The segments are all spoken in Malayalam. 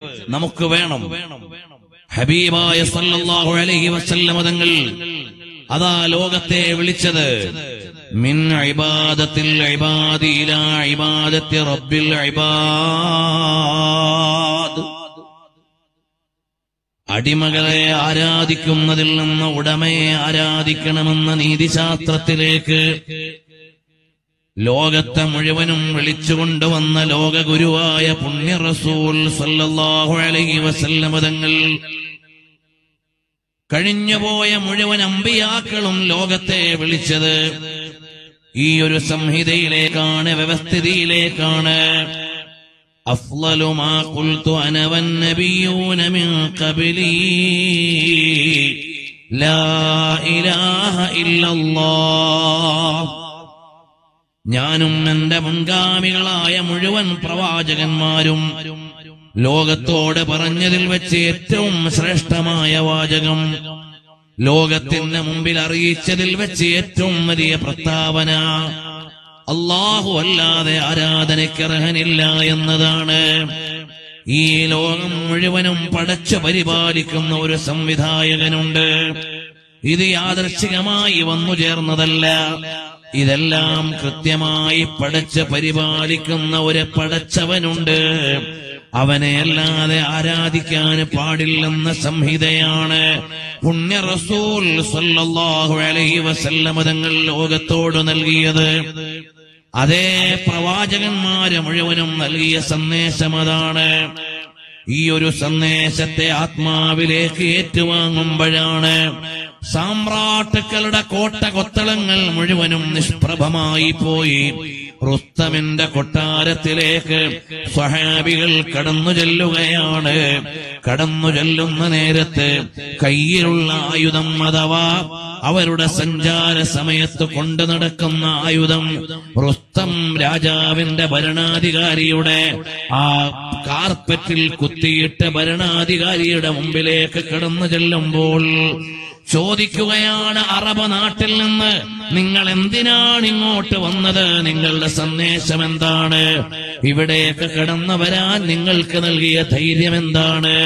നമുക്ക് വേണം. ഹബീബായ സല്ലല്ലാഹു അലൈഹി വസല്ലം തങ്ങൾ അതാ ലോകത്തെ വിളിച്ചത് മിൻ ഇബാദത്തിൽ ഇബാദി ഇലാ ഇബാദത്തി റബ്ബിൽ ഇബാദ്. അടിമകളെ ആരാധിക്കുന്നതിൽ നിന്ന് ഉടമയെ ആരാധിക്കണമെന്ന നീതിശാസ്ത്രത്തിലേക്ക് ലോകത്തെ മുഴുവനും വിളിച്ചുകൊണ്ടുവന്ന ലോകഗുരുവായ പുണ്യ റസൂൽ സല്ലല്ലാഹു അലൈഹി വസല്ലം തങ്ങൾ കഴിഞ്ഞുപോയ മുഴുവൻ അമ്പിയാക്കളും ലോകത്തെ വിളിച്ചത് ഈ ഒരു സംഹിതയിലേക്കാണ്, വ്യവസ്ഥിതിയിലേക്കാണ്. അഫ്ളലു മാ ഖുൽതു അന വന്നബിയ്യൂന മിൻ ഖബ്ലി ലാ ഇലാഹ ഇല്ലല്ലാഹ്. ഞാനും എന്റെ മുൻഗാമികളായ മുഴുവൻ പ്രവാചകന്മാരും ലോകത്തോട് പറഞ്ഞതിൽ വെച്ച് ഏറ്റവും ശ്രേഷ്ഠമായ വാചകം, ലോകത്തിന് മുമ്പിൽ അറിയിച്ചതിൽ വെച്ച് ഏറ്റവും വലിയ പ്രസ്താവന, അല്ലാഹു അല്ലാതെ ആരാധനയ്ക്കർഹനില്ല എന്നതാണ്. ഈ ലോകം മുഴുവനും പടച്ചു പരിപാലിക്കുന്ന ഒരു സംവിധായകനുണ്ട്. ഇത് യാദൃച്ഛികമായി വന്നു ചേർന്നതല്ല. ഇതെല്ലാം കൃത്യമായി പടച്ച് പരിപാലിക്കുന്ന ഒരു പടച്ചവനുണ്ട്. അവനെ അല്ലാതെ ആരാധിക്കാൻ പാടില്ലെന്ന സംഹിതയാണ് പുണ്യ റസൂൽ സല്ലല്ലാഹു അലൈഹി വസല്ലം തങ്ങൾ ലോകത്തോട് നൽകിയത്. അതേ പ്രവാചകന്മാര് മുഴുവനും നൽകിയ സന്ദേശം അതാണ്. ഈ ഒരു സന്ദേശത്തെ ആത്മാവിലേക്ക് ഏറ്റുവാങ്ങുമ്പോഴാണ് സാമ്രാട്ടുക്കളുടെ കോട്ടകൊത്തളങ്ങൾ മുഴുവനും നിഷ്പ്രഭമായി പോയി. റുസ്തമിന്റെ കൊട്ടാരത്തിലേക്ക് സ്വഹാബികൾ കടന്നു ചെല്ലുകയാണ്. കടന്നു ചെല്ലുന്ന നേരത്ത് കയ്യിലുള്ള ആയുധം അഥവാ അവരുടെ സഞ്ചാര സമയത്ത് കൊണ്ടു നടക്കുന്ന ആയുധം റുസ്തം രാജാവിന്റെ ഭരണാധികാരിയുടെ ആ കാർപ്പറ്റിൽ കുത്തിയിട്ട് ഭരണാധികാരിയുടെ മുമ്പിലേക്ക് കടന്നു ചെല്ലുമ്പോൾ ചോദിക്കുകയാണ്, അറബ് നാട്ടിൽ നിന്ന് നിങ്ങൾ എന്തിനാണ് ഇങ്ങോട്ട് വന്നത്? നിങ്ങളുടെ സന്ദേശം എന്താണ്? ഇവിടേക്ക് കടന്നു വരാൻ നിങ്ങൾക്ക് നൽകിയ ധൈര്യം എന്താണ്?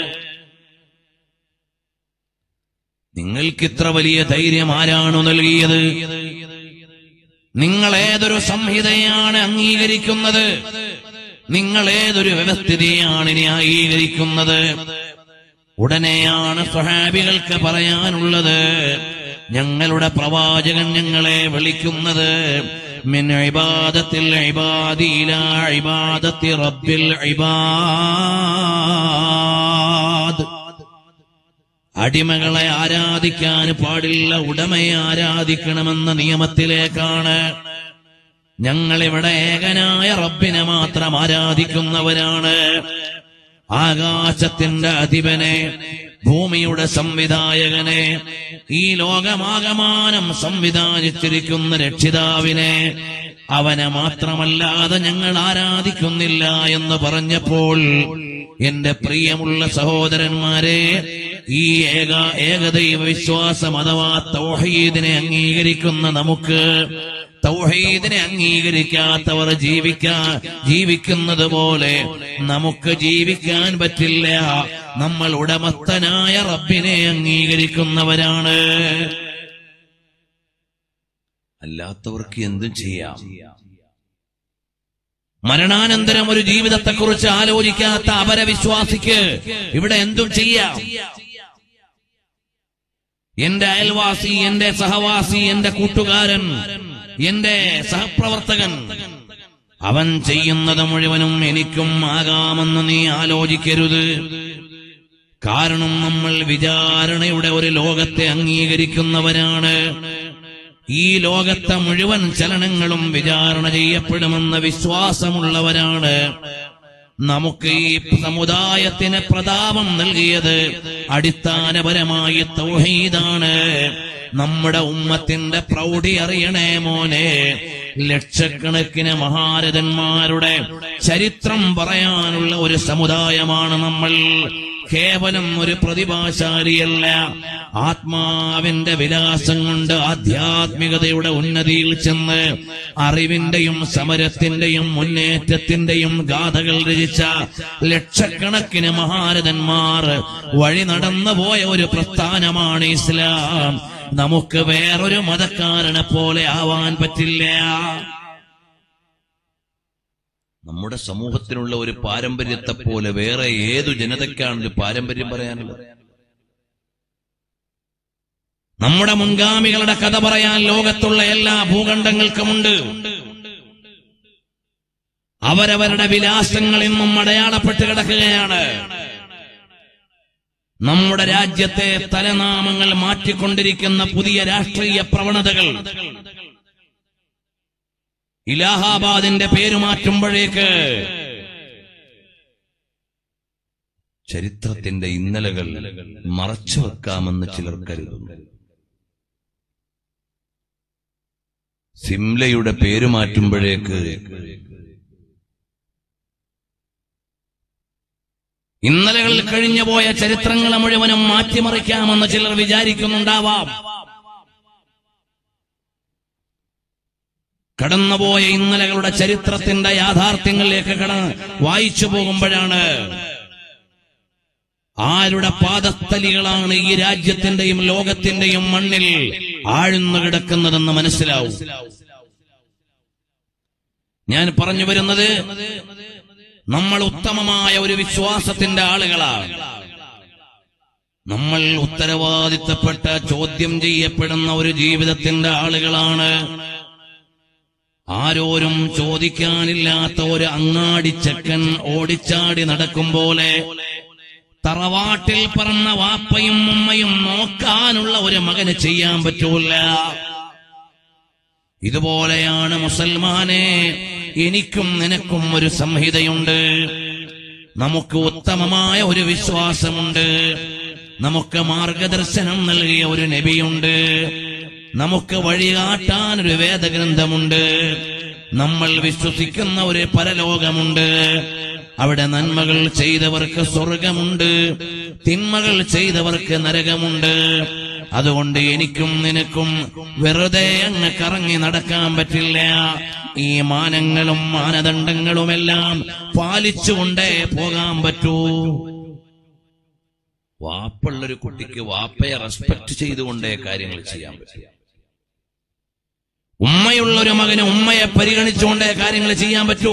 നിങ്ങൾക്കിത്ര വലിയ ധൈര്യം ആരാണോ നൽകിയത്? നിങ്ങൾ ഏതൊരു സംഹിതയാണ് അംഗീകരിക്കുന്നത്? നിങ്ങൾ ഏതൊരു വ്യവസ്ഥിതിയാണ് ഇനി അംഗീകരിക്കുന്നത്? ഉടനെയാണ് സ്വഹാബികൾക്ക് പറയാനുള്ളത്, ഞങ്ങളുടെ പ്രവാചകൻ ഞങ്ങളെ വിളിക്കുന്നത് മിൻ ഇബാദത്തിൽ ഇബാദി ഇലാ ഇബാദത്തി റബ്ബിൽ ഇബാദ്. അടിമകളെ ആരാധിക്കാൻ പാടില്ല, ഉടമയെ ആരാധിക്കണമെന്ന നിയമത്തിലേക്കാണ്. ഞങ്ങളിവിടെ ഏകനായ റബ്ബിനെ മാത്രം ആരാധിക്കുന്നവരാണ്. ആകാശത്തിന്റെ അധിപനെ, ഭൂമിയുടെ സംവിധായകനെ, ഈ ലോകമാകമാനം സംവിധാനിച്ചിരിക്കുന്ന രക്ഷിതാവിനെ, അവനെ മാത്രമല്ലാതെ ഞങ്ങൾ ആരാധിക്കുന്നില്ല എന്ന് പറഞ്ഞപ്പോൾ എന്റെ പ്രിയമുള്ള സഹോദരന്മാരെ, ഈ ഏകദൈവ വിശ്വാസം അഥവാ തൗഹീദിനെ അംഗീകരിക്കുന്ന നമുക്ക് തൗഹീദിനെ അംഗീകരിക്കാത്തവർ ജീവിക്കുന്നത് പോലെ നമുക്ക് ജീവിക്കാൻ പറ്റില്ല. നമ്മൾ ഉടമസ്ഥനായ റബ്ബിനെ അംഗീകരിക്കുന്നവരാണ്. അല്ലാത്തവർക്ക് എന്തും ചെയ്യാം. മരണാനന്തരം ഒരു ജീവിതത്തെക്കുറിച്ച് ആലോചിക്കാത്ത അപരവിശ്വാസിക്ക് ഇവിടെ എന്തും ചെയ്യാം. എന്റെ അയൽവാസി, എന്റെ സഹവാസി, എന്റെ കൂട്ടുകാരൻ, എന്റെ സഹപ്രവർത്തകൻ, അവൻ ചെയ്യുന്നത് മുഴുവനും എനിക്കും ആകാമെന്ന് നീ ആലോചിക്കരുത്. കാരണം നമ്മൾ വിചാരണയുടെ ഒരു ലോകത്തെ അംഗീകരിക്കുന്നവരാണ്. ഈ ലോകത്തെ മുഴുവൻ ചലനങ്ങളും വിചാരണ ചെയ്യപ്പെടുമെന്ന വിശ്വാസമുള്ളവരാണ്. നമുക്ക് ഈ സമുദായത്തിന് പ്രതാപം നൽകിയത് അടിസ്ഥാനപരമായി തൗഹീദാണ്. നമ്മുടെ ഉമ്മത്തിന്റെ പ്രൗഢി അറിയണേ മോനെ. ലക്ഷക്കണക്കിന് മഹാരഥന്മാരുടെ ചരിത്രം പറയാനുള്ള ഒരു സമുദായമാണ് നമ്മൾ. കേവലം ഒരു പ്രതിഭാശാലിയല്ല, ആത്മാവിന്റെ വിലാസം കൊണ്ട് ആധ്യാത്മികതയുടെ ഉന്നതിയിൽ ചെന്ന് അറിവിന്റെയും സമരത്തിന്റെയും മുന്നേറ്റത്തിന്റെയും ഗാഥകൾ രചിച്ച ലക്ഷക്കണക്കിന് മഹാരഥന്മാർ വഴി നടന്നുപോയ ഒരു പ്രസ്ഥാനമാണ് ഇസ്ലാം. നമുക്ക് വേറൊരു മതക്കാരനെ പോലെ ആവാൻ പറ്റില്ല. നമ്മുടെ സമൂഹത്തിനുള്ള ഒരു പാരമ്പര്യത്തെ പോലെ വേറെ ഏതു ജനതയ്ക്കാണ് ഒരു പാരമ്പര്യം പറയാനുള്ളത്? നമ്മുടെ മുൻഗാമികളുടെ കഥ പറയാൻ ലോകത്തുള്ള എല്ലാ ഭൂഖണ്ഡങ്ങൾക്കുമുണ്ട്. അവരവരുടെ വിലാസങ്ങൾ ഇന്നും അടയാളപ്പെട്ട് കിടക്കുകയാണ്. നമ്മുടെ രാജ്യത്തെ തലനാമങ്ങൾ മാറ്റിക്കൊണ്ടിരിക്കുന്ന പുതിയ രാഷ്ട്രീയ പ്രവണതകൾ, ഇലാഹാബാദിന്റെ പേര് മാറ്റുമ്പോഴേക്ക് ചരിത്രത്തിന്റെ ഇന്നലകൾ മറച്ചു വെക്കാമെന്ന് ചിലർ കരുതുന്നു. സിംലയുടെ പേര് മാറ്റുമ്പോഴേക്ക് ഇന്നലകളിൽ കഴിഞ്ഞുപോയ ചരിത്രങ്ങളെ മുഴുവനും മാറ്റിമറിക്കാമെന്ന് ചിലർ വിചാരിക്കുന്നുണ്ടാവാം. കടന്നുപോയ ഇന്നലകളുടെ ചരിത്രത്തിന്റെ യാഥാർത്ഥ്യങ്ങളിലേക്ക് വായിച്ചു പോകുമ്പോഴാണ് ആരുടെ പാദത്തലികളാണ് ഈ രാജ്യത്തിന്റെയും ലോകത്തിന്റെയും മണ്ണിൽ ആഴ്ന്നു കിടക്കുന്നതെന്ന് മനസ്സിലാവും. ഞാൻ പറഞ്ഞു വരുന്നത്, നമ്മൾ ഉത്തമമായ ഒരു വിശ്വാസത്തിന്റെ ആളുകളാണ്. നമ്മൾ ഉത്തരവാദിത്തപ്പെട്ട ചോദ്യം ചെയ്യപ്പെടുന്ന ഒരു ജീവിതത്തിന്റെ ആളുകളാണ്. ആരോരും ചോദിക്കാനില്ലാത്ത ഒരു അങ്ങാടിച്ചക്കൻ ഓടിച്ചാടി നടക്കും പോലെ തറവാട്ടിൽ പറന്ന വാപ്പയും ഉമ്മയും നോക്കാനുള്ള ഒരു മകന് ചെയ്യാൻ പറ്റൂല. ഇതുപോലെയാണ് മുസൽമാനെ, എനിക്കും നിനക്കും ഒരു സംഹിതയുണ്ട്. നമുക്ക് ഉത്തമമായ ഒരു വിശ്വാസമുണ്ട്. നമുക്ക് മാർഗദർശനം നൽകിയ ഒരു നബിയുണ്ട്. നമുക്ക് വഴികാട്ടാൻ ഒരു വേദഗ്രന്ഥമുണ്ട്. നമ്മൾ വിശ്വസിക്കുന്ന ഒരു പരലോകമുണ്ട്. അവിടെ നന്മകൾ ചെയ്തവർക്ക് സ്വർഗമുണ്ട്, തിന്മകൾ ചെയ്തവർക്ക് നരകമുണ്ട്. അതുകൊണ്ട് എനിക്കും നിനക്കും വെറുതെ അങ്ങ് കറങ്ങി നടക്കാൻ പറ്റില്ല. ഈ മാനങ്ങളും മാനദണ്ഡങ്ങളുമെല്ലാം പാലിച്ചുകൊണ്ടേ പോകാൻ പറ്റൂ. വാപ്പുള്ളൊരു കുട്ടിക്ക് വാപ്പയെ റെസ്പെക്ട് ചെയ്തുകൊണ്ടേ കാര്യങ്ങൾ ചെയ്യാൻ പറ്റും. ഉമ്മയുള്ളൊരു മകന് ഉമ്മയെ പരിഗണിച്ചുകൊണ്ടേ കാര്യങ്ങൾ ചെയ്യാൻ പറ്റൂ.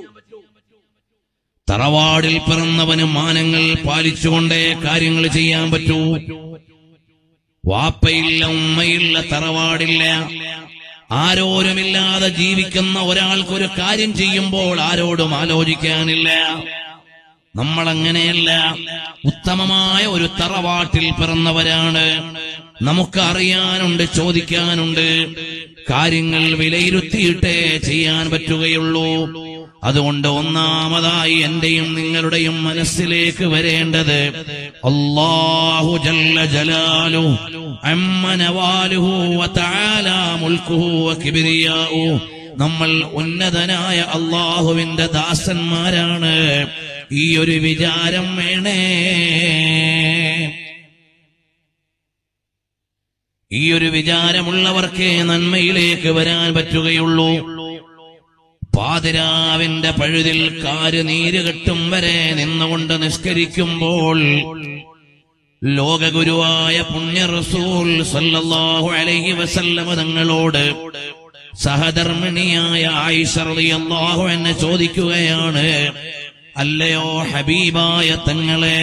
തറവാടിൽ പിറന്നവന് മാനങ്ങൾ പാലിച്ചുകൊണ്ടേ കാര്യങ്ങൾ ചെയ്യാൻ പറ്റൂ. വാപ്പയില്ല, ഉമ്മയില്ല, തറവാടില്ല, ആരോരുമില്ലാതെ ജീവിക്കുന്ന ഒരാൾക്കൊരു കാര്യം ചെയ്യുമ്പോൾ ആരോടും ആലോചിക്കാനില്ല. നമ്മളങ്ങനെയല്ല. ഉത്തമമായ ഒരു തറവാട്ടിൽ പിറന്നവരാണ്. നമുക്ക് അറിയാനുണ്ട്, ചോദിക്കാനുണ്ട്. കാര്യങ്ങൾ വിലയിരുത്തിയിട്ടേ ചെയ്യാൻ പറ്റുകയുള്ളൂ. അതുകൊണ്ട് ഒന്നാമതായി എന്റെയും നിങ്ങളുടെയും മനസ്സിലേക്ക് വരേണ്ടത് അല്ലാഹു ജല്ല ജലാലുഹു അമ്മ നവാലുഹു വതആല മുൽക്കുഹു വകിബ്രിയാഉ. നമ്മൾ ഉന്നതനായ അല്ലാഹുവിന്റെ ദാസന്മാരാണ്. ഈ ഒരു വിചാരം വേണേ. ഈ ഒരു വിചാരമുള്ളവർക്കേ നന്മയിലേക്ക് വരാൻ പറ്റുകയുള്ളൂ. പാതിരാവിന്റെ പഴുതിൽ കാരുനീര് കെട്ടും വരെ നിന്നുകൊണ്ട് നിസ്കരിക്കുമ്പോൾ ലോകഗുരുവായ പുണ്യ റസൂൽ സല്ലല്ലാഹു അലൈഹി വസല്ലമ തങ്ങളോട് സഹധർമ്മിണിയായ ആയിഷ റളിയല്ലാഹു അൻഹ ചോദിക്കുകയാണ്, അല്ലയോ ഹബീബായ തങ്ങളെ,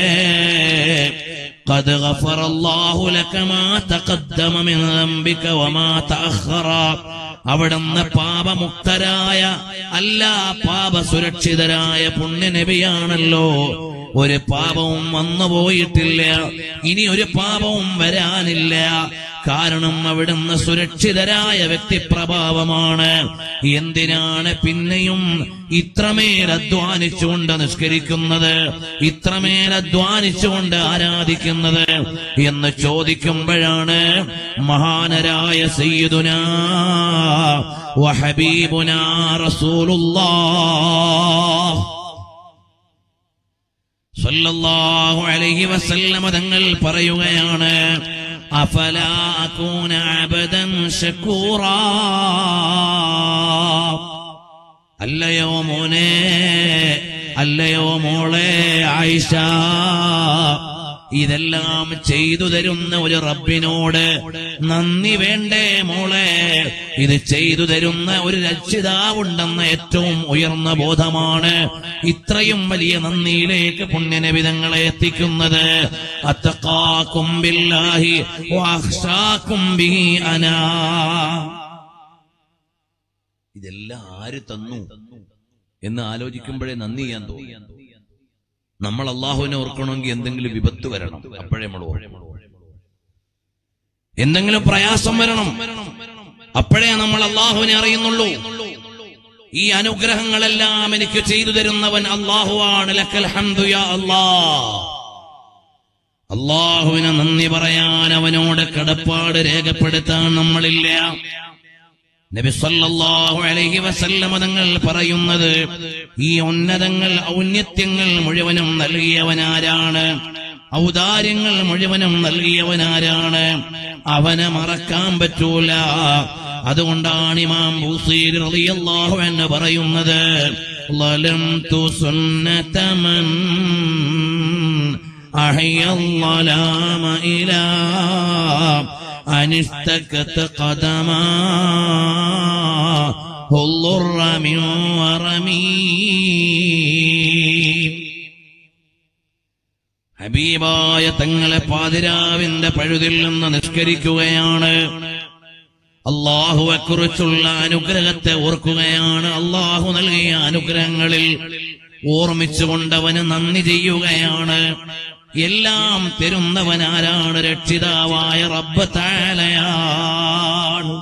ഖദ് ഗഫറല്ലാഹു ലക മാ തഖദ്ദമ മിൻ ദംബിക വമാ തഅഖറ. അവിടുന്ന് പാപമുക്തരായ അല്ല, പാപസുരക്ഷിതരായ പുണ്യനബിയാണല്ലോ. ഒരു പാപവും വന്നുപോയിട്ടില്ല, ഇനി ഒരു പാപവും വരാനില്ല. കാരണം അവിടുന്ന് സുരക്ഷിതരായ വ്യക്തിപ്രഭാവമാണ്. എന്തിനാണ് പിന്നെയും ഇത്രമേൽ അധ്വാനിച്ചുകൊണ്ട് നിസ്കരിക്കുന്നത്, ഇത്രമേൽ അധ്വാനിച്ചുകൊണ്ട് ആരാധിക്കുന്നത് എന്ന് ചോദിക്കുമ്പോഴാണ് മഹാനരായ സയ്യിദുനാ വഹബീബുനാ റസൂലുള്ളാഹ് സല്ലല്ലാഹു അലൈഹി വസല്ലം തങ്ങൾ പറയുകയാണ്, അഫലാ അകൂന അബ്ദൻ ശകൂറാ, അല്ലയോ മോനെ, അല്ലയോ മോളെ ആയിഷ, ഇതെല്ലാം ചെയ്തു തരുന്ന ഒരു റബ്ബിനോട് നന്ദി വേണ്ടേ മോളെ? ഇത് ചെയ്തു തരുന്ന ഒരു രക്ഷിതാവുണ്ടെന്ന ഏറ്റവും ഉയർന്ന ബോധമാണ് ഇത്രയും വലിയ നന്ദിയിലേക്ക് പുണ്യനബി തങ്ങളെ എത്തിക്കുന്നത്. അത്തഖാകും ബില്ലാഹി വഅഖ്ശാകും ബിഹി അനാ. ഇതെല്ലാം ആര് തന്നു എന്ന് ആലോചിക്കുമ്പോഴേ നന്ദി ചെയ്യാൻ തോന്നും. നമ്മൾ അള്ളാഹുവിനെ ഓർക്കണമെങ്കിൽ എന്തെങ്കിലും വിപത്ത് വരണം, അപ്പോഴേ നമ്മൾ ഓർക്കണം. എന്തെങ്കിലും പ്രയാസം വരണം, അപ്പോഴേ നമ്മൾ അള്ളാഹുവിനെ അറിയുന്നുള്ളൂ. ഈ അനുഗ്രഹങ്ങളെല്ലാം എനിക്ക് ചെയ്തു തരുന്നവൻ അള്ളാഹുവാണ്. ലക്കൽ ഹംദു യാ അല്ലാഹ്. അള്ളാഹുവിനെ നന്ദി പറയാൻ, അവനോട് കടപ്പാട് രേഖപ്പെടുത്താൻ നമ്മളില്ല. നബി സല്ലല്ലാഹു അലൈഹി വസല്ലം തങ്ങൾ പറയുന്നത്, ഈ ഉന്നതങ്ങൾ ഔന്നത്യങ്ങൾ മുഴുവനും നൽകിയവനാരാണ്, ഔദാര്യങ്ങൾ മുഴുവനും നൽകിയവനാരാണ്, അവനെ മറക്കാൻ പറ്റൂല. അതുകൊണ്ടാണ് ഇമാം ബൂസീരി റളിയല്ലാഹു അൻഹു പറയുന്നത്, ലലംതു സുന്നതമൻ അഹയ്യൽ-ളലാമ ഇലാ അനിസ്തകത ഖദമാ ഹുല്ലുറ മിൻ വറമീ. ഹബീബായ തങ്ങളെ പാതിരാവിന്റെ പഴുതിൽ നിന്ന് നിസ്കരിക്കുകയാണ്, അല്ലാഹുവെക്കുറിച്ചുള്ള അനുഗ്രഹത്തെ ഓർക്കുകയാണ്, അല്ലാഹു നൽകിയ അനുഗ്രഹങ്ങളിൽ ഓർമ്മിച്ചുകൊണ്ടവന് നന്ദി ചെയ്യുകയാണ്. എല്ലാം തരുന്നവനാരാണ്? രക്ഷിതാവായ റബ്ബ് തആലയാണ്.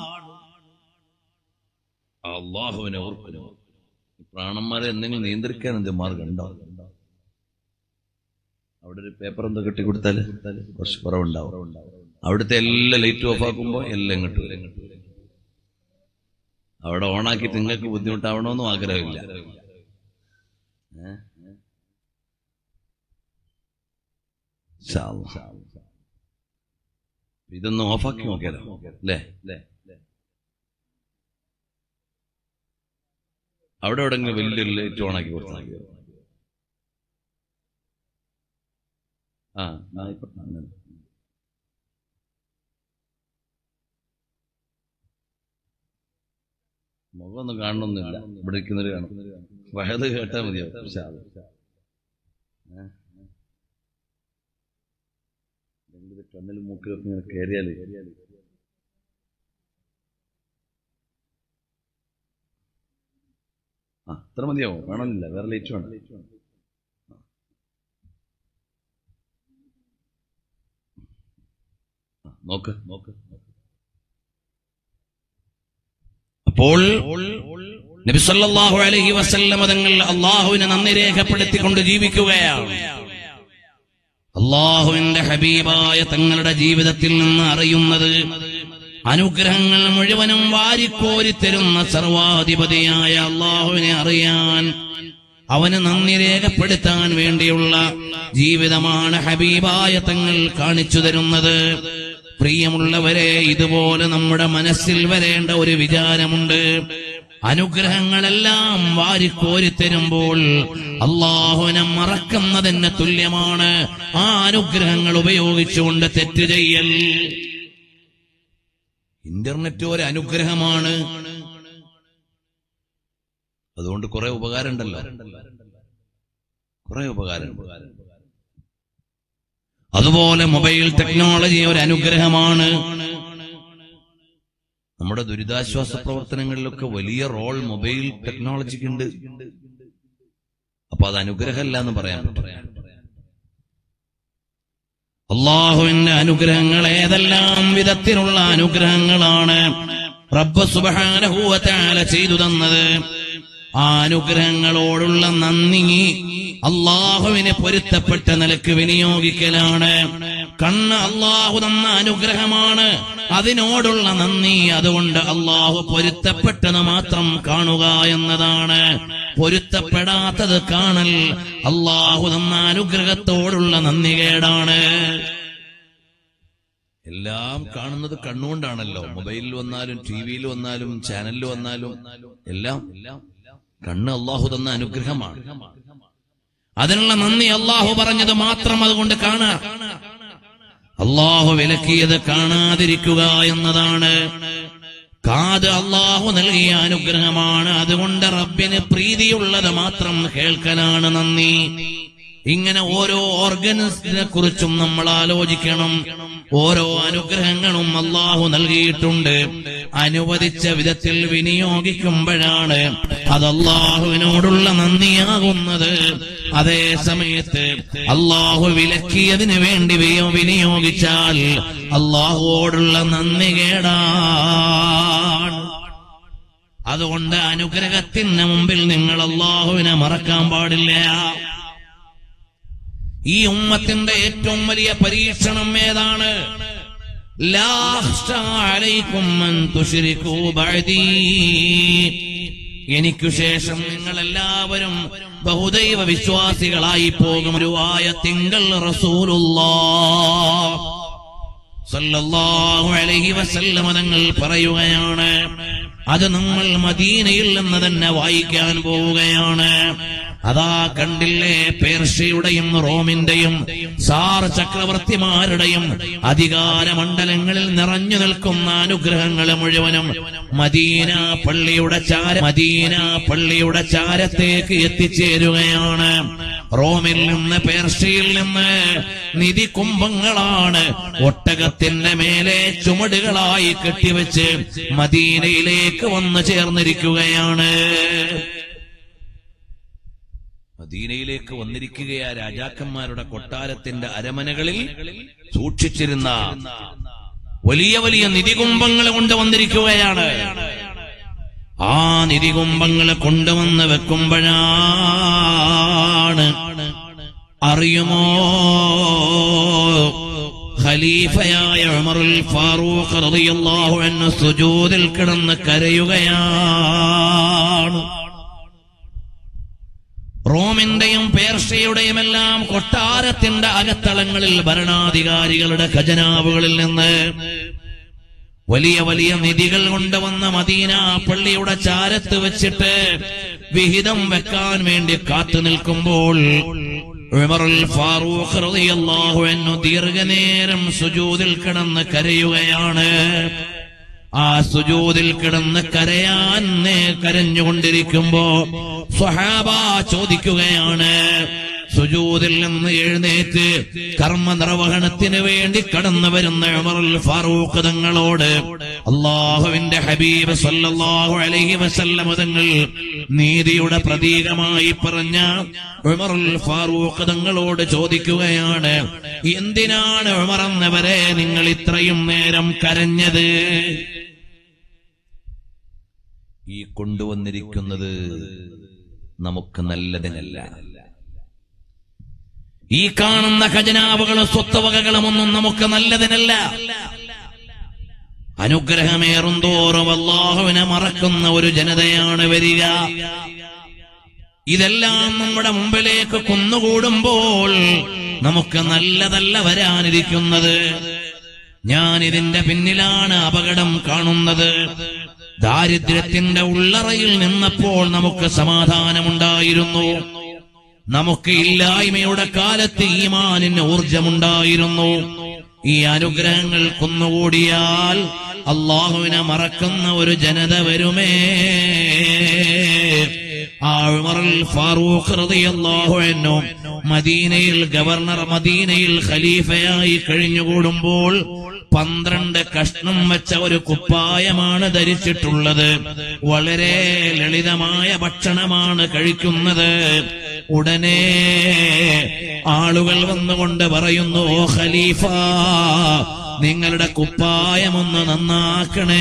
അല്ലാഹുവിനെ ഓർക്കുന്നു. പ്രാണന്മാരെ എന്തെങ്കിലും നിയന്ത്രിക്കാൻ എന്ത് മാർഗം ഉണ്ടാവും? അവിടെ ഒരു പേപ്പർ എന്തോ കെട്ടിക്കൊടുത്താല് കുറച്ച് കുറവുണ്ടാവും. അവിടുത്തെ എല്ലാ ലൈറ്റും ഓഫ് ആക്കുമ്പോ എല്ലാം ഇങ്ങോട്ട് വരും. അവിടെ ഓണാക്കി നിങ്ങൾക്ക് ബുദ്ധിമുട്ടാവണമെന്നും ആഗ്രഹമില്ല. ഇതൊന്ന് ഓഫാക്കി നോക്കിയാലോ അല്ലേ? അവിടെ എവിടെങ്കിലും വലിയൊരു ലൈറ്റ് ഓണാക്കി കൊടുത്താൽ മുഖമൊന്നും കാണണമെന്നില്ല, ഇവിടെ ഇരിക്കുന്നവര് കാണും. വയത് കേട്ടാൽ മതിയോ? കണ്ണിൽ മൂക്കിലൊക്കെ ഇങ്ങനെ കയറിയാല് അത്ര മതിയാവും, വേണമെന്നില്ല, വേറെ ലൈറ്റ് വേണം. നോക്ക്. അപ്പോൾ നബി സല്ലല്ലാഹു അലൈഹി വസല്ലം തങ്ങൾ അല്ലാഹുവിനെ നന്ദി രേഖപ്പെടുത്തിക്കൊണ്ട് ജീവിക്കുകയാണ്. അല്ലാഹുവിന്റെ ഹബീബായ തങ്ങളുടെ ജീവിതത്തിൽ നിന്ന് അറിയുന്നത്, അനുഗ്രഹങ്ങൾ മുഴുവനും വാരിക്കോരി തരുന്ന സർവാധിപതിയായ അല്ലാഹുവിനെ അറിയാൻ, അവന് നന്ദി രേഖപ്പെടുത്താൻ വേണ്ടിയുള്ള ജീവിതമാണ് ഹബീബായ തങ്ങൾ കാണിച്ചു തരുന്നത്. പ്രിയമുള്ളവരെ, ഇതുപോലെ നമ്മുടെ മനസ്സിൽ വരേണ്ട ഒരു വിചാരമുണ്ട്. അനുഗ്രഹങ്ങളെല്ലാം വാരിക്കോരിത്തരുമ്പോൾ അല്ലാഹുവിനെ മറക്കുന്നതിന് തുല്യമാണ് ആ അനുഗ്രഹങ്ങൾ ഉപയോഗിച്ചുകൊണ്ട് തെറ്റ് ചെയ്യൽ. ഇന്റർനെറ്റ് ഒരു അനുഗ്രഹമാണ്, അതുകൊണ്ട് കുറെ ഉപകാരം ഉണ്ടല്ലോ, കുറെ ഉപകാരം. അതുപോലെ മൊബൈൽ ടെക്നോളജി ഒരു അനുഗ്രഹമാണ്. നമ്മുടെ ദുരിതാശ്വാസ പ്രവർത്തനങ്ങളിലൊക്കെ വലിയ റോൾ മൊബൈൽ ടെക്നോളജിക്കുണ്ട്. അപ്പൊ അത് അനുഗ്രഹമല്ല എന്ന് പറയാൻ പറ്റും. അല്ലാഹുവിന്റെ അനുഗ്രഹങ്ങൾ ഏതെല്ലാം വിധത്തിലുള്ള അനുഗ്രഹങ്ങളാണ് റബ്ബ് സുബ്ഹാനഹു വ തആല ചെയ്തു തന്നത്. ആ അനുഗ്രഹങ്ങളോടുള്ള നന്ദി അല്ലാഹുവിനെ പൊരുത്തപ്പെട്ട നിലക്ക് വിനിയോഗിക്കലാണ്. കണ്ണ് അല്ലാഹു തന്ന അനുഗ്രഹമാണ്, അതിനോടുള്ള നന്ദി അതുകൊണ്ട് അല്ലാഹു പൊരുത്തപ്പെട്ടത് മാത്രം കാണുക എന്നതാണ്. പൊരുത്തപ്പെടാത്തത് കാണൽ അല്ലാഹു തന്ന അനുഗ്രഹത്തോടുള്ള നന്ദികേടാണ്. എല്ലാം കാണുന്നത് കണ്ണുകൊണ്ടാണല്ലോ. മൊബൈലിൽ വന്നാലും ടിവിയിൽ വന്നാലും ചാനലിൽ വന്നാലും എല്ലാം കണ്ണ് അല്ലാഹു തന്ന അനുഗ്രഹമാണ്. അതിനുള്ള നന്ദി അല്ലാഹു പറഞ്ഞത് മാത്രം അതുകൊണ്ട് കാണുക. അല്ലാഹു വിലക്കിയത് കാണാതിരിക്കുക എന്നതാണ്. കാത് അല്ലാഹു നൽകിയ അനുഗ്രഹമാണ്. അതുകൊണ്ട് റബ്ബിന് പ്രീതിയുള്ളത് മാത്രം കേൾക്കലാണ് നന്ദി. ഇങ്ങനെ ഓരോ ഓർഗൻസിനെ കുറിച്ചും നമ്മൾ ആലോചിക്കണം. ഓരോ അനുഗ്രഹങ്ങളും അല്ലാഹു നൽകിയിട്ടുണ്ട്. അനുവദിച്ച വിധത്തിൽ വിനിയോഗിക്കുമ്പോഴാണ് അത് അല്ലാഹുവിനോടുള്ള നന്ദിയാകുന്നത്. അതേ സമയത്ത് അല്ലാഹു വിലക്കിയതിന് വേണ്ടി വിനിയോഗിച്ചാൽ അല്ലാഹുവോടുള്ള നന്ദി കേടാണ്. അതുകൊണ്ട് അനുഗ്രഹത്തിന് മുമ്പിൽ നിങ്ങൾ അല്ലാഹുവിനെ മറക്കാൻ പാടില്ല. ഈ ഉമ്മത്തിന്റെ ഏറ്റവും വലിയ പരീക്ഷണം ഏതാണ്? ലാ അഖ്ശാ അലൈക്കും അൻ തുശ്രികൂ ബഅദീ. എനിക്കു ശേഷം നിങ്ങളെല്ലാവരും ബഹുദൈവ വിശ്വാസികളായി പോകും. ഒരു ആയത്തിങ്കൽ റസൂലുള്ളാഹ് സല്ലല്ലാഹു അലൈഹി വസല്ലം തങ്ങൾ പറയുകയാണ്. അത് നമ്മൾ മദീനയിൽ നിന്ന് തന്നെ വായിക്കാൻ പോവുകയാണ്. അതാ കണ്ടില്ലേ, പേർഷ്യയുടെയും റോമിന്റെയും സാർ ചക്രവർത്തിമാരുടെയും അധികാര മണ്ഡലങ്ങളിൽ നിറഞ്ഞു നിൽക്കുന്ന അനുഗ്രഹങ്ങൾ മുഴുവനും മദീന പള്ളിയുടെ ചാരത്തേക്ക് എത്തിച്ചേരുകയാണ്. റോമിൽ നിന്ന് പേർഷ്യയിൽ നിന്ന് നിധി കുംഭങ്ങളാണ് ഒട്ടകത്തിന്റെ മേലെ ചുമടുകളായി കെട്ടിവെച്ച് മദീനയിലേക്ക് വന്നു ചേർന്നിരിക്കുകയാണ്. മദീനയിലേക്ക് വന്നിരിക്കുകയാ രാജാക്കന്മാരുടെ കൊട്ടാരത്തിന്റെ അരമനകളിൽ സൂക്ഷിച്ചിരുന്ന വലിയ വലിയ നിധികുംഭങ്ങൾ കൊണ്ടുവന്നിരിക്കുകയാണ്. ആ നിധികുംഭങ്ങൾ കൊണ്ടുവന്ന് വെക്കുമ്പോഴാണ് അറിയുമോ, ഖലീഫയായ ഉമറുൽ ഫാറൂഖ് റളിയല്ലാഹു അൻഹു സുജൂദിൽ കിടന്ന് കരയുകയാണ്. റോമിന്റെയും പേർഷ്യയുടെയും എല്ലാം കൊട്ടാരത്തിന്റെ അകത്തളങ്ങളിൽ ഭരണാധികാരികളുടെ ഖജനാവുകളിൽ നിന്ന് വലിയ വലിയ നിധികൾ കൊണ്ടുവന്ന മദീന പള്ളിയുടെ ചാരത്ത് വെച്ചിട്ട് വിഹിതം വെക്കാൻ വേണ്ടി കാത്തു നിൽക്കുമ്പോൾ ഉമറുൽ ഫാറൂഖ് റളിയല്ലാഹു അൻഹു ദീർഘനേരം സുജൂദിൽ കിടന്ന് കരയുകയാണ്. ആ സുജൂദിൽ കിടന്ന് കരഞ്ഞുകൊണ്ടിരിക്കുമ്പോ സ്വഹാബ ചോദിക്കുകയാണ്, സുജൂദിൽ നിന്ന് എഴുന്നേറ്റ് കർമ്മ നിർവഹണത്തിന് വേണ്ടി കടന്നു വരുന്ന ഉമറുൽ ഫാറൂഖ് തങ്ങളോട് അല്ലാഹുവിന്റെ ഹബീബ് സല്ലല്ലാഹു അലൈഹി വസല്ലം തങ്ങൾ നീതിയുടെ പ്രതീകമായി പറഞ്ഞ ഉമറുൽ ഫാറൂഖ് തങ്ങളോട് ചോദിക്കുകയാണ്, എന്തിനാണ് ഉമർ എന്നവരെ നിങ്ങൾ ഇത്രയും നേരം കരഞ്ഞത്? ഈ കൊണ്ടുവന്നിരിക്കുന്നത് നമുക്ക് നല്ലതിനല്ല. ഈ കാണുന്ന ഖജനാവുകളും സ്വത്തുവകകളും ഒന്നും നമുക്ക് നല്ലതിനല്ല. അനുഗ്രഹമേറും തോറും അല്ലാഹുവിനെ മറക്കുന്ന ഒരു ജനതയാണ് വരിക. ഇതെല്ലാം നമ്മുടെ മുമ്പിലേക്ക് കുന്നുകൂടുമ്പോൾ നമുക്ക് നല്ലതല്ല വരാനിരിക്കുന്നത്. ഞാൻ ഇതിന്റെ പിന്നിലാണ് അപകടം കാണുന്നത്. ദാരിദ്ര്യത്തിന്റെ ഉള്ളറയിൽ നിന്നപ്പോൾ നമുക്ക് സമാധാനമുണ്ടായിരുന്നു. നമുക്ക് ഇല്ലായ്മയുടെ കാലത്ത് ഈമാനിന് ഊർജമുണ്ടായിരുന്നു. ഈ അനുഗ്രഹങ്ങൾ കുന്നുകൂടിയാൽ അല്ലാഹുവിനെ മറക്കുന്ന ഒരു ജനത വരുമേ. ആ ഉമറുൽ ഫാറൂഖ് റളിയല്ലാഹു അൻഹു മദീനയിൽ ഗവർണർ, മദീനയിൽ ഖലീഫയായി കഴിഞ്ഞുകൂടുമ്പോൾ 12 കഷ്ണം വെച്ച ഒരു കുപ്പായമാണ് ധരിച്ചിട്ടുള്ളത്. വളരെ ലളിതമായ ഭക്ഷണമാണ് കഴിക്കുന്നത്. ഉടനെ ആളുകൾ വന്നുകൊണ്ട് പറയുന്നു, ഓ ഖലീഫ, നിങ്ങളുടെ കുപ്പായമൊന്ന് നന്നാക്കണേ.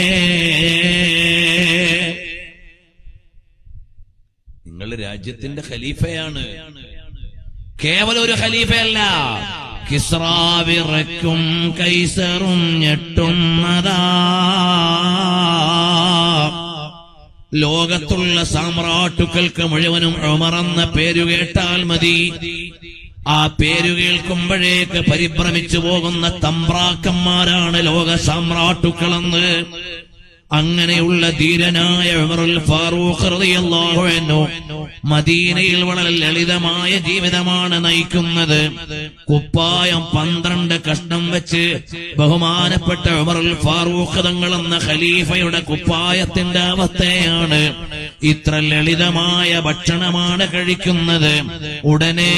നിങ്ങൾ രാജ്യത്തിന്റെ ഖലീഫയാണ്, കേവലം ഒരു ഖലീഫയല്ല. കിസ്റാവിറക്കും കൈസറും ഞെട്ടുന്നതാ. ലോകത്തുള്ള സാമ്രാട്ടുക്കൾക്ക് മുഴുവനും ഉമർ എന്ന പേരു കേട്ടാൽ മതി. ആ പേരു കേൾക്കുമ്പോഴേക്ക് പരിഭ്രമിച്ചു പോകുന്ന തമ്പ്രാക്കന്മാരാണ് ലോക സാമ്രാട്ടുക്കളെന്ന്. അങ്ങനെയുള്ള ധീരനായ ഉമറുൽ ഫാറൂഖ് റളിയല്ലാഹു അൻഹു മദീനയിൽ വളരെ ലളിതമായ ജീവിതമാണ് നയിക്കുന്നത്. കുപ്പായം 12 കഷ്ണം വെച്ച് ബഹുമാനപ്പെട്ട ഉമറുൽ ഫാറൂഖ് തങ്ങൾ എന്ന ഖലീഫയുടെ കുപ്പായത്തിന്റെ അവസ്ഥയാണ്. ഇത്ര ലളിതമായ ഭക്ഷണമാണ് കഴിക്കുന്നത്. ഉടനെ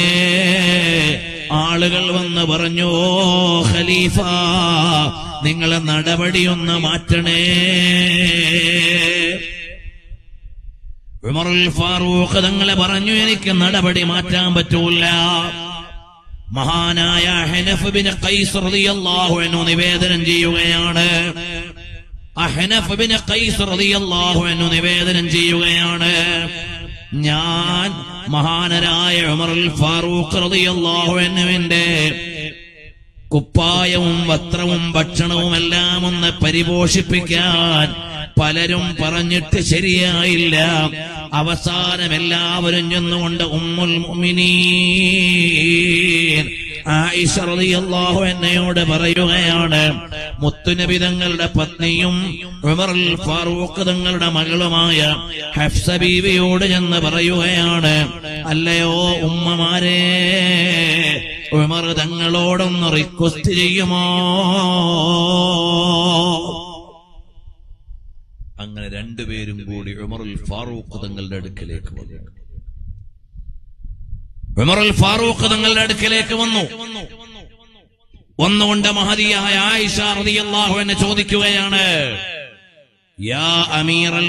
ആളുകൾ വന്ന് പറഞ്ഞു, ഓ ഖലീഫ, നിങ്ങളെ നടപടിയൊന്ന് മാറ്റണേ. ഉമറുൽ ഫാറൂഖ് തങ്ങളെ പറഞ്ഞു, എനിക്ക് നടപടി മാറ്റാൻ പറ്റൂല. മഹാനായ അഹ്നഫ് ബിൻ ഖൈസ് റളിയല്ലാഹു അൻഹു നിവേദനം ചെയ്യുകയാണ്. അഹ്നഫ് ബിൻ ഖൈസ് റളിയല്ലാഹു അൻഹു നിവേദനം ചെയ്യുകയാണ്, ഞാൻ മഹാനരായ ഉമറുൽ ഫാറൂഖ് റളിയല്ലാഹു അൻഹുവിന്റെ കുപ്പായവും വസ്ത്രവും ഭക്ഷണവും എല്ലാം ഒന്ന് പരിപോഷിപ്പിക്കാൻ പലരും പറഞ്ഞിട്ട് ശരിയായില്ല. അവസാനം എല്ലാവരും ചെന്നുകൊണ്ട് ഉമ്മുൽ മുഅ്മിനീൻ ആയിഷ റളിയല്ലാഹു അൻഹയോട് പറയുകയാണ്, മുത്തുനബി തങ്ങളുടെ പത്നിയും ഉമറുൽ ഫാറൂഖ് തങ്ങളുടെ മകളുമായ ഹഫ്സ ബീവിയോട് ചെന്ന് പറയുകയാണ്, അല്ലയോ ഉമ്മമാരെ, ഉമർ തങ്ങളോടൊന്ന് റിക്വസ്റ്റ് ചെയ്യുമോ? അങ്ങനെ രണ്ടുപേരും കൂടി ഉമറുൽ ഫാറൂഖ് തങ്ങളുടെ അടുക്കലേക്ക് വന്നു. ഉമറുൽ ഫാറൂഖ് തങ്ങളുടെ അടുക്കലേക്ക് വന്നുകൊണ്ട് മഹദിയായ ആയിഷ റളിയല്ലാഹു അൻഹ ചോദിക്കുകയാണ്, യാ അമീറൽ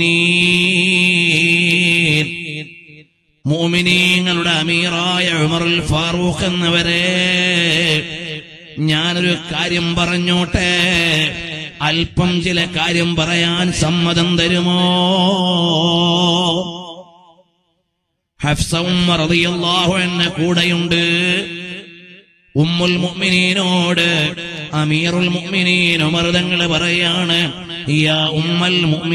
മുഅ്മിനീൻ, മുഅ്മിനീങ്ങളുടെ അമീറായ ഉമറുൽ ഫാറൂഖ് എന്നവരെ, ഞാനൊരു കാര്യം പറഞ്ഞോട്ടെ, അല്പം ചില കാര്യം പറയാൻ സമ്മതം തരുമോ? ഹഫ്സ ഉമ്മ റളിയല്ലാഹു അൻഹ കൂടെയുണ്ട്. ഉമ്മുൽ മുഅ്മിനീനോട് അമീറുൽ മുഅ്മിനീൻ ഉമർ തങ്ങൾ പറയാണ്, യാ ഉമ്മൽ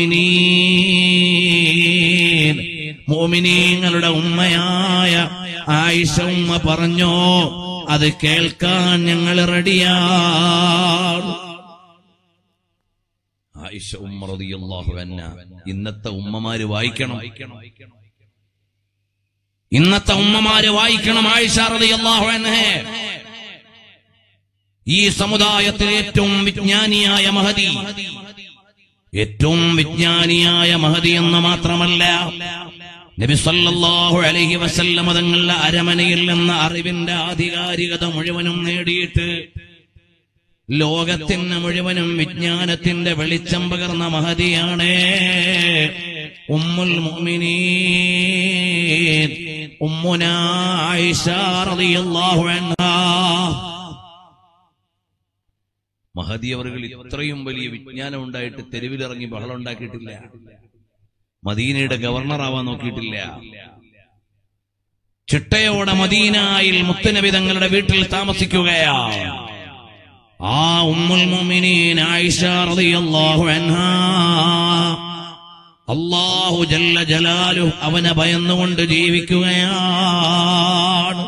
മുഅ്മിനീൻ, മുഅ്മിനീങ്ങളുടെ ഉമ്മയായ ആയിഷ ഉമ്മ പറഞ്ഞോ, അത് കേൾക്കാൻ ഞങ്ങൾ റെഡിയാണ്. ആയിഷ ഉമ്മ റളിയല്ലാഹു അൻഹ, ഇന്നത്തെ ഉമ്മമാര് വായിക്കണം, ഇന്നത്തെ ഉമ്മമാര് വായിക്കണം. ആയിഷ റളിയല്ലാഹു അൻഹ ഈ സമുദായത്തിലെ ഏറ്റവും വിജ്ഞാനിയായ മഹദി, ഏറ്റവും വിജ്ഞാനിയായ മഹദി എന്ന് മാത്രമല്ല, നബി സല്ലല്ലാഹു അലൈഹി വസല്ലം തങ്ങളുടെ അരമനയിൽ നിന്ന് അറിവിന്റെ ആധികാരികത മുഴുവനും നേടിയിട്ട് ലോകത്തിന് മുഴുവനും വിജ്ഞാനത്തിന്റെ വെളിച്ചം പകർന്ന മഹദിയാണ് ഉമ്മുൽ മുഅ്മിനീൻ ഉമ്മുനാ ആയിഷ റളിയല്ലാഹു അൻഹാ. മഹദി അവர்கள் ഇത്രയും വലിയ വിജ്ഞാനം ഉണ്ടായിട്ട് തെരുവിലിറങ്ങി ബഹളം ഉണ്ടാക്കിയിട്ടില്ല, മദീനയുടെ ഗവർണർ ആവാൻ നോക്കിയിട്ടില്ല. ചിട്ടയോടെ മദീനയിൽ മുത്തുനബി തങ്ങളുടെ വീട്ടിൽ താമസിക്കുകയാ. ആ ഉമ്മുൽ മുഅ്മിനീൻ ആയിഷ റളിയല്ലാഹു അൻഹാ അല്ലാഹു ജല്ല ജലാലുഹു അവനെ ഭയന്നുകൊണ്ട് ജീവിക്കുകയാണ്.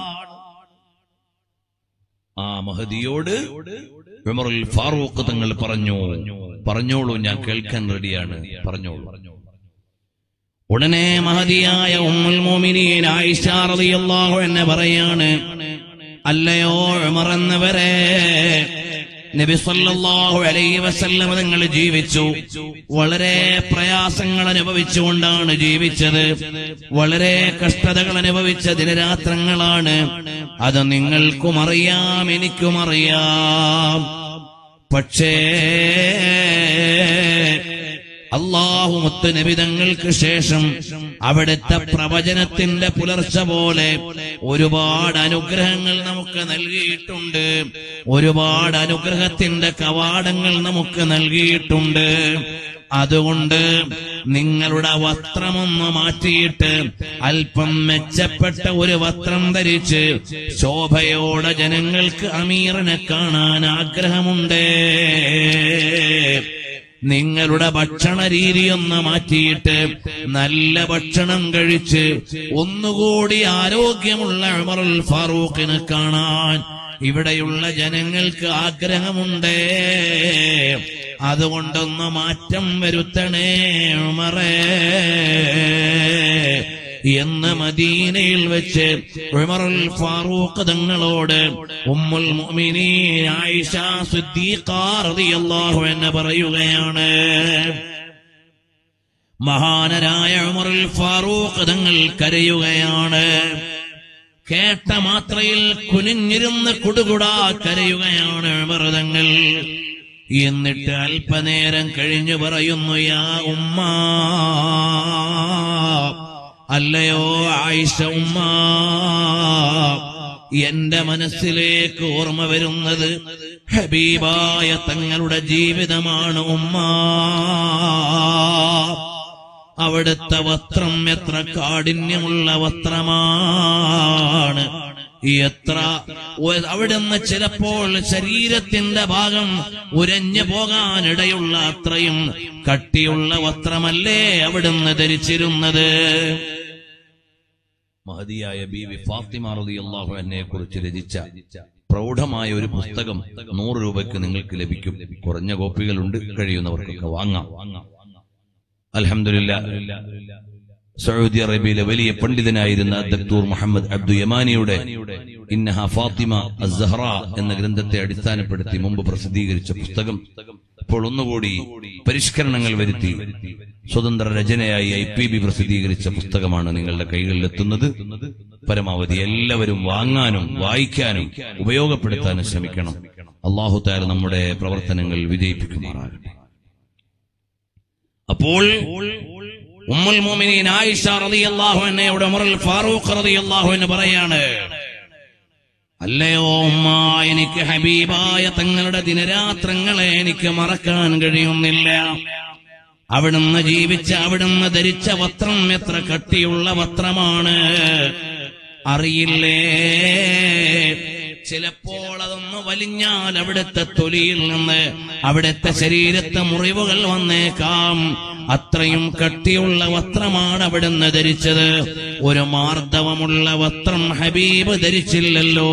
ആ മഹദിയോട് ഉമറുൽ ഫാറൂഖ് തങ്ങൾ പറഞ്ഞു, പറഞ്ഞോളൂ, ഞാൻ കേൾക്കാൻ റെഡിയാണ്, പറഞ്ഞോളൂ. ഉടനെ മഹദിയായ ഉമ്മുൽ മുഅ്മിനീൻ ആയിഷ റളിയല്ലാഹു അൻഹ പറയാണ്, അല്ലയോ ഉമർ എന്നവരെ, നബി സല്ലല്ലാഹു അലൈഹി വസല്ലം തങ്ങൾ ജീവിച്ചു, വളരെ പ്രയാസങ്ങൾ അനുഭവിച്ചുകൊണ്ടാണ് ജീവിച്ചത്, വളരെ കഷ്ടതകൾ അനുഭവിച്ച ദിനരാത്രങ്ങളാണ്. അത് നിങ്ങൾക്കും അറിയാം, എനിക്കും അറിയാം. പക്ഷേ അല്ലാഹു മുത്തുനബി തങ്ങൾക്ക് ശേഷം അവിടുത്തെ പ്രവചനത്തിന്റെ പുലർച്ച പോലെ ഒരുപാട് അനുഗ്രഹങ്ങൾ നമുക്ക് നൽകിയിട്ടുണ്ട്, ഒരുപാട് അനുഗ്രഹത്തിന്റെ കവാടങ്ങൾ നമുക്ക് നൽകിയിട്ടുണ്ട്. അതുകൊണ്ട് നിങ്ങളുടെ വസ്ത്രമൊന്ന് മാറ്റിയിട്ട് അല്പം മെച്ചപ്പെട്ട ഒരു വസ്ത്രം ധരിച്ച് ശോഭയോടെ ജനങ്ങൾക്ക് അമീറിനെ കാണാൻ ആഗ്രഹമുണ്ട്. നിങ്ങളുടെ ഭക്ഷണ രീതിയൊന്ന് മാറ്റിയിട്ട് നല്ല ഭക്ഷണം കഴിച്ച് ഒന്നുകൂടി ആരോഗ്യമുള്ള ഉമറുൽ ഫാറൂഖിനെ കാണാൻ ഇവിടെയുള്ള ജനങ്ങൾക്ക് ആഗ്രഹമുണ്ട്. അതുകൊണ്ടൊന്ന് മാറ്റം വരുത്തണേ ഉമറേ എന്ന് മദീനയിൽ വെച്ച് ഉമറുൽ ഫാറൂഖ് തങ്ങളോട് ഉമ്മുൽ മുഅ്മിനീൻ ആയിഷ സിദ്ദീഖ റളിയല്ലാഹു അൻഹ പറയുകയാണ്. മഹാനരായ ഉമറുൽ ഫാറൂഖ് തങ്ങൾ കരയുകയാണ്. കേട്ട മാത്രയിൽ കുനിഞ്ഞിരുന്ന് കുടുകുടാ കരയുകയാണ് ഉമർ തങ്ങൾ. എന്നിട്ട് അല്പനേരം കഴിഞ്ഞു പറയുന്നു, യാ ഉമ്മ, അല്ലയോ ആയിഷ ഉമ്മ, എന്റെ മനസ്സിലേക്ക് ഓർമ്മ വരുന്നത് ഹബീബായ തങ്ങളുടെ ജീവിതമാണ് ഉമ്മ. അവിടുത്തെ വസ്ത്രം എത്ര കാഠിന്യമുള്ള വസ്ത്രമാണ്, എത്ര അവിടുന്ന് ചിലപ്പോൾ ശരീരത്തിന്റെ ഭാഗം ഉരഞ്ഞു പോകാനിടയുള്ള അത്രയും കട്ടിയുള്ള വസ്ത്രമല്ലേ അവിടുന്ന് ധരിച്ചിരുന്നത്. മഹദിയായ ബീവി ഫാത്തിമ റളിയല്ലാഹു അൻഹയെ കുറിച്ച് രചിച്ച പ്രൗഢമായ ഒരു പുസ്തകം 100 രൂപയ്ക്ക് നിങ്ങൾക്ക് ലഭിക്കും. കുറഞ്ഞ കോപ്പികളുണ്ട്, കഴിയുന്നവർക്കൊക്കെ വാങ്ങാം. അൽഹംദുലില്ലാ, സൗദി അറേബ്യയിലെ വലിയ പണ്ഡിതനായിരുന്ന ദക്തൂർ മുഹമ്മദ് അബ്ദു യമാനിയുടെ ഇന്നഹ ഫാത്തിമ അസ്സഹ്റ എന്ന ഗ്രന്ഥത്തെ അടിസ്ഥാനപ്പെടുത്തി മുമ്പ് പ്രസിദ്ധീകരിച്ച പുസ്തകം ഇപ്പോൾ ഒന്നുകൂടി പരിഷ്കരണങ്ങൾ വരുത്തി സ്വതന്ത്ര രചനയായി IPB പ്രസിദ്ധീകരിച്ച പുസ്തകമാണ് നിങ്ങളുടെ കൈകളിലെത്തുന്നത്. പരമാവധി എല്ലാവരും വാങ്ങാനും വായിക്കാനും ഉപയോഗപ്പെടുത്താനും ശ്രമിക്കണം. അല്ലാഹു തആല നമ്മുടെ പ്രവർത്തനങ്ങൾ വിജയിപ്പിക്കുമാറാകട്ടെ. അപ്പോൾ ഉമ്മുൽ മുഅ്മിനീൻ ആയിഷ റളിയല്ലാഹു അൻഹയോട് ഉമറുൽ ഫാറൂഖ് റളിയല്ലാഹു അൻഹു പറയാണ്, അല്ലയോ ഉമ്മ, എനിക്ക് ഹബീബായ തങ്ങളുടെ ദിനരാത്രങ്ങളെ എനിക്ക് മറക്കാൻ കഴിയുന്നില്ല. അവിടുന്ന് ജീവിച്ച, അവിടുന്ന് ധരിച്ച വസ്ത്രം എത്ര കട്ടിയുള്ള വസ്ത്രമാണ് അറിയില്ലേ. ചിലപ്പോൾ അതൊന്ന് വലിഞ്ഞാൽ അവിടുത്തെ തൊലിയിൽ നിന്ന് അവിടുത്തെ ശരീരത്തെ മുറിവുകൾ വന്നേക്കാം. അത്രയും കട്ടിയുള്ള വസ്ത്രമാണ് അവിടുന്ന് ധരിച്ചത്. ഒരു മാർദ്ദവമുള്ള വസ്ത്രം ഹബീബ് ധരിച്ചില്ലല്ലോ.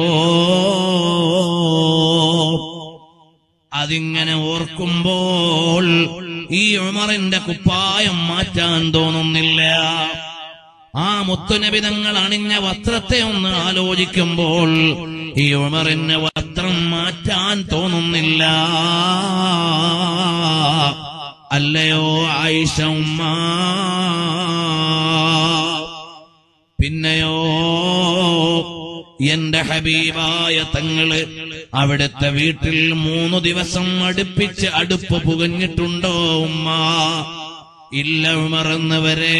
അതിങ്ങനെ ഓർക്കുമ്പോൾ ഈ ഉമറിന്റെ കുപ്പായം മാറ്റാൻ തോന്നുന്നില്ല. ആ മുത്തുനബി തങ്ങൾ അണിഞ്ഞ വസ്ത്രത്തെ ഒന്ന് ആലോചിക്കുമ്പോൾ ഈ ഉമറിന് വസ്ത്രം മാറ്റാൻ തോന്നുന്നില്ല. അല്ലയോ ആയിഷ ഉമ്മ, പിന്നെയോ എന്റെ ഹബീബായ തങ്ങള് അവിടുത്തെ വീട്ടിൽ 3 ദിവസം അടുപ്പിച്ച് അടുപ്പ് പുകഞ്ഞിട്ടുണ്ടോ ഉമ്മ? ഇല്ല ഉമറന്നവരെ.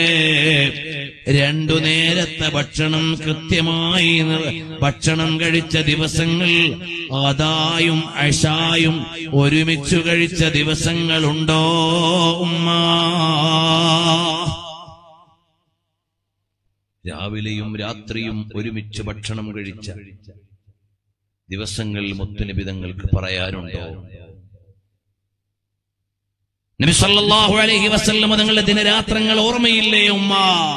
2 നേരത്തെ ഭക്ഷണം കൃത്യമായി ഭക്ഷണം കഴിച്ച ദിവസങ്ങൾ, അദായും അശായും ഒരുമിച്ചു കഴിച്ച ദിവസങ്ങളുണ്ടോ ഉമ്മ? രാവിലെയും രാത്രിയും ഒരുമിച്ച് ഭക്ഷണം കഴിച്ച ദിവസങ്ങൾ മുത്തുനബി തങ്ങൾക്ക് പറയാനുണ്ടോ? നബി സല്ലല്ലാഹു അലൈഹി വസല്ലം തങ്ങളുടെ ദിനരാത്രങ്ങൾ ഓർമ്മയില്ലേ ഉമ്മ?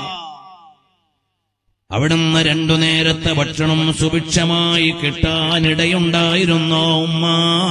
അവിടുന്ന് 2 നേരത്തെ ഭക്ഷണം സുഭിക്ഷമായി കിട്ടാനിടയുണ്ടായിരുന്നോ ഉമ്മ?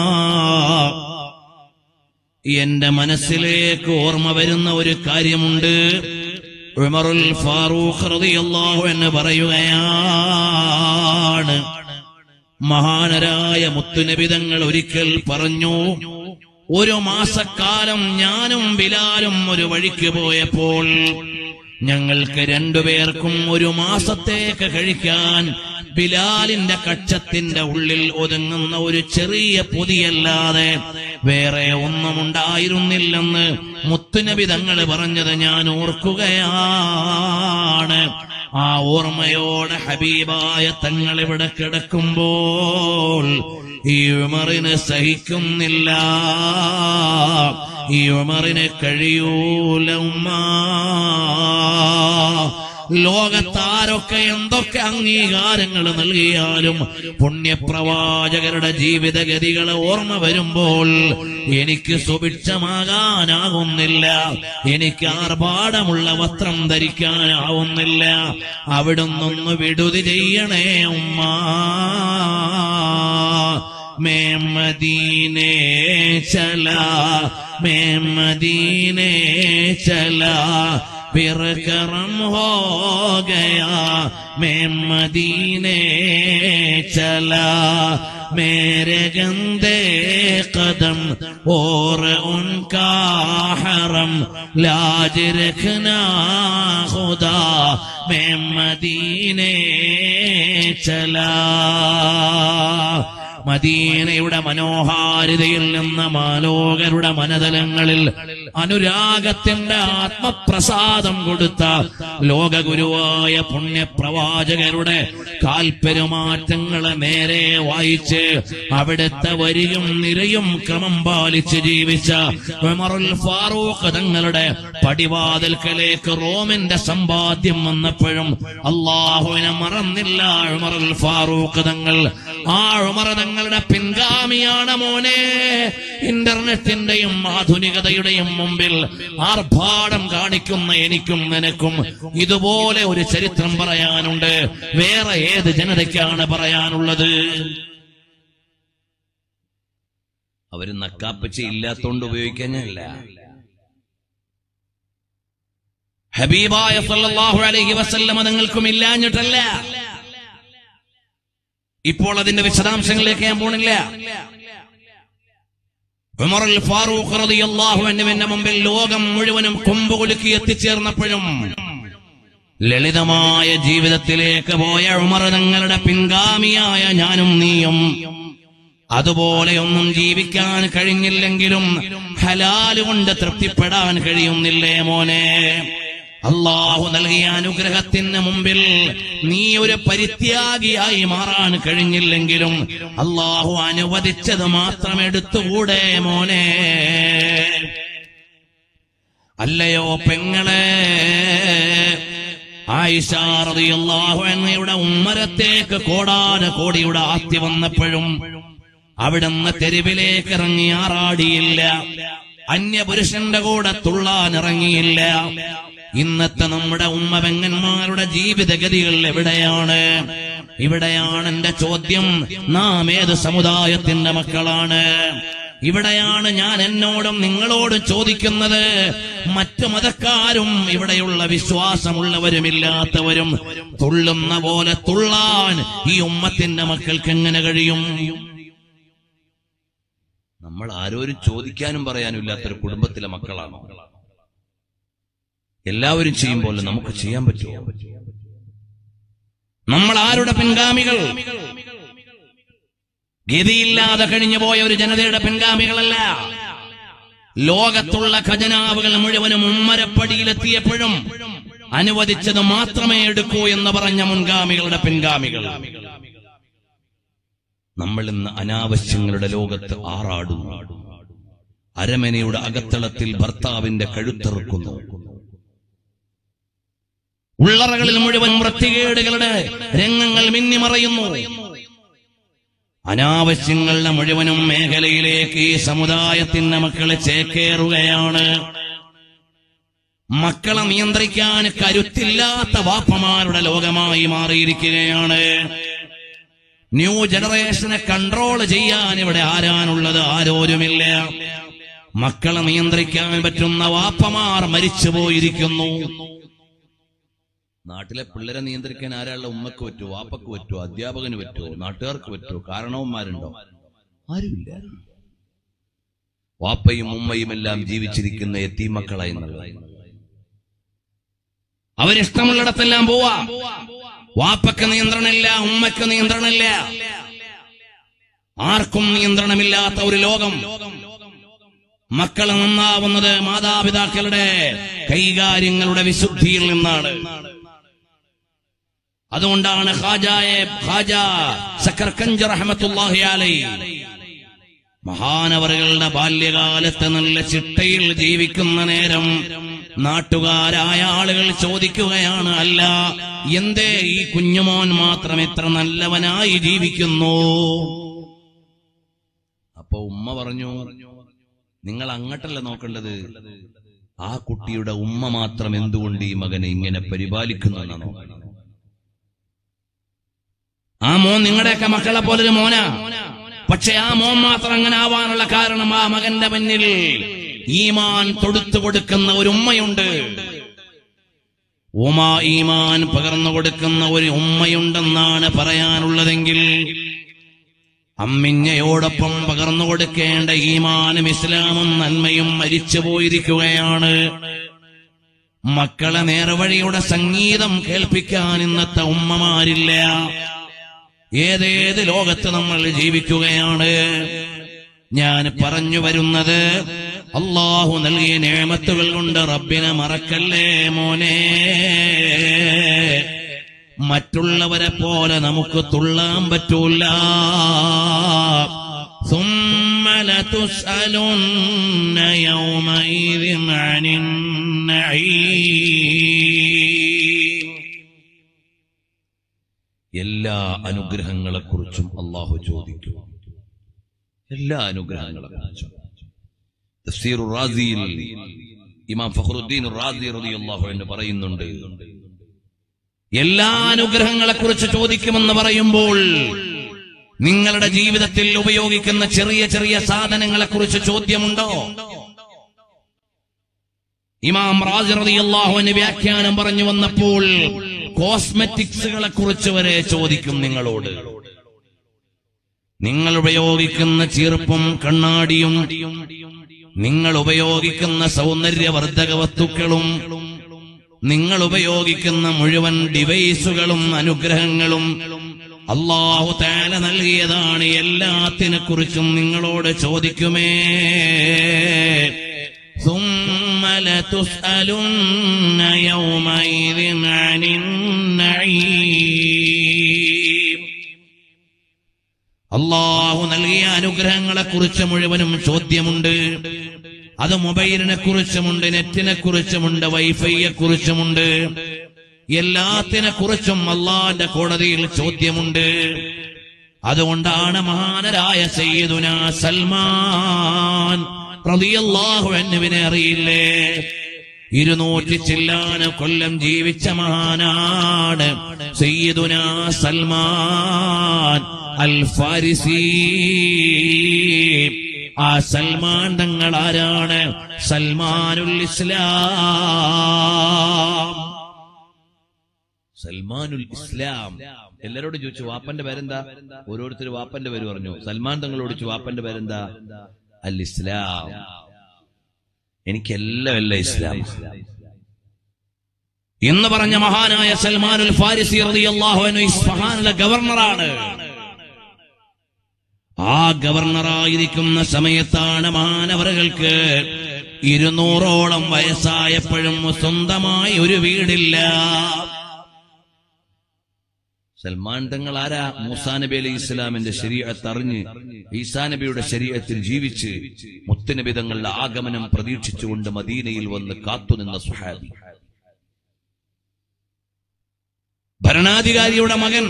എന്റെ മനസ്സിലേക്ക് ഓർമ്മ വരുന്ന ഒരു കാര്യമുണ്ട്. ഉമറുൽ ഫാറൂഖ് റളിയല്ലാഹു അൻഹു പറയുകയാണ്, മഹാനരായ മുത്തുനബി തങ്ങൾ ഒരിക്കൽ പറഞ്ഞു, 1 മാസക്കാലം ഞാനും ബിലാലും ഒരു വഴിക്ക് പോയപ്പോൾ ഞങ്ങൾക്ക് 2 പേർക്കും 1 മാസത്തേക്ക് കഴിക്കാൻ ബിലാലിന്റെ കക്ഷത്തിന്റെ ഉള്ളിൽ ഒതുങ്ങുന്ന ഒരു ചെറിയ പൊതിയല്ലാതെ വേറെ ഒന്നും ഉണ്ടായിരുന്നില്ലെന്ന് മുത്തുനബി തങ്ങൾ പറഞ്ഞത് ഞാൻ ഓർക്കുകയാണ്. ആ ഓർമ്മയോടെ ഹബീബായ തങ്ങൾ ഇവിടെ കിടക്കുമ്പോൾ ഈ ഉമറിന് സഹിക്കുന്നില്ല. ഈ ഉമറിന് കഴിയൂല ഉമ്മ. ലോകത്താരൊക്കെ എന്തൊക്കെ അംഗീകാരങ്ങൾ നൽകിയാലും പുണ്യപ്രവാചകരുടെ ജീവിതഗതികൾ ഓർമ്മ വരുമ്പോൾ എനിക്ക് സുഭിക്ഷമാകാനാകുന്നില്ല, എനിക്ക് ആർഭാടമുള്ള വസ്ത്രം ധരിക്കാനാവുന്നില്ല. അവിടുന്നൊന്ന് വിടുതി ചെയ്യണേ ഉമ്മ. मैं मदीने चला, मैं मदीने चला, फिर करम हो गया, मैं मदीने चला. मेरे गंदे कदम और उनका हरम लाज रखना खुदा, मैं मदीने चला. മദീനയുടെ മനോഹാരിതയിൽ നിന്ന് മാലോകരുടെ മനതലങ്ങളിൽ അനുരാഗത്തിന്റെ ആത്മപ്രസാദം കൊടുത്ത ലോകഗുരുവായ പുണ്യപ്രവാചകരുടെ കാൽപെരുമാറ്റങ്ങളെ നേരെ വായിച്ച് അവിടുത്തെ വരിയും നിരയും ക്രമം പാലിച്ച് ജീവിച്ച ഉമറുൽ ഫാറൂഖ് തങ്ങളുടെ പടിവാതിൽക്കലേക്ക് റോമിന്റെ സമ്പാദ്യം വന്നപ്പോഴും അല്ലാഹുവിനെ മറന്നില്ല ഉമറുൽ ഫാറൂഖ് തങ്ങൾ. ആ ഉമർ തങ്ങളുടെ പിൻഗാമിയാണ് മോനെ. ഇന്റർനെറ്റിന്റെയും ആധുനികതയുടെയും മുമ്പിൽ ആർഭാടം കാണിക്കുന്ന എനിക്കും നിനക്കും ഇതുപോലെ ഒരു ചരിത്രം പറയാനുണ്ട്. വേറെ ഏത് ജനതയ്ക്കാണ് പറയാനുള്ളത്? അവര് നക്കാപ്പച്ച ഇല്ലാത്തോണ്ട് ഉപയോഗിക്കാനല്ല, ഹബീബായ സല്ലല്ലാഹു അലൈഹി വസല്ലമ തങ്ങൾക്കും ഇല്ലാഞ്ഞിട്ടല്ല. ഇപ്പോൾ അതിന്റെ വിശദാംശങ്ങളിലേക്ക് ഞാൻ പോണില്ല. ഉമറുൽ ഫാറൂഖ് റളിയല്ലാഹു അൻഹുവിന്റെ മുമ്പിൽ ലോകം മുഴുവനും കൊമ്പുകുലുക്കി എത്തിച്ചേർന്നപ്പോഴും ലളിതമായ ജീവിതത്തിലേക്ക് പോയ ഉമർ തങ്ങളുടെ പിൻഗാമിയായ ഞാനും നീയും അതുപോലെയൊന്നും ജീവിക്കാൻ കഴിഞ്ഞില്ലെങ്കിലും ഹലാല് കൊണ്ട് തൃപ്തിപ്പെടാൻ കഴിയുന്നില്ലേ മോനെ? അല്ലാഹു നൽകിയ അനുഗ്രഹത്തിന് മുമ്പിൽ നീ ഒരു പരിത്യാഗിയായി മാറാൻ കഴിഞ്ഞില്ലെങ്കിലും അല്ലാഹു അനുവദിച്ചത് മാത്രം എടുത്തുകൂടെ മോനെ? അല്ലയോ പെങ്ങളെ? ആയിഷ റളിയല്ലാഹു അൻഹയുടെ ഉമ്മരത്തേക്ക് കോടാനുകോടിയുടെ ആർത്തി വന്നപ്പോഴും അവിടുന്ന് തെരുവിലേക്ക് ഇറങ്ങി ആറാടിയില്ല, അന്യപുരുഷന്റെ കൂടെ തുള്ളാനിറങ്ങിയില്ല. ഇന്നത്തെ നമ്മുടെ ഉമ്മപെങ്ങന്മാരുടെ ജീവിതഗതികൾ എവിടെയാണ്? ഇവിടെയാണ് എന്റെ ചോദ്യം. നാം ഏത് സമുദായത്തിന്റെ മക്കളാണ്? ഇവിടെയാണ് ഞാൻ എന്നോടും നിങ്ങളോടും ചോദിക്കുന്നത്. മറ്റു മതക്കാരും ഇവിടെയുള്ള വിശ്വാസമുള്ളവരുമില്ലാത്തവരും തുള്ളുന്ന പോലെ തുള്ളാൻ ഈ ഉമ്മത്തിന്റെ മക്കൾക്ക് എങ്ങനെ കഴിയും? നമ്മൾ ആരോരും ചോദിക്കാനും പറയാനും ഇല്ലാത്തൊരു കുടുംബത്തിലെ മക്കളാണോ? എല്ലാവരും ചെയ്യുമ്പോൾ നമുക്ക് ചെയ്യാൻ പറ്റുമോ? നമ്മൾ ആരുടെ പിൻഗാമികൾ? ഗതിയില്ലാതെ കഴിഞ്ഞു പോയ ഒരു ജനതയുടെ പിൻഗാമികളല്ല. ലോകത്തുള്ള ഖജനാവുകൾ മുഴുവനും ഉമ്മരപ്പടിയിലെത്തിയപ്പോഴും അനുവദിച്ചത് മാത്രമേ എടുക്കൂ എന്ന് പറഞ്ഞ മുൻഗാമികളുടെ പിൻഗാമികൾ. നമ്മൾ ഇന്ന് അനാവശ്യങ്ങളുടെ ലോകത്ത് ആറാടുന്നു. അരമനയുടെ അകത്തളത്തിൽ ഭർത്താവിന്റെ കഴുത്തെറുക്കുന്നു. ഉള്ളറകളിൽ മുഴുവൻ വൃത്തികേടുകളുടെ രംഗങ്ങൾ മിന്നിമറയുന്നു. അനാവശ്യങ്ങളുടെ മുഴുവനും മേഖലയിലേക്ക് ഈ സമുദായത്തിന്റെ മക്കളെ ചേക്കേറുകയാണ്. മക്കളെ നിയന്ത്രിക്കാൻ കരുത്തില്ലാത്ത വാപ്പമാരുടെ ലോകമായി മാറിയിരിക്കുകയാണ്. ന്യൂ ജനറേഷനെ കൺട്രോൾ ചെയ്യാൻ ഇവിടെ ആരാനുള്ളത്? ആരോരുമില്ല. മക്കളെ നിയന്ത്രിക്കാൻ പറ്റുന്ന വാപ്പമാർ മരിച്ചുപോയിരിക്കുന്നു. നാട്ടിലെ പിള്ളേരെ നിയന്ത്രിക്കാൻ ആരാളുടെ? ഉമ്മക്ക് പറ്റുമോ? വാപ്പക്ക് പറ്റുമോ? അധ്യാപകന് പറ്റുമോ? നാട്ടുകാർക്ക് പറ്റുമോ? കാരണവന്മാരുണ്ടോ? ആരുമില്ല. വാപ്പയും ഉമ്മയും എല്ലാം ജീവിച്ചിരിക്കുന്ന യതീമക്കളായി അവരിഷ്ടമുള്ളിടത്തെല്ലാം പോവാ. വാപ്പക്ക് നിയന്ത്രണമില്ല, ഉമ്മക്ക് നിയന്ത്രണമില്ല, ആർക്കും നിയന്ത്രണമില്ലാത്ത ഒരു ലോകം. മക്കൾ നന്നാവുന്നത് മാതാപിതാക്കളുടെ കൈകാര്യങ്ങളുടെ വിശുദ്ധിയിൽ നിന്നാണ്. അതുകൊണ്ടാണ് ഖാജ സക്കർകഞ്ച് റഹ്മത്തുള്ളാഹി അലൈഹി മഹാനവറുകളുടെ ബാല്യകാലത്ത് നല്ല ചിട്ടയിൽ ജീവിക്കുന്ന നേരം നാട്ടുകാരായ ആളുകൾ ചോദിക്കുകയാണ്, അല്ല എന്തേ ഈ കുഞ്ഞുമോൻ മാത്രം എത്ര നല്ലവനായി ജീവിക്കുന്നു? അപ്പൊ ഉമ്മ പറഞ്ഞു, നിങ്ങൾ അങ്ങോട്ടല്ല നോക്കേണ്ടത്, ആ കുട്ടിയുടെ ഉമ്മ മാത്രം എന്തുകൊണ്ട് ഈ മകനെ ഇങ്ങനെ പരിപാലിക്കുന്നു എന്നാണ് നോക്കുന്നത്. ആ മോൻ നിങ്ങളുടെയൊക്കെ മക്കളെ പോലൊരു മോനാ, പക്ഷെ ആ മോൻ മാത്രം അങ്ങനെ ആവാനുള്ള കാരണം ആ മകന്റെ മുന്നിൽ ഈമാൻ തൊടുത്തു കൊടുക്കുന്ന ഒരു ഉമ്മയുണ്ട്. ഈമാൻ പകർന്നു കൊടുക്കുന്ന ഒരു ഉമ്മയുണ്ടെന്നാണ് പറയാനുള്ളതെങ്കിൽ അമ്മിഞ്ഞയോടൊപ്പം പകർന്നു കൊടുക്കേണ്ട ഈമാനും ഇസ്ലാമും നന്മയും മരിച്ചു പോയിരിക്കുകയാണ്. മക്കളെ നേർവഴിയുടെ സംഗീതം കേൾപ്പിക്കാൻ ഇന്നത്തെ ഉമ്മമാരില്ല. ഏതേത് ലോകത്ത് നമ്മൾ ജീവിക്കുകയാണ്. ഞാൻ പറഞ്ഞു വരുന്നത്, അല്ലാഹു നൽകിയ നിഅമത്തുകൾ കൊണ്ട് റബ്ബിനെ മറക്കല്ലേ മോനെ. മറ്റുള്ളവരെ പോലെ നമുക്ക് തുള്ളാൻ പറ്റൂല. ثم لتسألن يومئذ عن النعيم. എല്ലാ അനുഗ്രഹങ്ങളെക്കുറിച്ചും അല്ലാഹു ചോദിക്കും. എല്ലാ അനുഗ്രഹങ്ങളെക്കുറിച്ചും. തഫ്സീർ റാസിയിൽ ഇമാം ഫഖ്റുദ്ദീൻ റാസി റളിയല്ലാഹു അൻഹു പറയുന്നുണ്ട്, എല്ലാ അനുഗ്രഹങ്ങളെക്കുറിച്ച് ചോദിക്കുമെന്ന് പറയുമ്പോൾ നിങ്ങളുടെ ജീവിതത്തിൽ ഉപയോഗിക്കുന്ന ചെറിയ ചെറിയ സാധനങ്ങളെക്കുറിച്ച് ചോദ്യമുണ്ടോ? ഇമാം റാസി റളിയല്ലാഹു അൻഹു വ്യാഖ്യാനം പറഞ്ഞു വന്നപ്പോൾ കോസ്മെറ്റിക്സുകളെ കുറിച്ച് വരെ ചോദിക്കും നിങ്ങളോട്. നിങ്ങൾ ഉപയോഗിക്കുന്ന ചീർപ്പും കണ്ണാടിയും, നിങ്ങൾ ഉപയോഗിക്കുന്ന സൗന്ദര്യവർദ്ധക വസ്തുക്കളും, നിങ്ങൾ ഉപയോഗിക്കുന്ന മുഴുവൻ ഡിവൈസുകളും അനുഗ്രഹങ്ങളും അല്ലാഹു തആല നൽകിയതാണ്. എല്ലാത്തിനെ കുറിച്ചും നിങ്ങളോട് ചോദിക്കുമേ. ثم لتسألن يومئذ عن النعيم. അല്ലാഹു നൽകിയ അനുഗ്രഹങ്ങളെ കുറിച്ച് മുഴുവനും ചോദ്യമുണ്ട്. അത് മൊബൈലിനെ കുറിച്ചുമുണ്ട്, നെറ്റിനെ കുറിച്ചുമുണ്ട്, വൈഫൈയെ കുറിച്ചുമുണ്ട്. എല്ലാത്തിനെ കുറിച്ചും അല്ലാഹുവിന്റെ കോടതിയിൽ ചോദ്യമുണ്ട്. അതുകൊണ്ടാണ് മഹാനരായ സയ്യിദുനാ സൽമാൻ റളിയല്ലാഹു അൻഹുവിനെ അറിയില്ലേ? 200 ചില്ലാനം കൊല്ലം ജീവിച്ച മഹാനാണ് സയ്യിദുനാ സൽമാൻ അൽ ഫാരിസി. ആ സൽമാൻ തങ്ങൾ ആരാണ്? സൽമാനുൽ ഇസ്ലാം. സൽമാനുൽ ഇസ്ലാം. എല്ലാരോടും ചോദിച്ചു വാപ്പന്റെ പേരെന്താ? ഓരോരുത്തർ വാപ്പന്റെ പേര് പറഞ്ഞു. സൽമാൻ തങ്ങളോട് ചോദിച്ചു വാപ്പന്റെ പേരെന്താ? അൽ ഇസ്ലാം. എനിക്കെല്ലാം ഇസ്ലാം എന്ന് പറഞ്ഞ മഹാനായ സൽമാനുൽ ഫാരിസി റളിയല്ലാഹു അൻഹു ഇസ്ഫഹാനിലെ ഗവർണറാണ്. ആ ഗവർണറായിരിക്കുന്ന സമയത്താണ് മഹാനവറുകൾക്ക് 200ഓളം വയസ്സായപ്പോഴും സ്വന്തമായി ഒരു വീടില്ല. സൽമാൻ തങ്ങൾ ആരാ? മൂസാ നബി അലൈഹി ഇസ്ലാമിന്റെ ശരീഅത്ത് അറിഞ്ഞ് ഈസാ നബിയുടെ ശരീഅത്തിൽ ജീവിച്ച് മുത്തുനബി തങ്ങളുടെ ആഗമനം പ്രതീക്ഷിച്ചുകൊണ്ട് മദീനയിൽ വന്ന് കാത്തുനിന്ന സുഹാബി. ഭരണാധികാരിയുടെ മകൻ,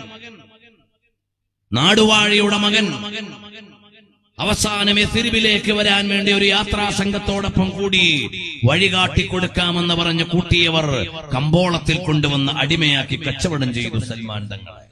നാടുവാഴിയുടെ മകൻ. അവസാനം യസ്രിബിലേക്ക് വരാൻ വേണ്ടി ഒരു യാത്രാ സംഘത്തോടൊപ്പം കൂടി വഴികാട്ടിക്കൊടുക്കാമെന്ന് പറഞ്ഞ് കൂട്ടിയവർ കമ്പോളത്തിൽ കൊണ്ടുവന്ന് അടിമയാക്കി കച്ചവടം ചെയ്തു സൽമാൻ തങ്ങളെ.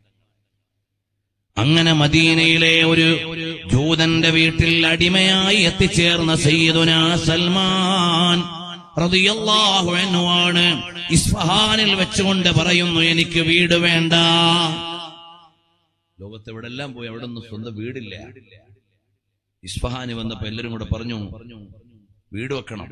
അങ്ങനെ മദീനയിലെ ഒരു ജൂതന്റെ വീട്ടിൽ അടിമയായി എത്തിച്ചേർന്ന സയ്യിദുനാ സൽമാൻ റളിയല്ലാഹു അൻഹു ആണ് ഇസ്ഫഹാനിൽ വെച്ചുകൊണ്ട് പറയുന്നു, എനിക്ക് വീട് വേണ്ട. ലോകത്തെവിടെല്ലാം പോയി അവിടെ ഒന്നും സ്വന്തം വീടില്ല. ഇസ്ഫഹാനി വന്നപ്പോ എല്ലാരും കൂടെ പറഞ്ഞു, വീട് വെക്കണം.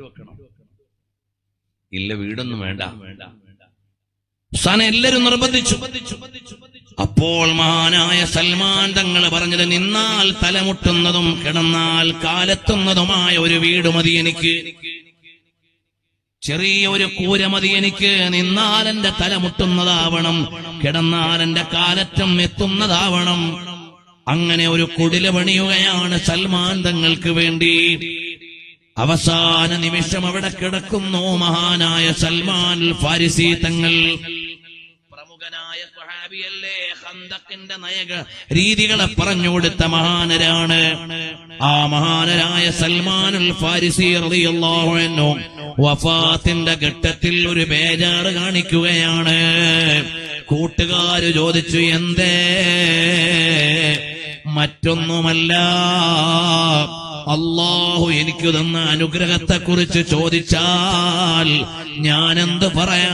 ഇല്ല, വീടൊന്നും വേണ്ട. എല്ലാരും നിർബന്ധിച്ചു. അപ്പോൾ മഹാനായ സൽമാൻ തങ്ങൾ പറഞ്ഞത്, നിന്നാൽ തലമുട്ടുന്നതും കിടന്നാൽ കാലെത്തുന്നതുമായ ഒരു വീട് മതി എനിക്ക്. ചെറിയ ഒരു കൂര മതി എനിക്ക്. നിന്നാൽ എന്റെ തലമുട്ടുന്നതാവണം, കിടന്നാൽ എന്റെ കാലറ്റം എത്തുന്നതാവണം. അങ്ങനെ ഒരു കുടില പണിയുകയാണ് സൽമാൻ തങ്ങൾക്ക് വേണ്ടി. അവസാന നിമിഷം അവിടെ കിടക്കുന്നു മഹാനായ സൽമാൻ ഫാരിസി തങ്ങൾ. പ്രമുഖനായ സ്വഹാബിയല്ലേ, ഖന്തഖിന്റെ രീതികളെ പറഞ്ഞുകൊടുത്ത മഹാനരാണ്. ആ മഹാനരായ സൽമാനുൽ ഫാരിസി റളിയല്ലാഹു അൻഹു വഫാത്തിന്റെ ഘട്ടത്തിൽ ഒരു ബേജാറ് കാണിക്കുകയാണ്. കൂട്ടുകാര് ചോദിച്ചു, എന്തേ? മറ്റൊന്നുമല്ല, അല്ലാഹു എനിക്ക് തന്ന അനുഗ്രഹത്തെക്കുറിച്ച് ചോദിച്ചാൽ ഞാനെന്ത്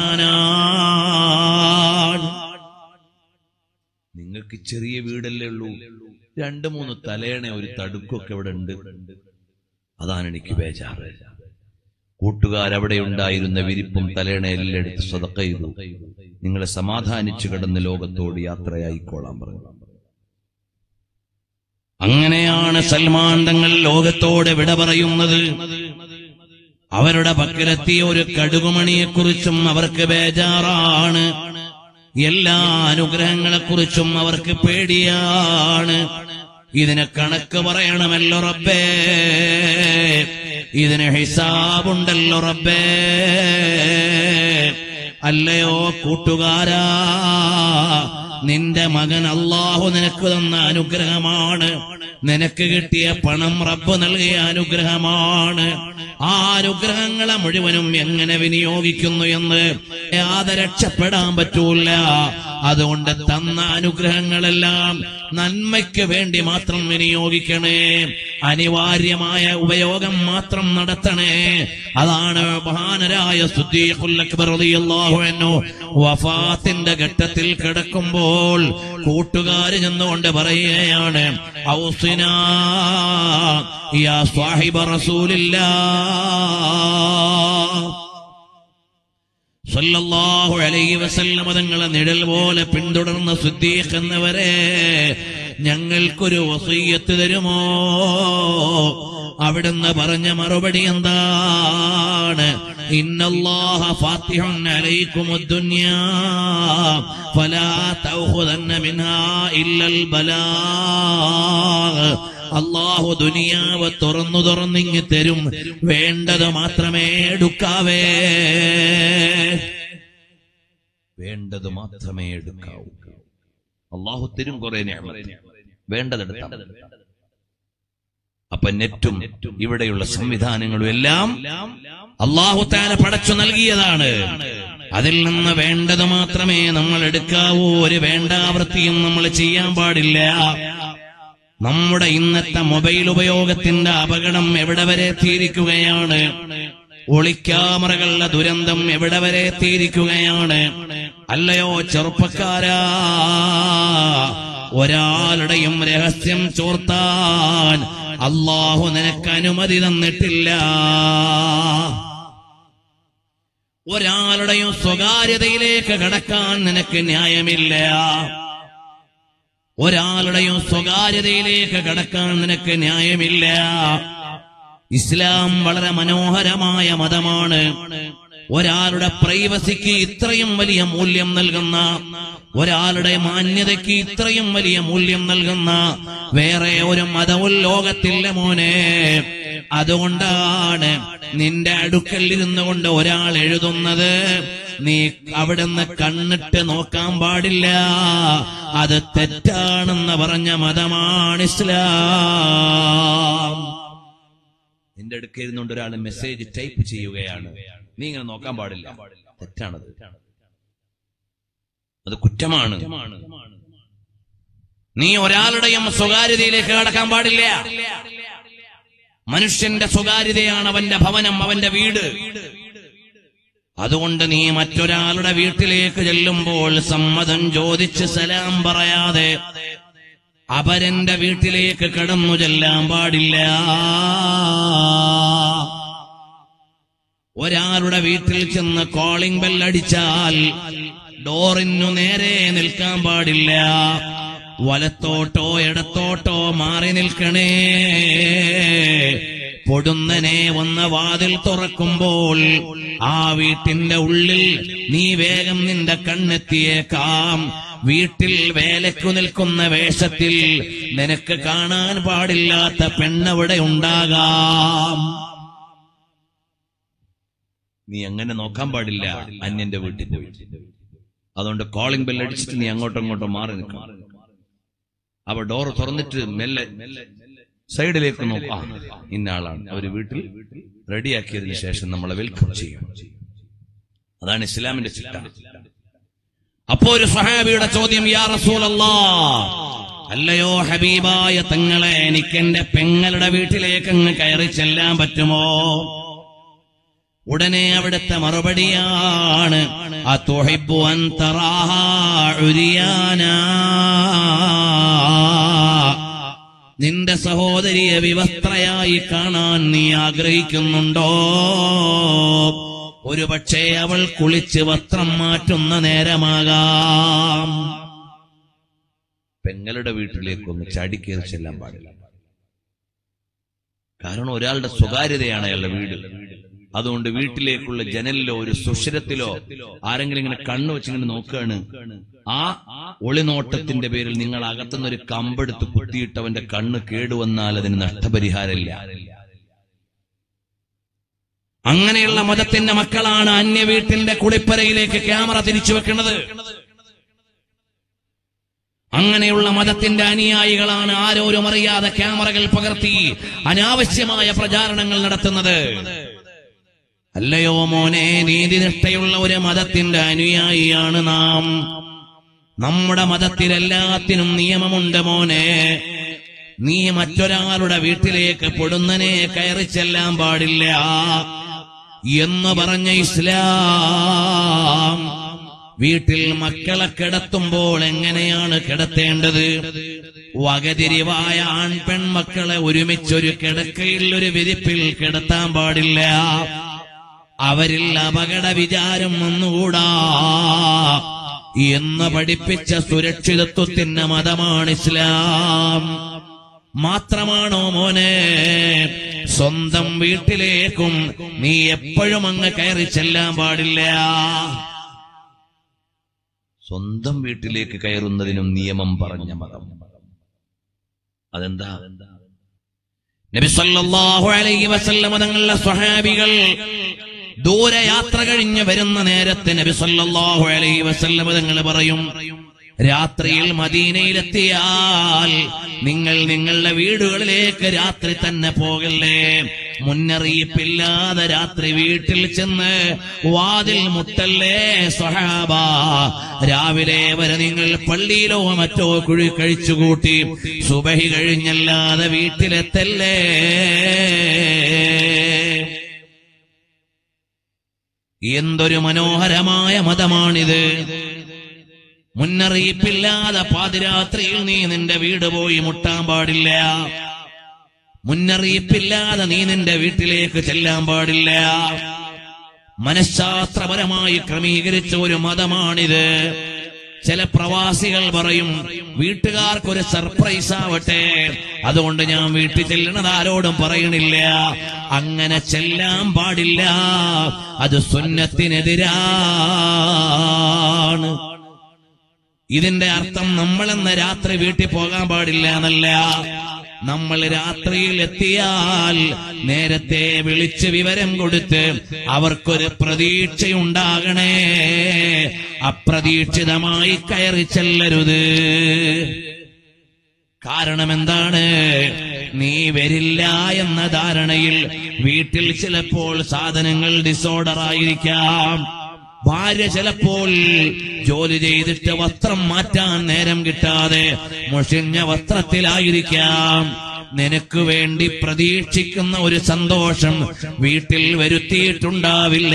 പറയാനാണ്? നിങ്ങൾക്ക് ചെറിയ വീടല്ലേ ഉള്ളൂ, 2-3 തലേണ ഒരു തടുക്കൊക്കെ ഇവിടെ ഉണ്ട്. അതാണ് എനിക്ക് ബേജാറ്. കൂട്ടുകാരവിടെ ഉണ്ടായിരുന്ന വിരിപ്പും തലേണയെല്ലാം എടുത്ത് സദഖ ചെയ്തു. നിങ്ങളെ സമാധാനിച്ചു കിടന്ന് ലോകത്തോട് യാത്രയായിക്കോളാൻ പറഞ്ഞു. അങ്ങനെയാണ് സൽമാൻ തങ്ങൾ ലോകത്തോട് വിട പറയുന്നത്. അവരുടെ പക്കലെത്തിയ ഒരു കടുകുമണിയെക്കുറിച്ചും അവർക്ക് ബേജാറാണ്. എല്ലാ അനുഗ്രഹങ്ങളെക്കുറിച്ചും അവർക്ക് പേടിയാണ്. ഇതിന് കണക്ക് പറയണമല്ലോ റബ്ബേ, ഇതിന് ഹിസാബുണ്ടല്ലോ റബ്ബേ. അല്ലയോ കൂട്ടുകാരാ, നിന്റെ മകൻ അല്ലാഹു നിനക്ക് തന്ന അനുഗ്രഹമാണ്. നിനക്ക് കിട്ടിയ പണം റബ്ബ് നൽകിയ അനുഗ്രഹമാണ്. ആ അനുഗ്രഹങ്ങളെ മുഴുവനും എങ്ങനെ വിനിയോഗിക്കുന്നു എന്ന് യാതൊരു രക്ഷപ്പെടാൻ പറ്റൂല. അതുകൊണ്ട് തന്ന അനുഗ്രഹങ്ങളെല്ലാം നന്മയ്ക്ക് വേണ്ടി മാത്രം വിനിയോഗിക്കണേ, അനിവാര്യമായ ഉപയോഗം മാത്രം നടത്തണേ. അതാണ് മഹാനരായ സിദ്ദീഖുൽ അക്ബർ റളിയല്ലാഹു അൻഹു വഫാത്തിന്റെ ഘട്ടത്തിൽ കിടക്കുമ്പോൾ കൂട്ടുകാര് ചെന്നുകൊണ്ട് പറയുകയാണ്, ഔസിനാ യാ സാഹിബ റസൂലില്ലാഹ് സല്ലല്ലാഹു അലൈഹി വസല്ലം തങ്ങളെ നിഴൽ പോലെ പിന്തുടർന്ന സിദ്ദീഖ് എന്നവരെ ഞങ്ങൾക്കൊരു വസിയ്യത്ത് തരുമോ? അവിടുന്ന് പറഞ്ഞ മറുപടി എന്താണ്? ഇന്നല്ലാഹ ഫാത്തിഹുൻ അലൈക്കുമുദ് ദുനിയാ ഫലാ തഅഖുദന്ന മിൻഹാ ഇല്ലൽ ബലാഗ്. അല്ലാഹു ദുനിയാവ് തുറന്നു തുറന്നിങ്ങ് തരും, വേണ്ടത് മാത്രമേ എടുക്കാവേ. വേണ്ടത് മാത്രമേ എടുക്കാവൂ. അല്ലാഹു തരും കുറെ നിഅമത്ത്, വേണ്ടതെടുക്കാം. അപ്പൊ നെറ്റും ഇവിടെയുള്ള സംവിധാനങ്ങളും എല്ലാം അല്ലാഹു തആല പടച്ചു നൽകിയതാണ്. അതിൽ നിന്ന് വേണ്ടത് മാത്രമേ നമ്മൾ എടുക്കാവൂ. ഒരു വേണ്ടാവൃത്തിയും നമ്മൾ ചെയ്യാൻ പാടില്ല. നമ്മുടെ ഇന്നത്തെ മൊബൈൽ ഉപയോഗത്തിന്റെ അപകടം എവിടെ വരെ എത്തിയിരിക്കുകയാണ്? ഒളിക്യാമറകളുടെ ദുരന്തം എവിടെ വരെ എത്തിയിരിക്കുകയാണ്? അല്ലയോ ചെറുപ്പക്കാരാ, ഒരാളുടെയും രഹസ്യം ചോർത്താൻ അല്ലാഹു നിനക്ക് അനുമതി തന്നിട്ടില്ല. ഒരാളുടെയും സ്വകാര്യതയിലേക്ക് കടക്കാൻ നിനക്ക് ന്യായമില്ല. ഒരാളുടെയും സ്വകാര്യതയിലേക്ക് കടക്കാൻ നിനക്ക് ന്യായമില്ല. ഇസ്ലാം വളരെ മനോഹരമായ മതമാണ്. ഒരാളുടെ പ്രൈവസിക്ക് ഇത്രയും വലിയ മൂല്യം നൽകുന്ന, ഒരാളുടെ മാന്യതയ്ക്ക് ഇത്രയും വലിയ മൂല്യം നൽകുന്ന വേറെ ഒരു മതവും ലോകത്തില്ല മോനെ. അതുകൊണ്ടാണ് നിന്റെ അടുക്കൽ ഇരുന്നു കൊണ്ട് ഒരാൾ എഴുതുന്നത് നീ അവിടുന്ന് കണ്ണിട്ട് നോക്കാൻ പാടില്ല, അത് തെറ്റാണെന്ന് പറഞ്ഞ മതമാണ് ഇസ്ലാം. നിന്റെ അടുക്കൽ ഇരുന്നുകൊണ്ട് ഒരാൾ മെസ്സേജ് ടൈപ്പ് ചെയ്യുകയാണ്, നീ ഇങ്ങനെ നോക്കാൻ പാടില്ല, തെറ്റാണത്, അത് കുറ്റമാണ്. നീ ഒരാളുടെയും സ്വകാര്യതയിലേക്ക് കടക്കാൻ പാടില്ല. മനുഷ്യന്റെ സ്വകാര്യതയാണ് അവന്റെ ഭവനം, അവന്റെ വീട്. അതുകൊണ്ട് നീ മറ്റൊരാളുടെ വീട്ടിലേക്ക് ചെല്ലുമ്പോൾ സമ്മതം ചോദിച്ച് സലാം പറയാതെ അപരന്റെ വീട്ടിലേക്ക് കടന്നു ചെല്ലാൻ പാടില്ല. ഒരാളുടെ വീട്ടിൽ ചെന്ന് കോളിംഗ് ബെൽ അടിച്ചാൽ ഡോറിനു നേരെ നിൽക്കാൻ പാടില്ല. വലത്തോട്ടോ ഇടത്തോട്ടോ മാറി നിൽക്കണേ. പൊടുന്നനെ വന്ന വാതിൽ തുറക്കുമ്പോൾ ആ വീട്ടിന്റെ ഉള്ളിൽ നീ വേഗം നിന്റെ കണ്ണെത്തിയേക്കാം. വീട്ടിൽ വേലയ്ക്കു നിൽക്കുന്ന വേഷത്തിൽ നിനക്ക് കാണാൻ പാടില്ലാത്ത പെണ്ണവിടെ ഉണ്ടാകാം. നീ അങ്ങനെ നോക്കാൻ പാടില്ല അന്യന്റെ വീട്ടിൽ പോയി. അതുകൊണ്ട് കോളിംഗ് ബെൽ അടിച്ചിട്ട് നീ അങ്ങോട്ടും ഇങ്ങോട്ടും മാറി നിൽക്കണം. അവ ഡോറ് തുറന്നിട്ട് മെല്ലെ സൈഡിലേക്ക് നോക്കാം, ഇന്ന ആളാണ്. അവര് വീട്ടിൽ റെഡിയാക്കിയതിനു ശേഷം നമ്മളെ വെൽക്കം ചെയ്യും. അതാണ് ഇസ്ലാമിന്റെ ചിട്ട. അപ്പോ ഒരു സ്വഹാബിയുടെ ചോദ്യം, യാ റസൂലല്ലാഹ്, അല്ലയോ ഹബീബായ തങ്ങളെ, എനിക്ക് എന്റെ പെങ്ങളുടെ വീട്ടിലേക്ക് അങ്ങ് കയറി ചെല്ലാൻ പറ്റുമോ? ഉടനെ അവിടുത്തെ മറുപടിയാണ്, അതുഹിബ്ബു അൻ തറാഹാ ഉരിയാനാ, നിന്റെ സഹോദരിയെ വിവസ്ത്രയായി കാണാൻ നീ ആഗ്രഹിക്കുന്നുണ്ടോ? ഒരു പക്ഷേ അവൾ കുളിച്ച് വസ്ത്രം മാറ്റുന്ന നേരമാകാം. പെങ്ങളുടെ വീട്ടിലേക്കൊന്ന് ചാടിക്കേറി ചെല്ലാൻ പാടില്ല. കാരണം ഒരാളുടെ സ്വകാര്യതയാണ് അയാളുടെ വീട്. അതുകൊണ്ട് വീട്ടിലേക്കുള്ള ജനലിലോ ഒരു സുഷിരത്തിലോ ആരെങ്കിലും ഇങ്ങനെ കണ്ണു വെച്ചിങ്ങനെ നോക്കുകയാണ്, ആ ഒളിനോട്ടത്തിന്റെ പേരിൽ നിങ്ങൾ അകത്തുനിന്നൊരു കമ്പെടുത്ത് കുത്തിയിട്ടവന്റെ കണ്ണ് കേടുവന്നാൽ അതിന് നഷ്ടപരിഹാരമില്ല. അങ്ങനെയുള്ള മതത്തിന്റെ മക്കളാണ് അന്യ വീട്ടിന്റെ കുളിപ്പരയിലേക്ക് ക്യാമറ തിരിച്ചു വെക്കുന്നത്. അങ്ങനെയുള്ള മതത്തിന്റെ അനുയായികളാണ് ആരോരും അറിയാതെ ക്യാമറകൾ പകർത്തി അനാവശ്യമായ പ്രചാരണങ്ങൾ നടത്തുന്നത്. അല്ലയോ മോനെ, നീതിനിഷ്ഠയുള്ള ഒരു മതത്തിന്റെ അനുയായിയാണ് നാം. നമ്മുടെ മതത്തിൽ എല്ലാത്തിനും നിയമമുണ്ട് മോനെ. നീ മറ്റൊരാളുടെ വീട്ടിലേക്ക് പൊടുന്നനെ കയറി ചെല്ലാൻ പാടില്ല എന്ന് പറഞ്ഞ ഇസ്ലാം വീട്ടിൽ മക്കളെ കിടത്തുമ്പോൾ എങ്ങനെയാണ് കിടത്തേണ്ടത്? വകതിരിവായ ആൺപെൺമക്കളെ ഒരുമിച്ചൊരു കിടക്കയിൽ ഒരു വിരിപ്പിൽ കിടത്താൻ പാടില്ല. അവരിൽ അപകട വിചാരം ഒന്നുകൂടാ എന്ന് പഠിപ്പിച്ച സുരക്ഷിതത്വത്തിന്റെ മതമാണ് ഇസ്ലാം. മാത്രമാണോ മോനെ, സ്വന്തം വീട്ടിലേക്കും നീ എപ്പോഴും അങ്ങ് കയറി ചെല്ലാൻ പാടില്ല. സ്വന്തം വീട്ടിലേക്ക് കയറുന്നതിനും നിയമം പറഞ്ഞ മതം. അതെന്താ? നബി സല്ലല്ലാഹു അലൈഹി വസല്ലം തങ്ങളുടെ സ്വഹാബികൾ ദൂരയാത്ര കഴിഞ്ഞ് വരുന്ന നേരത്തെ നബി സല്ലല്ലാഹു അലൈഹി വസല്ലം തങ്ങൾ പറയും, രാത്രിയിൽ മദീനയിലെത്തിയാൽ നിങ്ങൾ നിങ്ങളുടെ വീടുകളിലേക്ക് രാത്രി തന്നെ പോകല്ലേ. മുന്നറിയിപ്പില്ലാതെ രാത്രി വീട്ടിൽ ചെന്ന് വാതിൽ മുട്ടല്ലേ സ്വഹാബ. രാവിലെ വരെ നിങ്ങൾ പള്ളിയിലോ മറ്റോ കുഴി കഴിച്ചുകൂട്ടി സുബഹി കഴിഞ്ഞല്ലാതെ വീട്ടിലെത്തല്ലേ. എന്തൊരു മനോഹരമായ മതമാണിത്! മുന്നറിയിപ്പില്ലാതെ പാതിരാത്രിയിൽ നീ നിന്റെ വീട് പോയി മുട്ടാൻ പാടില്ല. മുന്നറിയിപ്പില്ലാതെ നീ നിന്റെ വീട്ടിലേക്ക് ചെല്ലാൻ പാടില്ല. മനഃശാസ്ത്രപരമായി ക്രമീകരിച്ച ഒരു മതമാണിത്. ചില പ്രവാസികൾ പറയും, വീട്ടുകാർക്കൊരു സർപ്രൈസ് ആവട്ടെ, അതുകൊണ്ട് ഞാൻ വീട്ടിൽ ചെല്ലണത് ആരോടും പറയണില്ല. അങ്ങനെ ചെല്ലാൻ പാടില്ല. അത് സുന്നത്തിനെതിരാണ്. ഇതിന്റെ അർത്ഥം നമ്മളെന്ന് രാത്രി വീട്ടിൽ പോകാൻ പാടില്ല എന്നല്ല. നമ്മൾ രാത്രിയിൽ എത്തിയാൽ നേരത്തെ വിളിച്ച് വിവരം കൊടുത്ത് അവർക്കൊരു പ്രതീക്ഷയുണ്ടാകണേ. അപ്രതീക്ഷിതമായി കയറി ചെല്ലരുത്. കാരണം എന്താണ്? നീ വരില്ല എന്ന ധാരണയിൽ വീട്ടിൽ ചിലപ്പോൾ സാധനങ്ങൾ ഡിസോർഡർ ആയിരിക്കാം. ഭാര്യ ചിലപ്പോൾ ജോലി ചെയ്തിട്ട് വസ്ത്രം മാറ്റാൻ നേരം കിട്ടാതെ മുഷിഞ്ഞ വസ്ത്രത്തിലായിരിക്കാം. നിനക്ക് വേണ്ടി പ്രതീക്ഷിക്കുന്ന ഒരു സന്തോഷം വീട്ടിൽ വരുത്തിയിട്ടുണ്ടാവില്ല.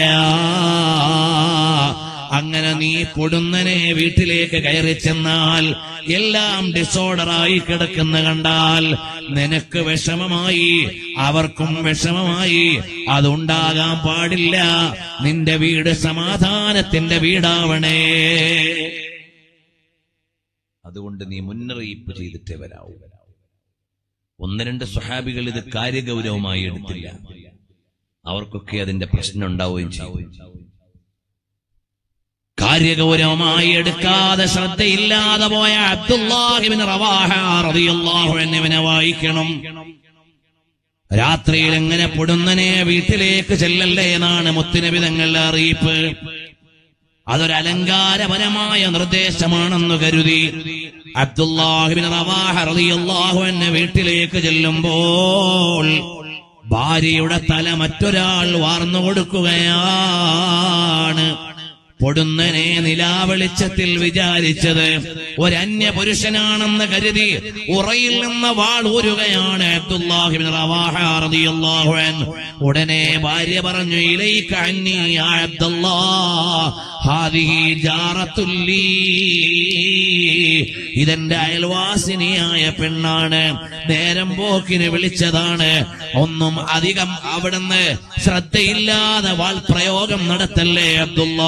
അങ്ങനെ നീ പൊടുന്നനെ വീട്ടിലേക്ക് കയറി ചെന്നാൽ എല്ലാം ഡിസോർഡറായി കിടക്കുന്ന കണ്ടാൽ നിനക്ക് വിഷമമായി, അവർക്കും വിഷമമായി. അതുണ്ടാകാൻ പാടില്ല. നിന്റെ വീട് സമാധാനത്തിന്റെ വീടാവണേ. അതുകൊണ്ട് നീ മുന്നറിയിപ്പ് ചെയ്തിട്ടേ വരാവൂ. ഒന്ന് രണ്ട് സ്വഹാബികൾ ഇത് കാര്യഗൗരവമായി എടുത്തില്ല. അവർക്കൊക്കെ അതിന്റെ പ്രശ്നം ഉണ്ടാവുകയും ചെയ്യും. കാര്യഗൗരവമായി എടുക്കാതെ ശ്രദ്ധയില്ലാതെ പോയ അബ്ദുല്ലാഹി ഇബ്നു റവാഹ റളിയല്ലാഹു അൻഹുവിനെ വായിക്കണം. രാത്രിയിൽ എങ്ങനെ പൊടുന്നനെ വീട്ടിലേക്ക് ചെല്ലല്ലേ എന്നാണ് മുത്തുനബി തങ്ങളുടെ അറിയിപ്പ്. അതൊരലങ്കാരപരമായ നിർദ്ദേശമാണെന്ന് കരുതി അബ്ദുല്ലാഹ് ഇബ്നു റവാഹ റളിയല്ലാഹു അൻഹു വീട്ടിലേക്ക് ചെല്ലുമ്പോൾ ഭാര്യയുടെ തല മറ്റൊരാൾ വാർന്നു കൊടുക്കുകയാണ്. പൊടുന്നനെ നിലാവെളിച്ചത്തിൽ വിചാരിച്ചത് ഒരന്യ പുരുഷനാണെന്ന് കരുതി ഉറയിൽ നിന്ന് വാൾ ഊരുകയാണ് അബ്ദുല്ലാഹ് ഇബ്നു റവാഹ റളിയല്ലാഹു അൻഹു. ഉടനെ ഭാര്യ പറഞ്ഞു, ഇലൈക അന്നി യാ അബ്ദുല്ലാഹ് ഹാദിഹി ജാറത്തുൽ ലീ, ഇതെന്റെ അയൽവാസിനിയായ പെണ്ണാണ്, നേരം പോക്കിന് വിളിച്ചതാണ്. ഒന്നും അധികം അവിടുന്ന് ശ്രദ്ധയില്ലാതെ വാൾ പ്രയോഗം നടത്തല്ലേ അബ്ദുല്ലാ.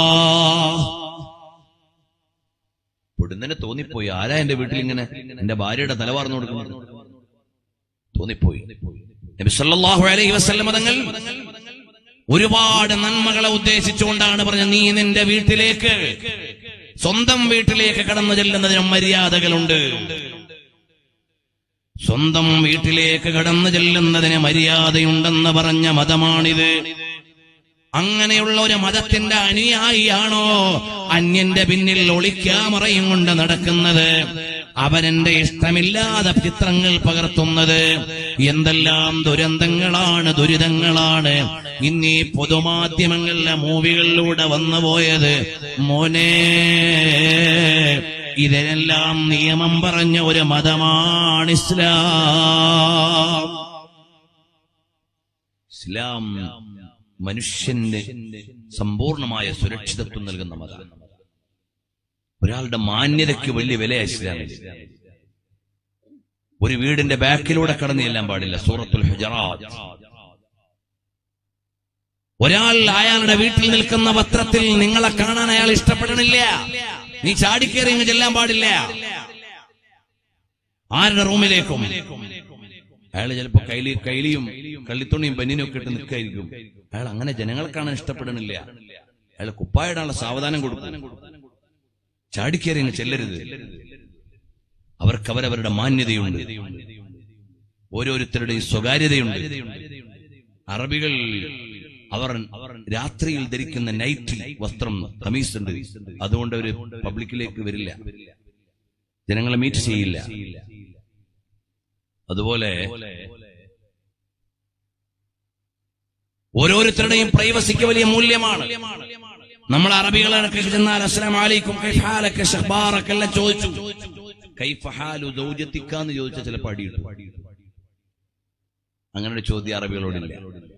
പൊടുന്നനെ തോന്നിപ്പോയി, ആരാ എന്റെ വീട്ടിൽ ഇങ്ങനെ എന്റെ ഭാര്യയുടെ തലവാർന്നു കൊടുക്കുന്നത് തോന്നിപ്പോയി. നബി സല്ലല്ലാഹു അലൈഹി വസല്ലം തങ്ങൾ ഒരുപാട് നന്മകളെ ഉദ്ദേശിച്ചുകൊണ്ടാണ് പറഞ്ഞത്, നീ നിന്റെ വീട്ടിലേക്ക്, സ്വന്തം വീട്ടിലേക്ക് കടന്നു ചെല്ലുന്നതിനും മര്യാദകളുണ്ട്. സ്വന്തം വീട്ടിലേക്ക് കടന്നു ചെല്ലുന്നതിന് മര്യാദയുണ്ടെന്ന് പറഞ്ഞ മതമാണിത്. അങ്ങനെയുള്ള ഒരു മതത്തിന്റെ അനുയായിയാണോ അന്യന്റെ പിന്നിൽ ഒളിക്കാമറയും കൊണ്ട് നടക്കുന്നത്, അവനെന്റെ ഇഷ്ടമില്ലാതെ ചിത്രങ്ങൾ പകർത്തുന്നത്? എന്തെല്ലാം ദുരന്തങ്ങളാണ്, ദുരിതങ്ങളാണ് ഇന്നീ പൊതുമാധ്യമങ്ങളിലെ മൂവികളിലൂടെ വന്നുപോയത്. മോനെ, ഇതിനെല്ലാം നിയമം പറഞ്ഞ ഒരു മതമാണ് ഇസ്ലാം. ഇസ്ലാം മനുഷ്യന്റെ സമ്പൂർണമായ സുരക്ഷിതത്വം നൽകുന്ന മതമാണ്. ഒരാളുടെ മാന്യതയ്ക്ക് വലിയ വിലയാണ് ഇസ്ലാമിൽ. ഒരു വീടിന്റെ ബാക്കിലൂടെ കടന്നു ചെല്ലാൻ പാടില്ല. സൂറത്തുൽ ഹുജറാത്ത്. ഒരാൾ അയാളുടെ വീട്ടിൽ നിൽക്കുന്ന പത്രത്തിൽ നിങ്ങളെ കാണാൻ അയാൾ ഇഷ്ടപ്പെടണില്ല, നീ ചാടിക്കേറി ഇങ്ങ് ചെല്ലാൻ പാടില്ല. ആരുടെ റൂമിലേക്കും അയാൾ ചിലപ്പോ കൈലിയും കള്ളിത്തുണിയും ബനിനും ഒക്കെ ഇട്ട് നിൽക്കായിരിക്കും. അയാൾ അങ്ങനെ ജനങ്ങളെ കാണാൻ ഇഷ്ടപ്പെടണില്ല. അയാൾ കുപ്പായിടാനുള്ള സാവധാനം കൊടുക്കും. ചാടിക്കേറി അങ്ങ് ചെല്ലരുത്. അവർക്ക് അവരവരുടെ മാന്യതയുണ്ട്, ഓരോരുത്തരുടെയും സ്വകാര്യതയുണ്ട്. അറബികൾ അവർ രാത്രിയിൽ ധരിക്കുന്ന നൈറ്റി വസ്ത്രം, കമീസ് ഉണ്ട്. അതുകൊണ്ട് അവർ പബ്ലിക്കിലേക്ക് വരില്ല, ജനങ്ങളെ മീറ്റ് ചെയ്യില്ല. അതുപോലെ ഓരോരുത്തരുടെയും പ്രൈവസിക്ക് വലിയ മൂല്യമാണ്. നമ്മൾ അറബികളൊക്കെ ചെന്നാൽ അസ്സലാമു അലൈക്കും കൈഫ ഹാലക ശഖ്ബാറക എല്ലാം ചോദിച്ചു. കൈഫ ഹാലു സൗജതിക എന്ന് ചോദിച്ചാൽ ചിലപ്പോൾ അടിയിട്ടു. അങ്ങനെ ഒരു ചോദ്യം അറബികളോടില്ല.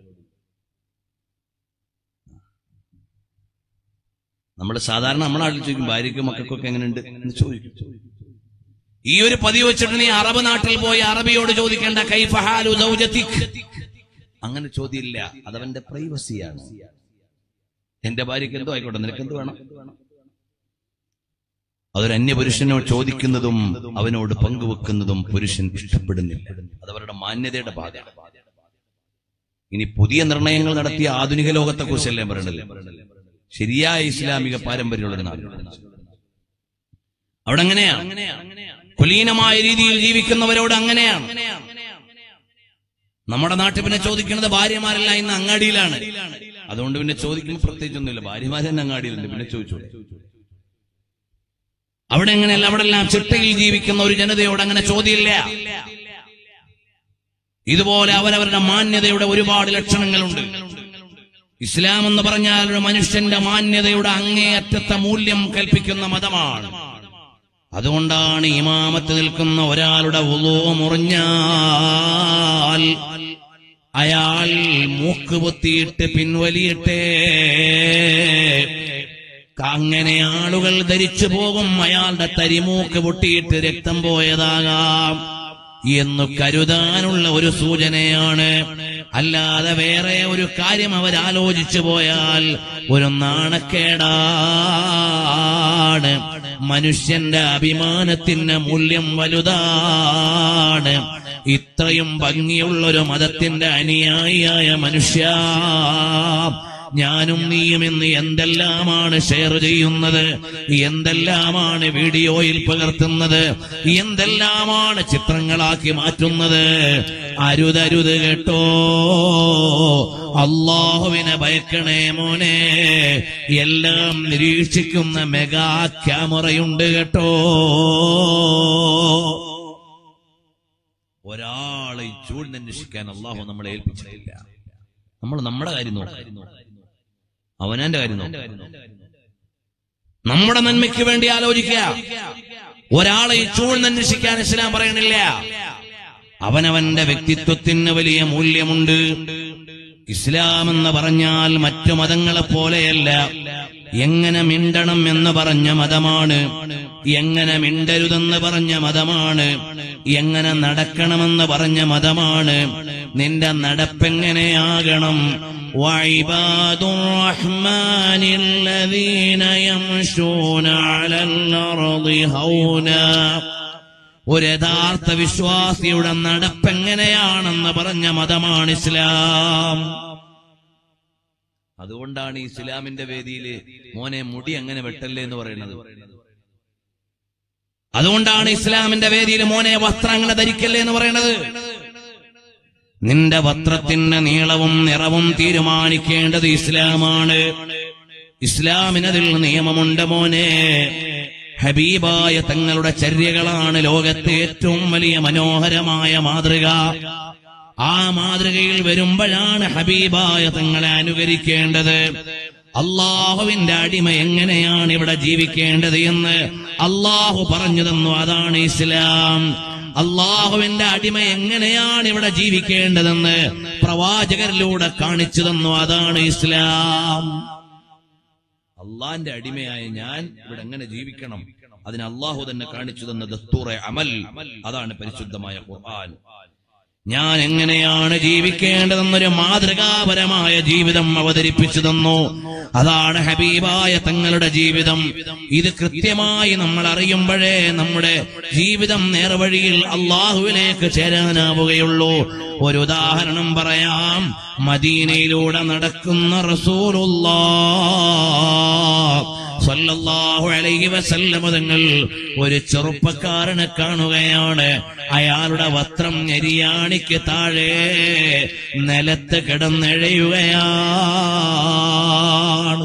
നമ്മൾ സാധാരണ നമ്മുടെ നാട്ടിൽ ചോദിക്കും, ഭാര്യയ്ക്കും മക്കൾക്കൊക്കെ എങ്ങനെയുണ്ട് എന്ന് ചോദിക്കും. ഈ ഒരു പതിവ് വെച്ചിട്ട് നീ അറബ് നാട്ടിൽ പോയി അറബിയോട് ചോദിക്കേണ്ട കൈഫ ഹാലു സൗജതിക, അങ്ങനെ ചോദ്യമില്ല. അതവന്റെ പ്രൈവസിയാണ്. എന്റെ ഭാര്യയ്ക്ക് എന്തോ ആയിക്കോട്ടെ, നിനക്ക് എന്ത് വേണം? അതൊരു അന്യപുരുഷനോട് ചോദിക്കുന്നതും അവനോട് പങ്കുവെക്കുന്നതും പുരുഷൻ ഇഷ്ടപ്പെടുന്നില്ല. അതവരുടെ മാന്യതയുടെ ഭാഗമാണ്. ഇനി പുതിയ നിർണയങ്ങൾ നടത്തിയ ആധുനിക ലോകത്തെ കുറിച്ചല്ലേ പറയണല്ലേ. ശരിയായ ഇസ്ലാമിക പാരമ്പര്യമുള്ള നാട് അവിടെ അങ്ങനെയാണ്. കുലീനമായ രീതിയിൽ ജീവിക്കുന്നവരോട് അങ്ങനെയാണ്. നമ്മുടെ നാട്ടിൽ പിന്നെ ചോദിക്കുന്നത് ഭാര്യമാരല്ല, ഇന്ന് അങ്ങാടിയിലാണ്. അതുകൊണ്ട് പിന്നെ ചോദിക്കുമ്പോൾ പ്രത്യേകിച്ചൊന്നുമില്ല, ഭാര്യമാർ തന്നെ അങ്ങാടിയിലുണ്ട്, പിന്നെ ചോദിച്ചോളൂ. അവിടെ എങ്ങനെയല്ല, അവിടെ എല്ലാം ചിട്ടയിൽ ജീവിക്കുന്ന ഒരു ജനതയോട് അങ്ങനെ ചോദ്യമില്ല. ഇതുപോലെ അവരവരുടെ മാന്യതയുടെ ഒരുപാട് ലക്ഷണങ്ങളുണ്ട്. ഇസ്ലാം എന്ന് പറഞ്ഞാൽ ഒരു മനുഷ്യന്റെ മാന്യതയുടെ അങ്ങേയറ്റത്തെ മൂല്യം കൽപ്പിക്കുന്ന മതമാണ്. അതുകൊണ്ടാണ് ഇമാമത്ത് നിൽക്കുന്ന ഒരാളുടെ വുളൂ മുറിഞ്ഞാൽ അയാൾ മൂക്ക് പൊത്തിയിട്ട് പിൻവലിയട്ടെ. അങ്ങനെ ആളുകൾ ധരിച്ചു പോകും അയാളുടെ തരിമൂക്ക് പൊട്ടിയിട്ട് രക്തം പോയതാകാം എന്നു കരുതാനുള്ള ഒരു സൂചനയാണ്. അല്ലാതെ വേറെ ഒരു കാര്യം അവരാലോചിച്ചു പോയാൽ ഒരു നാണക്കേടാണ്. മനുഷ്യന്റെ അഭിമാനത്തിന് മൂല്യം വലുതാണ്. ഇത്രയും ഭംഗിയുള്ളൊരു മതത്തിന്റെ അനുയായിയായ മനുഷ്യ, ഞാനും നീയും ഇന്ന് എന്തെല്ലാമാണ് ഷെയർ ചെയ്യുന്നത്, എന്തെല്ലാമാണ് വീഡിയോയിൽ പകർത്തുന്നത്, എന്തെല്ലാമാണ് ചിത്രങ്ങളാക്കി മാറ്റുന്നത്. അരുതരുത് കേട്ടോ, അല്ലാഹുവിനെ ഭയക്കണേ മോനെ. എല്ലാം നിരീക്ഷിക്കുന്ന മെഗാ ക്യാമറയുണ്ട് കേട്ടോ. ഒരാളെ ചൂഴ്ന്നന്വേഷിക്കാൻ അല്ലാഹു നമ്മളെ ഏൽപ്പിച്ചിട്ടില്ല. നമ്മൾ നമ്മുടെ കാര്യം നോക്കും, അവനാന്റെ കാര്യം നോക്കും, നമ്മുടെ നന്മയ്ക്ക് വേണ്ടി ആലോചിക്കുക. ഒരാളെ ചൂഴ്ന്നന്വേഷിക്കാൻ ഇസ്ലാം പറയണില്ല. അവനവന്റെ വ്യക്തിത്വത്തിന് വലിയ മൂല്യമുണ്ട്. ഇസ്ലാം എന്ന് പറഞ്ഞാൽ മറ്റു മതങ്ങളെ പോലെയല്ല. എങ്ങനെ മിണ്ടണം എന്ന് പറഞ്ഞ മതമാണ്, എങ്ങനെ മിണ്ടരുതെന്ന് പറഞ്ഞ മതമാണ്, എങ്ങനെ നടക്കണമെന്ന് പറഞ്ഞ മതമാണ്. നിന്റെ നടപ്പെങ്ങനെയാകണം? വഇബാദുർ റഹ്മാനില്ലദീന യംശൂന അലൽ അർളി ഹൗനാ. ഒരു യഥാർത്ഥ വിശ്വാസിയുടെ നടപ്പെങ്ങനെയാണെന്ന് പറഞ്ഞ മതമാണ് ഇസ്ലാം. അതുകൊണ്ടാണ് ഇസ്ലാമിന്റെ വേദിയില് മോനെ മുടി അങ്ങനെ വെട്ടല്ലേ എന്ന് പറയുന്നത്. അതുകൊണ്ടാണ് ഇസ്ലാമിന്റെ വേദിയിൽ മോനെ വസ്ത്രം അങ്ങനെ ധരിക്കല്ലേ എന്ന് പറയുന്നത്. നിന്റെ വസ്ത്രത്തിന്റെ നീളവും നിറവും തീരുമാനിക്കേണ്ടത് ഇസ്ലാമാണ്. ഇസ്ലാമിനതിൽ നിയമമുണ്ട് മോനെ. ഹബീബായ തങ്ങളുടെ ചര്യകളാണ് ലോകത്തെ ഏറ്റവും വലിയ മനോഹരമായ മാതൃക. ആ മാതൃകയിൽ വരുമ്പോഴാണ് ഹബീബായ തങ്ങളെ അനുകരിക്കേണ്ടത്. അള്ളാഹുവിന്റെ അടിമ എങ്ങനെയാണ് ഇവിടെ ജീവിക്കേണ്ടത് എന്ന് അള്ളാഹു പറഞ്ഞു തന്നു. അതാണ് ഇസ്ലാം. അള്ളാഹുവിന്റെ അടിമ എങ്ങനെയാണ് ഇവിടെ ജീവിക്കേണ്ടതെന്ന് പ്രവാചകരിലൂടെ കാണിച്ചു തന്നു. അതാണ് ഇസ്ലാം. അള്ളാന്റെ അടിമയായ ഞാൻ ഇവിടെ എങ്ങനെ ജീവിക്കണം, അതിന് അള്ളാഹു തന്നെ കാണിച്ചു തന്ന ദസ്തൂറെ അമൽ, അതാണ് പരിശുദ്ധമായ ഖുർആൻ. ഞാൻ എങ്ങനെയാണ് ജീവിക്കേണ്ടതെന്നൊരു മാതൃകാപരമായ ജീവിതം അവതരിപ്പിച്ചു തന്നു. അതാണ് ഹബീബായ തങ്ങളുടെ ജീവിതം. ഇത് കൃത്യമായി നമ്മൾ അറിയുമ്പോഴേ നമ്മുടെ ജീവിതം നേർവഴിയിൽ അള്ളാഹുവിലേക്ക് ചേരാനാവുകയുള്ളൂ. ഒരു ഉദാഹരണം പറയാം. മദീനയിലൂടെ നടക്കുന്ന റസൂലുള്ളാഹ് സ്വല്ലല്ലാഹു അലൈഹി വസല്ലം തങ്ങൾ ഒരു ചെറുപ്പക്കാരനെ കാണുകയാണ്. അയാളുടെ വസ്ത്രം ഞെരിയാണിക്ക് താഴെ നിലത്ത് കിടന്നെഴയുകയാണ്.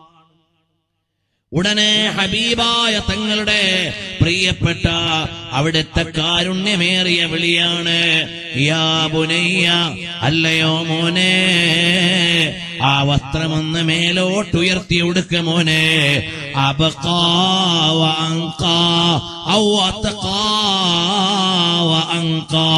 ഉടനെ ഹബീബായ തങ്ങളുടെ പ്രിയപ്പെട്ട അവിടുത്തെ കാരുണ്യമേറിയ വിളിയാണ്, യാ ബുനയ്യ, അല്ലയോ മോനെ, ആ വസ്ത്രമൊന്ന് മേലോട്ടുയർത്തി ഉടുക്ക മോനെ. അബ്ഖാ വ അൻഖാ ഔ അത്ഖാ വ അൻഖാ.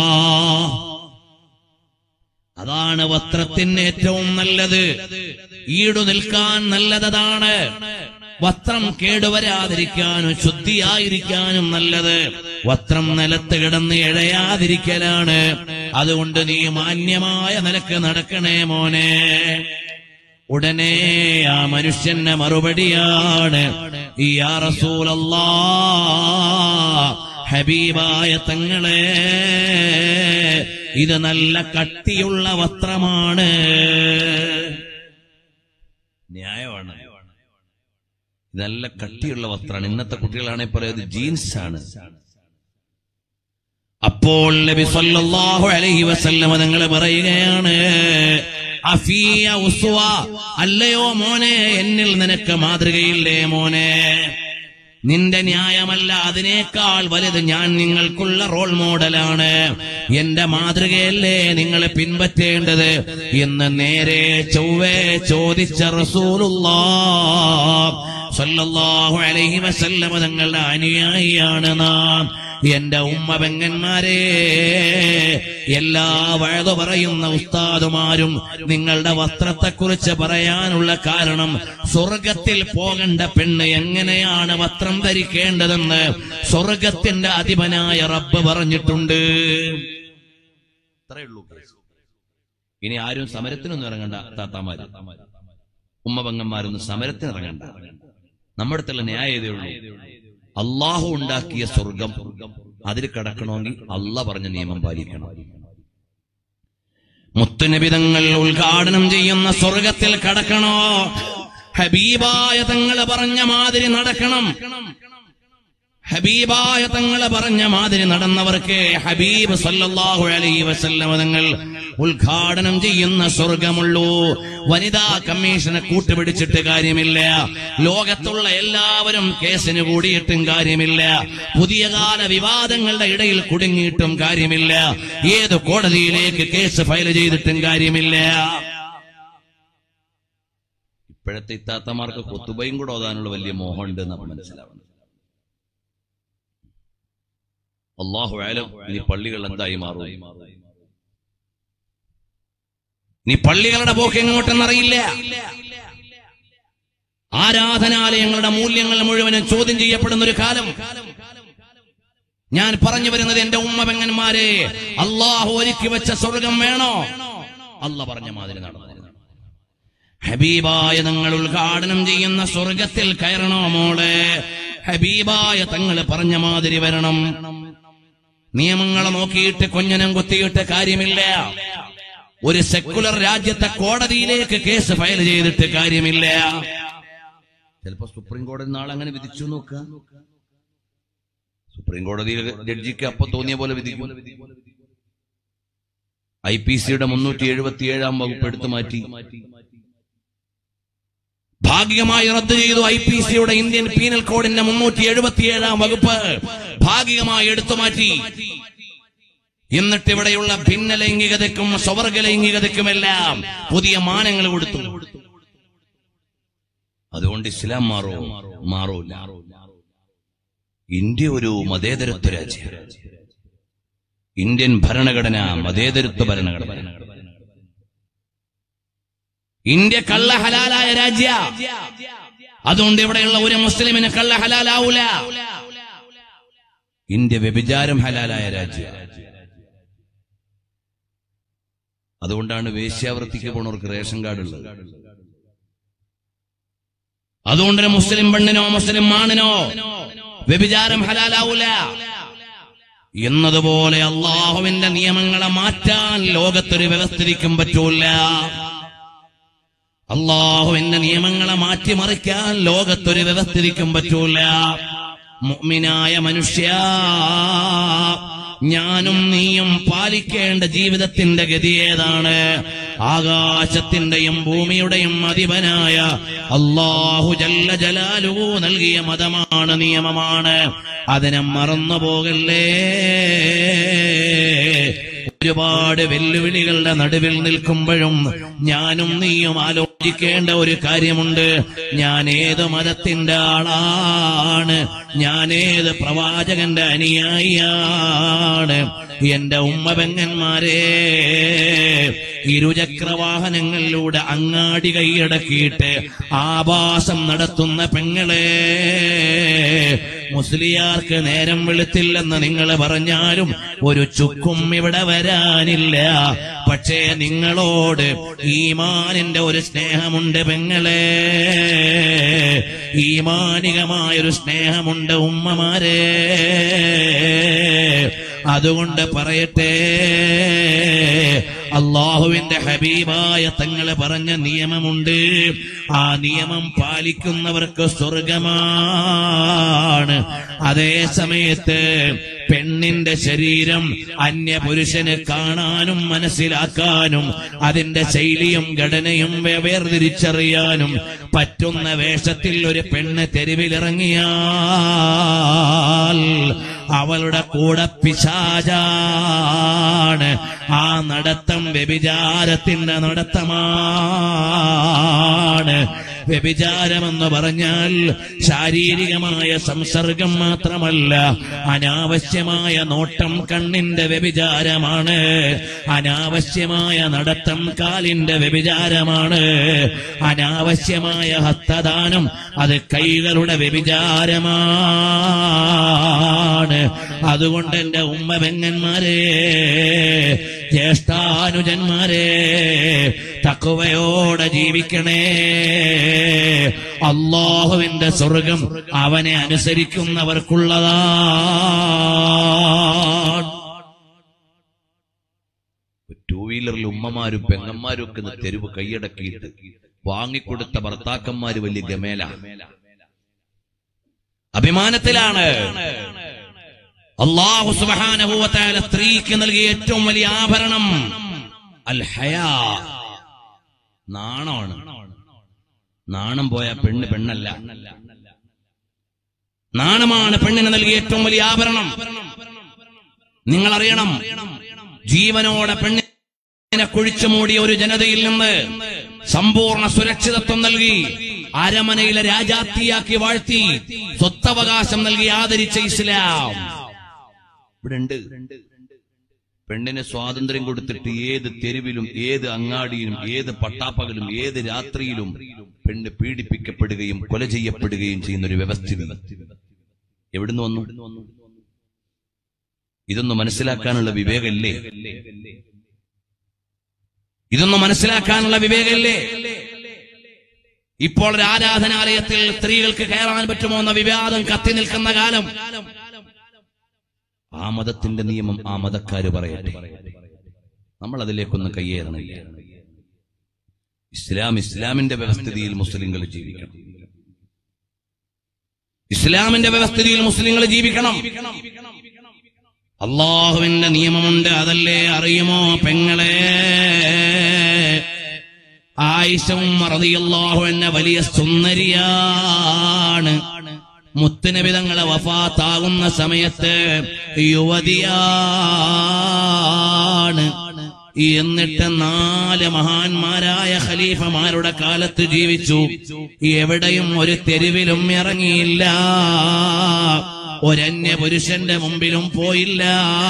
അതാണ് വസ്ത്രത്തിന് ഏറ്റവും നല്ലത്. ഈടു നിൽക്കാൻ നല്ലതാണ്. വസ്ത്രം കേടുവരാതിരിക്കാനും ശുദ്ധിയായിരിക്കാനും നല്ലത് വസ്ത്രം നിലത്ത് കിടന്ന് ഇഴയാതിരിക്കലാണ്. അതുകൊണ്ട് നീ മാന്യമായ നിലക്ക് നടക്കണേ മോനെ. ഉടനെ ആ മനുഷ്യന്റെ മറുപടിയാണ്, യാ റസൂലല്ലാഹ്, ഹബീബായ തങ്ങളെ, ഇത് നല്ല കട്ടിയുള്ള വസ്ത്രമാണ്. ന്യായമാണ്. നല്ല കട്ടിയുള്ള വസ്ത്രമാണ്. ഇന്നത്തെ കുട്ടികളാണെങ്കിൽ പറയുന്നത് ജീൻസ് ആണ്. അപ്പോൾ നബി സല്ലല്ലാഹു അലൈഹി വസല്ലം തങ്ങൾ പറയുകയാണ്, അഫിയ ഉസ്വ, അല്ലയോ മോനെ, എന്നിൽ നിനക്ക് മാതൃകയില്ലേ മോനെ? നിന്റെ ന്യായമല്ല, അതിനേക്കാൾ വലുത് ഞാൻ നിങ്ങൾക്കുള്ള റോൾ മോഡലാണ്. എന്റെ മാതൃകയല്ലേ നിങ്ങൾ പിൻപറ്റേണ്ടത് എന്ന് നേരെ ചൊവ്വേ ചോദിച്ച റസൂലുള്ളാഹ് സ്വല്ലല്ലാഹു അലൈഹി വസല്ലം തങ്ങളുടെ അനുയായിയാണ് നാം. എന്റെ ഉമ്മ പെങ്ങന്മാരെ, എല്ലാ വഴുതു പറയുന്ന ഉസ്താദുമാരും നിങ്ങളുടെ വസ്ത്രത്തെക്കുറിച്ച് പറയാനുള്ള കാരണം, സ്വർഗത്തിൽ പോകേണ്ട പെണ്ണ് എങ്ങനെയാണ് വസ്ത്രം ധരിക്കേണ്ടതെന്ന് സ്വർഗത്തിന്റെ അധിപനായ റബ്ബ് പറഞ്ഞിട്ടുണ്ട്. അത്രേ ഉള്ളൂ. ഇനി ആരും സമരത്തിനൊന്നും ഇറങ്ങണ്ട. താത്താമാര്, ഉമ്മ പെങ്ങന്മാരൊന്നും സമരത്തിന് ഇറങ്ങണ്ട. നമ്മുടെ അടുത്തുള്ള ന്യായതേ ഉള്ളൂ. അള്ളാഹു ഉണ്ടാക്കിയ സ്വർഗം, അതിൽ കടക്കണമെങ്കിൽ അള്ളാഹ് പറഞ്ഞ നിയമം പാലിക്കണം. മുത്തുനബി തങ്ങൾ ഉദ്ഘാടനം ചെയ്യുന്ന സ്വർഗത്തിൽ കടക്കണോ? ഹബീബായ തങ്ങള് പറഞ്ഞ മാതിരി നടക്കണം. ഹബീബായ തങ്ങള് പറഞ്ഞ മാതിരി നടന്നവർക്ക് ഹബീബ് സല്ലല്ലാഹു അലൈഹി വസല്ലം തങ്ങൾ ഉദ്ഘാടനം ചെയ്യുന്ന സ്വർഗമുള്ളൂ. വനിതാ കമ്മീഷനെ കൂട്ടുപിടിച്ചിട്ട് കാര്യമില്ല. ലോകത്തുള്ള എല്ലാവരും കേസിന് കൂടിയിട്ടും കാര്യമില്ല. പുതിയ കാല വിവാദങ്ങളുടെ ഇടയിൽ കുടുങ്ങിയിട്ടും കാര്യമില്ല. ഏത് കോടതിയിലേക്ക് കേസ് ഫയൽ ചെയ്തിട്ടും കാര്യമില്ല. ഇപ്പോഴത്തെ ഇത്താത്തമാർക്ക് ഖുതുബയും കൂടെ ഓതാനുള്ള വലിയ മോഹമുണ്ട് എന്ന് മനസ്സിലാവുന്നത്. അല്ലാഹു അലം. ഇനി പള്ളികൾ എന്തായി മാറും? ഇനി പള്ളികളുടെ പോക്ക് എങ്ങോട്ടെന്നറിയില്ല. ആരാധനാലയങ്ങളുടെ മൂല്യങ്ങൾ മുഴുവനും ചോദ്യം ചെയ്യപ്പെടുന്ന ഒരു കാലം. ഞാൻ പറഞ്ഞു വരുന്നത് എന്റെ ഉമ്മ പെങ്ങന്മാരെ, അള്ളാഹു ഒരുക്കി വെച്ച സ്വർഗം വേണോ? അല്ലാഹു പറഞ്ഞ മാതിരി നടന്നു. ഹബീബായ തങ്ങൾ ഉദ്ഘാടനം ചെയ്യുന്ന സ്വർഗത്തിൽ കയറണോ മോളെ? ഹബീബായ തങ്ങൾ പറഞ്ഞ മാതിരി വരണം. നിയമങ്ങളെ നോക്കിയിട്ട് കൊഞ്ഞനം കുത്തിയിട്ട് കാര്യമില്ല. ഒരു സെക്കുലർ രാജ്യത്തെ കോടതിയിലേക്ക് കേസ് ഫയൽ ചെയ്തിട്ട് കാര്യമില്ല. ചിലപ്പോ സുപ്രീം കോടതി നാളെ അങ്ങനെ വിധിച്ചു നോക്കുക. സുപ്രീം കോടതിയിൽ ജഡ്ജിക്ക് അപ്പൊ തോന്നിയ പോലെ വിധിക്കും. IPCയുടെ 377 വകുപ്പ് എടുത്തു മാറ്റി. ഭാഗികമായി റദ്ദ് ചെയ്തു. IPCയുടെ ഇന്ത്യൻ പീനൽ കോഡിന്റെ 377 വകുപ്പ് ഭാഗികമായി എടുത്തു മാറ്റി. എന്നിട്ട് ഇവിടെയുള്ള ഭിന്ന ലൈംഗികതയ്ക്കും സ്വവർഗ ലൈംഗികതയ്ക്കുമെല്ലാം പുതിയ മാനങ്ങൾ കൊടുത്തു. അതുകൊണ്ട് ഇസ്ലാം മാറൂല. ഇന്ത്യ ഒരു മതേതരത്വ രാജ്യം. ഇന്ത്യൻ ഭരണഘടന മതേതരത്വ ഭരണഘടന. ഇന്ത്യ കള്ള ഹലാലായ രാജ്യ. അതുകൊണ്ട് ഇവിടെയുള്ള ഒരു മുസ്ലിമിന് കള്ള ഹലാലാവൂല. ഇന്ത്യ വ്യഭിചാരം ഹലാലായ രാജ്യം. അതുകൊണ്ടാണ് വേശ്യാവൃത്തിക്ക് പോണവർക്ക് റേഷൻ കാർഡ് ഉള്ളത്. അതുകൊണ്ടൊരു മുസ്ലിം പെണ്ണിനോ മുസ്ലിം ആണിനോ വ്യഭിചാരം ഹലാലാവൂല. എന്നതുപോലെ അള്ളാഹുവിന്റെ നിയമങ്ങളെ മാറ്റാൻ ലോകത്തൊരു വ്യവസ്ഥിതിക്കും പറ്റൂല. അള്ളാഹുവിന്റെ നിയമങ്ങളെ മാറ്റിമറിക്കാൻ ലോകത്തൊരു വ്യവസ്ഥിതിക്കും പറ്റൂല. മുഅ്മിനായ മനുഷ്യ, ഞാനും നീയും പാലിക്കേണ്ട ജീവിതത്തിന്റെ ഗതി ഏതാണ്? ആകാശത്തിന്റെയും ഭൂമിയുടെയും അധിപനായ അല്ലാഹു ജല്ല ജലാലുഹു നൽകിയ മതമാണ്, നിയമമാണ്. അതിനെ മറന്നു പോകല്ലേ. ഒരുപാട് വെല്ലുവിളികളുടെ നടുവിൽ നിൽക്കുമ്പോഴും ഞാനും നീയും ആലോചിക്കേണ്ട ഒരു കാര്യമുണ്ട്. ഞാൻ ഏത് മതത്തിന്റെ ആളാണ്? ഞാൻ ഏത് പ്രവാചകന്റെ അനുയായിയാണ്? എന്റെ ഉമ്മ പെങ്ങന്മാരെ, ഇരുചക്രവാഹനങ്ങളിലൂടെ അങ്ങാടി കൈയടക്കിയിട്ട് ആഭാസം നടത്തുന്ന പെങ്ങളെ, മുസ്ലിയാർക്ക് നേരം വെളുത്തില്ലെന്ന് നിങ്ങൾ പറഞ്ഞാലും ഒരു ചുക്കും ഇവിടെ വരാനില്ല. പക്ഷേ നിങ്ങളോട് ഈമാനിന്റെ ഒരു സ്നേഹമുണ്ട് പെങ്ങളെ, ഈമാനികമായൊരു സ്നേഹമുണ്ട് ഉമ്മമാരെ. അതുകൊണ്ട് പറയട്ടെ, അള്ളാഹുവിന്റെ ഹബീബായ തങ്ങള് പറഞ്ഞ നിയമമുണ്ട്. ആ നിയമം പാലിക്കുന്നവർക്ക് സ്വർഗമാണ്. അതേ സമയത്ത് പെണ്ണിന്റെ ശരീരം അന്യപുരുഷന് കാണാനും മനസ്സിലാക്കാനും അതിന്റെ ശൈലിയും ഘടനയും വേർതിരിച്ചറിയാനും പറ്റുന്ന വേഷത്തിൽ ഒരു പെണ്ണ് തെരുവിലിറങ്ങിയാൽ അവളുടെ കൂടെ പിശാചാണ്. ആ നടത്തം വ്യഭിചാരത്തിന്റെ നടത്തമാണ്. വ്യഭിചാരമെന്ന് പറഞ്ഞാൽ ശാരീരികമായ സംസർഗം മാത്രമല്ല, അനാവശ്യമായ നോട്ടം കണ്ണിന്റെ വ്യഭിചാരമാണ്, അനാവശ്യമായ നടത്തം കാലിന്റെ വ്യഭിചാരമാണ്, അനാവശ്യമായ ഹസ്തദാനം അത് കൈകളുടെ വ്യഭിചാരമാണ്. അതുകൊണ്ട് എന്റെ ഉമ്മ പെങ്ങന്മാരെ, ജ്യേഷ്ഠാനുജന്മാരെ, തഖ്വയോടെ ജീവിക്കണേ. അല്ലാഹുവിന്റെ സ്വർഗം അവനെ അനുസരിക്കുന്നവർക്കുള്ളതാണ്. ടൂ വീലറിൽ ഉമ്മമാരും പെങ്ങന്മാരും ഒക്കെ തെരുവ് കൈയടക്കിയിട്ട് വാങ്ങിക്കൊടുത്ത ഭർത്താക്കന്മാര് വലിയ ഗമേല, അഭിമാനത്തിലാണ്. അല്ലാഹു സുബ്ഹാനഹു വ തആല സ്ത്രീക്ക് നൽകിയ ഏറ്റവും വലിയ ആഭരണം അൽ ഹയാ, നാണമാണ്. നാണം പോയ പെണ്ണ് പെണ്ണല്ല. നാണമാണ് പെണ്ണിന് നൽകിയ ഏറ്റവും വലിയ ആഭരണം. നിങ്ങൾ അറിയണം, ജീവനോടെ പെണ്ണിനെ കുഴിച്ചു മൂടിയ ഒരു ജനതയിൽ നിന്ന് സമ്പൂർണ്ണ സുരക്ഷിതത്വം നൽകി അരമനയിലെ രാജാത്തിയാക്കി വാഴ്ത്തി സ്വത്തവകാശം നൽകി ആദരിച്ച ഇസ്ലാം ഇവിടെ ഉണ്ട്. പെണ്ണിന് സ്വാതന്ത്ര്യം കൊടുത്തിട്ട് ഏത് തെരുവിലും ഏത് അങ്ങാടിയിലും ഏത് പട്ടാപ്പകലും ഏത് രാത്രിയിലും പെണ്ണ് പീഡിപ്പിക്കപ്പെടുകയും കൊല ചെയ്യപ്പെടുകയും ചെയ്യുന്ന ഒരു വ്യവസ്ഥിതി എവിടുന്ന് വന്നു? ഇതൊന്നും മനസ്സിലാക്കാനുള്ള വിവേകമില്ലേ? ഇതൊന്നും മനസ്സിലാക്കാനുള്ള വിവേകമില്ലേ? ഇപ്പോൾ ഒരു ആരാധനാലയത്തിൽ സ്ത്രീകൾക്ക് കയറാൻ പറ്റുമോ എന്ന വിവാദം കത്തി നിൽക്കുന്ന കാലം. ആ മതത്തിന്റെ നിയമം ആ മതക്കാര് പറയട്ടെ, നമ്മൾ അതിലേക്കൊന്നും കയ്യേറണില്ല. ഇസ്ലാമിന്റെ വ്യവസ്ഥിതിയിൽ മുസ്ലിങ്ങൾ ജീവിക്കണം. ഇസ്ലാമിന്റെ വ്യവസ്ഥിതിയിൽ മുസ്ലിങ്ങൾ ജീവിക്കണം. അള്ളാഹുവിന്റെ നിയമമുണ്ട്, അതല്ലേ അറിയുമോ പെങ്ങളെ? ആയിഷ റളിയല്ലാഹു അൻഹ വലിയ സുന്ദരിയാണ്. മുത്തുനബി തങ്ങളെ വഫാത്താകുന്ന സമയത്ത് യുവതിയാണ്. എന്നിട്ട് 4 മഹാന്മാരായ ഖലീഫമാരുടെ കാലത്ത് ജീവിച്ചു. എവിടെയും ഒരു തെരുവിലും ഇറങ്ങിയില്ല, ഒരന്യ പുരുഷന്റെ മുമ്പിലും പോയില്ല,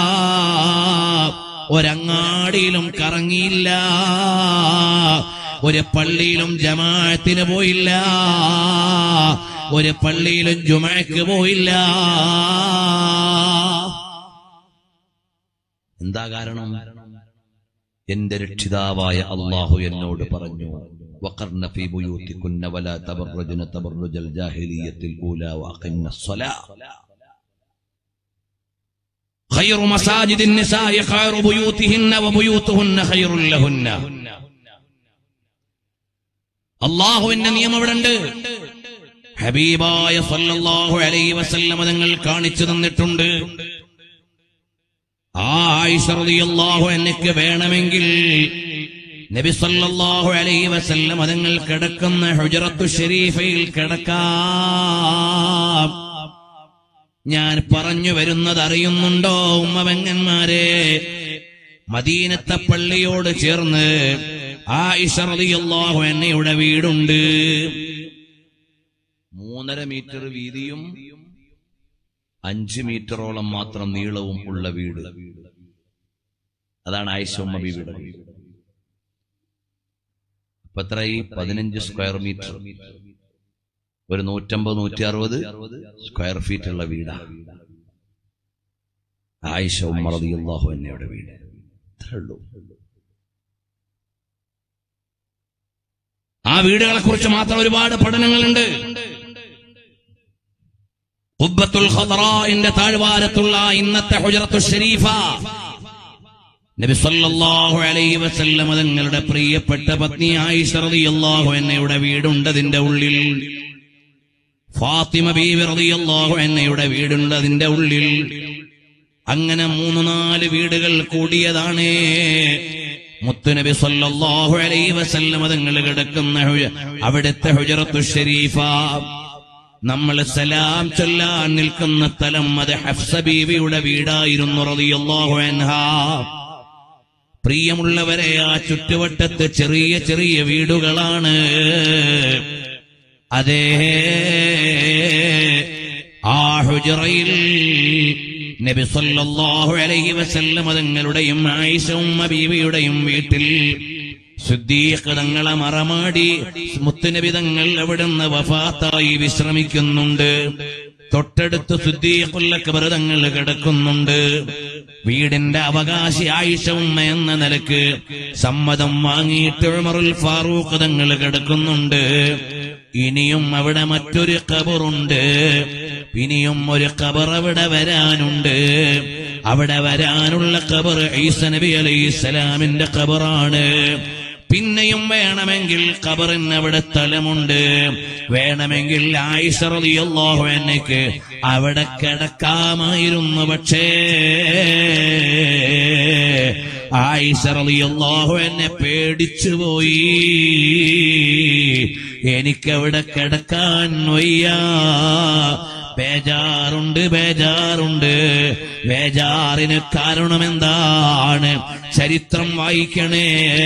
ഒരങ്ങാടിയിലും കറങ്ങിയില്ല, ഒരു പള്ളിയിലും ജമാഅത്തിന് പോയില്ല, ഒരു പള്ളിയിലും ജുമഅക്ക് പോയില്ല. എന്താ കാരണം? എന്റെ രക്ഷിതാവായ അല്ലാഹു എന്നോട് പറഞ്ഞു, വഖർന ഫീ ബുയൂതികുന്ന വലാ തബറജ്ന തബറജൽ ജാഹിലിയ്യത്തിൽ ഊലാ വഅഖിമ്നസ് സ്വലാ ഖൈറു മസാജിദിൻ നിസാഇ ഖൈറു ബുയൂതിഹിന്ന വബുയൂതുഹുന്ന ഖൈറുൽ ലഹുന്ന. അല്ലാഹുവിന്റെ നിയമം ഇവിടെ ഉണ്ട്. ഹബീബായ സല്ലല്ലാഹു അലൈഹി വസല്ലം തങ്ങൾ കാണിച്ചു തന്നിട്ടുണ്ട്. ആയിഷ റളിയല്ലാഹു അൻഹയ്ക്ക് വേണമെങ്കിൽ നബി സല്ലല്ലാഹു അലൈഹി വസല്ലം തങ്ങൾ കിടക്കുന്ന ഹുജറത്തു ശരീഫയിൽ കിടക്കാം. ഞാൻ പറഞ്ഞു വരുന്നത് അറിയുന്നുണ്ടോ ഉമ്മപെങ്ങന്മാരെ? മദീനത്തെ പള്ളിയോട് ചേർന്ന് ആയിഷ റളിയല്ലാഹു അൻഹയുടെ വീടുണ്ട്. 3.5 മീറ്റർ വീതിയും 5 മീറ്ററോളം മാത്രം നീളവും ഉള്ള വീട്. അതാണ് ആയിഷ ഉമ്മ ബീവിയുടെ വീട്. അപ്പൊ എത്രയായി? 15 സ്ക്വയർ മീറ്റർ, ഒരു 150-160 സ്ക്വയർ ഫീറ്റ് ഉള്ള വീടാ ആയിഷ ഉമ്മ റളിയല്ലാഹു അൻഹയുടെ വീട്. അത്രേ ഉള്ളൂ. ആ വീടുകളെ കുറിച്ച് മാത്രം ഒരുപാട് പഠനങ്ങളുണ്ട്. ഖുബ്ബത്തുൽ ഖദറാഇന്റെ താഴ്വാരത്തുള്ള ഇന്നത്തെ ഹുജറത്തു ശരീഫ നബി സല്ലല്ലാഹു അലൈഹി വസല്ലം തങ്ങളുടെ പ്രിയപ്പെട്ട പത്നി ആയിഷ റളിയല്ലാഹു അൻഹയുടെ വീടുണ്ട്. അതിന്റെ ഉള്ളിൽ ഫാത്തിമ ബീവി റളിയല്ലാഹു അൻഹയുടെ വീടുണ്ട്. അതിന്റെ ഉള്ളിൽ അങ്ങനെ 3-4 വീടുകൾ കൂടിയതാണ് മുത്തുനബി സല്ലല്ലാഹു അലൈഹി വസല്ലം തങ്ങൾ കിടക്കുന്ന അവിടുത്തെ ഹുജറത്തു ശരീഫ. നമ്മൾ സലാം ചൊല്ലാൻ നിൽക്കുന്ന സ്ഥലം അത് ഹഫ്സ ബീവിയുടെ വീടായിരുന്നു റളിയല്ലാഹു അൻഹാ. പ്രിയമുള്ളവരെ, ആ ചുറ്റുവട്ടത്ത് ചെറിയ ചെറിയ വീടുകളാണ്. അതേ, ആ ഹുജറയിൽ നബി സല്ലല്ലാഹു അലൈഹി വസല്ലം തങ്ങളുടെയും ആയിഷ ഉമ്മ ബീവിയുടെയും വീട്ടിൽ സിദ്ദീഖ് തങ്ങളെ മറമാടി മുത്തുനബി തങ്ങൾ അവിടുന്ന് വഫാത്തായി വിശ്രമിക്കുന്നുണ്ട്. തൊട്ടടുത്ത് സിദ്ദീഖുൽ അക്ബർ തങ്ങൾ കിടക്കുന്നുണ്ട്. വീടിന്റെ അവകാശി ആയിഷ ഉമ്മ എന്ന നിലക്ക് സമ്മതം വാങ്ങിയിട്ട് ഉമറുൽ ഫാറൂഖ് തങ്ങൾ കിടക്കുന്നുണ്ട്. ഇനിയും അവിടെ മറ്റൊരു ഖബറുണ്ട്, ഇനിയും ഒരു ഖബർ അവിടെ വരാനുണ്ട്. അവിടെ വരാനുള്ള ഖബർ ഈസ നബി അലൈഹിസ്സലാമിന്റെ ഖബറാണ്. പിന്നെയും വേണമെങ്കിൽ ഖബറിന് അവിടെ സ്ഥലമുണ്ട്. വേണമെങ്കിൽ ആയിഷ റളിയല്ലാഹു അൻഹയ്ക്ക് അവിടെ കിടക്കാമായിരുന്നു. പക്ഷേ ആയിഷ റളിയല്ലാഹു അൻഹ പേടിച്ചുപോയി. എനിക്കവിടെ കിടക്കാൻ വയ്യ, ബേജാറുണ്ട്. ബേജാറിന് കാരണം എന്താണ്? ചരിത്രം വായിക്കണേ.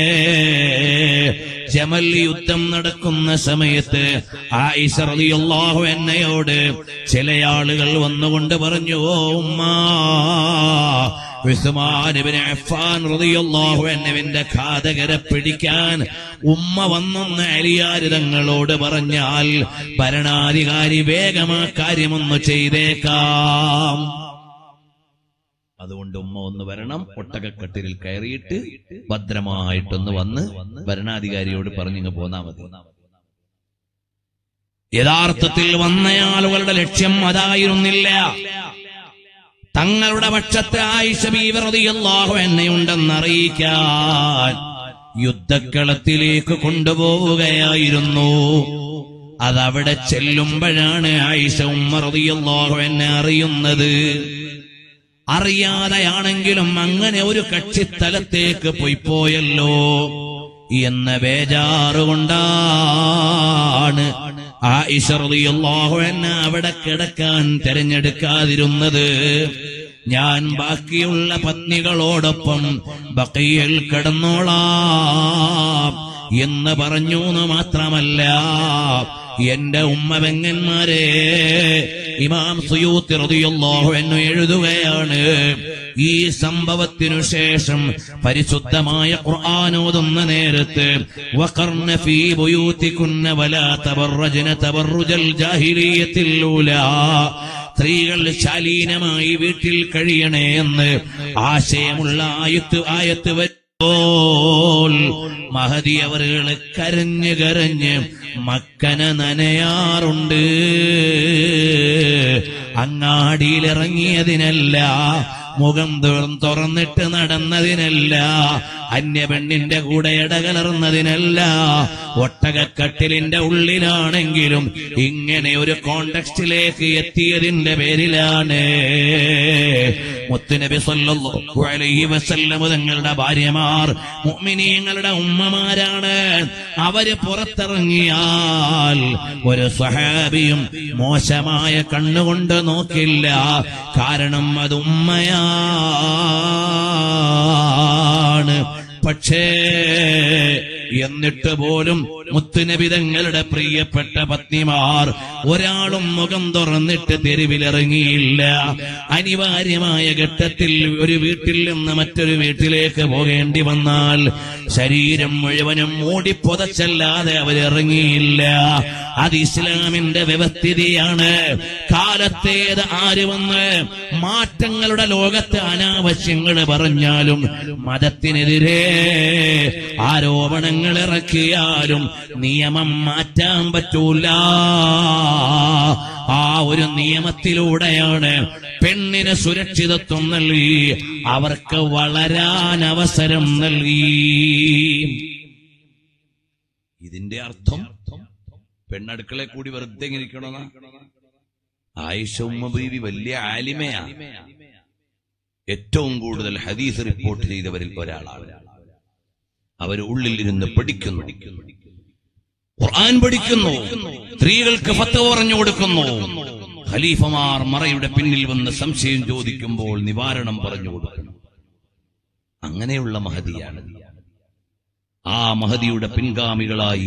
ജമൽ യുദ്ധം നടക്കുന്ന സമയത്ത് ആയിഷ റളിയല്ലാഹു അൻഹയോട് ചില ആളുകൾ വന്നുകൊണ്ട് പറഞ്ഞു, ഓ ഉമ്മ, ഉസ്മാൻ ഇബ്നു അഫ്ഫാൻ റളിയല്ലാഹു അൻഹുവിന്റെ ഘാതകരെ പിടിക്കാൻ ഉമ്മ വന്നൊന്ന് അലിയാര് തങ്ങളോട് പറഞ്ഞാൽ ഭരണാധികാരി വേഗം ആ കാര്യമൊന്ന് ചെയ്തേക്കാം. അതുകൊണ്ട് ഉമ്മ ഒന്ന് വരണം, ഒട്ടകക്കട്ടിലിൽ കയറിയിട്ട് ഭദ്രമായിട്ടൊന്ന് വന്ന് ഭരണാധികാരിയോട് പറഞ്ഞിങ്ങ് പോന്നാ മതി. യഥാർത്ഥത്തിൽ വന്നയാളുകളുടെ ലക്ഷ്യം അതായിരുന്നില്ല. തങ്ങളുടെ പക്ഷത്തെ ആയിഷ ബീവി റളിയല്ലാഹു അൻഹയുണ്ടെന്നറിയിക്കാൻ യുദ്ധക്കളത്തിലേക്ക് കൊണ്ടുപോവുകയായിരുന്നു. അതവിടെ ചെല്ലുമ്പോഴാണ് ആയിഷ ഉമ്മ റളിയല്ലാഹു അൻഹ അറിയുന്നത്. അറിയാതെയാണെങ്കിലും അങ്ങനെ ഒരു കക്ഷി സ്ഥലത്തേക്ക് പോയല്ലോ എന്ന ബേജാറുകൊണ്ടാണ് ആയിഷ റളിയല്ലാഹു അൻഹ അവിടെ കിടക്കാൻ തിരഞ്ഞെടുക്കാതിരുന്നത്. ഞാൻ ബാക്കിയുള്ള പത്നികളോടൊപ്പം ബഖീയിൽ കിടന്നോളാം എന്ന് പറഞ്ഞു എന്ന് മാത്രമല്ല, എന്റെ ഉമ്മപെങ്ങന്മാരെ, ഇമാം സുയൂത്തി റളിയല്ലാഹു അൻഹു എഴുതുകയാണ്, ഈ സംഭവത്തിനു ശേഷം പരിശുദ്ധമായ ഖുർആൻ ഓതുന്ന നേരത്ത് വഖർന ഫീ ബുയൂതികുന്ന വലാ തബറജ്ന തബറുജൽ ജാഹിലിയ്യത്തിൽ ഊലാ, സ്ത്രീകൾ ശാലീനമായി വീട്ടിൽ കഴിയണേ എന്ന് ആശയമുള്ള ആയത്ത് വരുമ്പോൾ മഹദി അവരുകള് കരഞ്ഞ് മക്കന നനയാറുണ്ട്. അങ്ങാടിയിലിറങ്ങിയതിനല്ല, മുഖം തുറന്നിട്ട് നടന്നതിനല്ല, അന്യപെണ്ണിന്റെ കൂടെ ഇടകലർന്നതിനല്ല, ഒട്ടകക്കട്ടിലിന്റെ ഉള്ളിലാണെങ്കിലും ഇങ്ങനെ ഒരു കോണ്ടെക്സ്റ്റിലേക്ക് എത്തിയതിന്റെ പേരിലാണ്. മുത്തുനബി സല്ലല്ലാഹു അലൈഹി വസല്ലം തങ്ങളുടെ ഭാര്യമാർ മുഅ്മിനീങ്ങളുടെ ഉമ്മമാരാണ്. അവര് പുറത്തിറങ്ങിയാൽ ഒരു സ്വഹാബിയും മോശമായ കണ്ണുകൊണ്ട് നോക്കില്ല. കാരണം അത് ഉമ്മയാണ്. പക്ഷേ എന്നിട്ട് പോലും മുത്തുനബി തങ്ങളുടെ പ്രിയപ്പെട്ട പത്നിമാർ ഒരാളും മുഖം തുറന്നിട്ട് തെരുവിലിറങ്ങിയില്ല. അനിവാര്യമായ ഘട്ടത്തിൽ ഒരു വീട്ടിൽ നിന്ന് മറ്റൊരു വീട്ടിലേക്ക് പോകേണ്ടി വന്നാൽ ശരീരം മുഴുവനും മൂടിപ്പൊതച്ചല്ലാതെ അവരിറങ്ങിയില്ല. അത് ഇസ്ലാമിന്റെ വ്യവസ്ഥിതിയാണ്. കാലത്തേത് ആര് വന്ന് മാറ്റങ്ങളുടെ ലോകത്ത് അനാവശ്യങ്ങൾ പറഞ്ഞാലും മതത്തിനെതിരെ ആരോപണങ്ങൾ ഇറക്കിയാലും നിയമം മാറ്റാൻ പറ്റൂല. ആ ഒരു നിയമത്തിലൂടെയാണ് പെണ്ണിന് സുരക്ഷിതത്വം നൽകി അവർക്ക് വളരാൻ അവസരം നൽകി. ഇതിന്റെ അർത്ഥം പെണ്ണടുക്കളെ കൂടി വെറുതെ ഇരിക്കണമെന്നാ? ആയിഷ ഉമ്മ ബീവി വലിയ ആലിമയാ. ഏറ്റവും കൂടുതൽ ഹദീസ് റിപ്പോർട്ട് ചെയ്തവരിൽ ഒരാളാണ്. അവർ ഉള്ളിൽ ഇരുന്ന് പഠിക്കുന്നു, ഖുർആൻ പഠിക്കുന്നു, സ്ത്രീകൾക്ക് ഫത്വ പറഞ്ഞു കൊടുക്കുന്നു. ഖലീഫമാർ മറയുടെ പിന്നിൽ വന്ന് സംശയം ചോദിക്കുമ്പോൾ നിവാരണം പറഞ്ഞു കൊടുക്കുന്നു. അങ്ങനെയുള്ള മഹദിയാണ്. ആ മഹദിയുടെ പിൻഗാമികളായി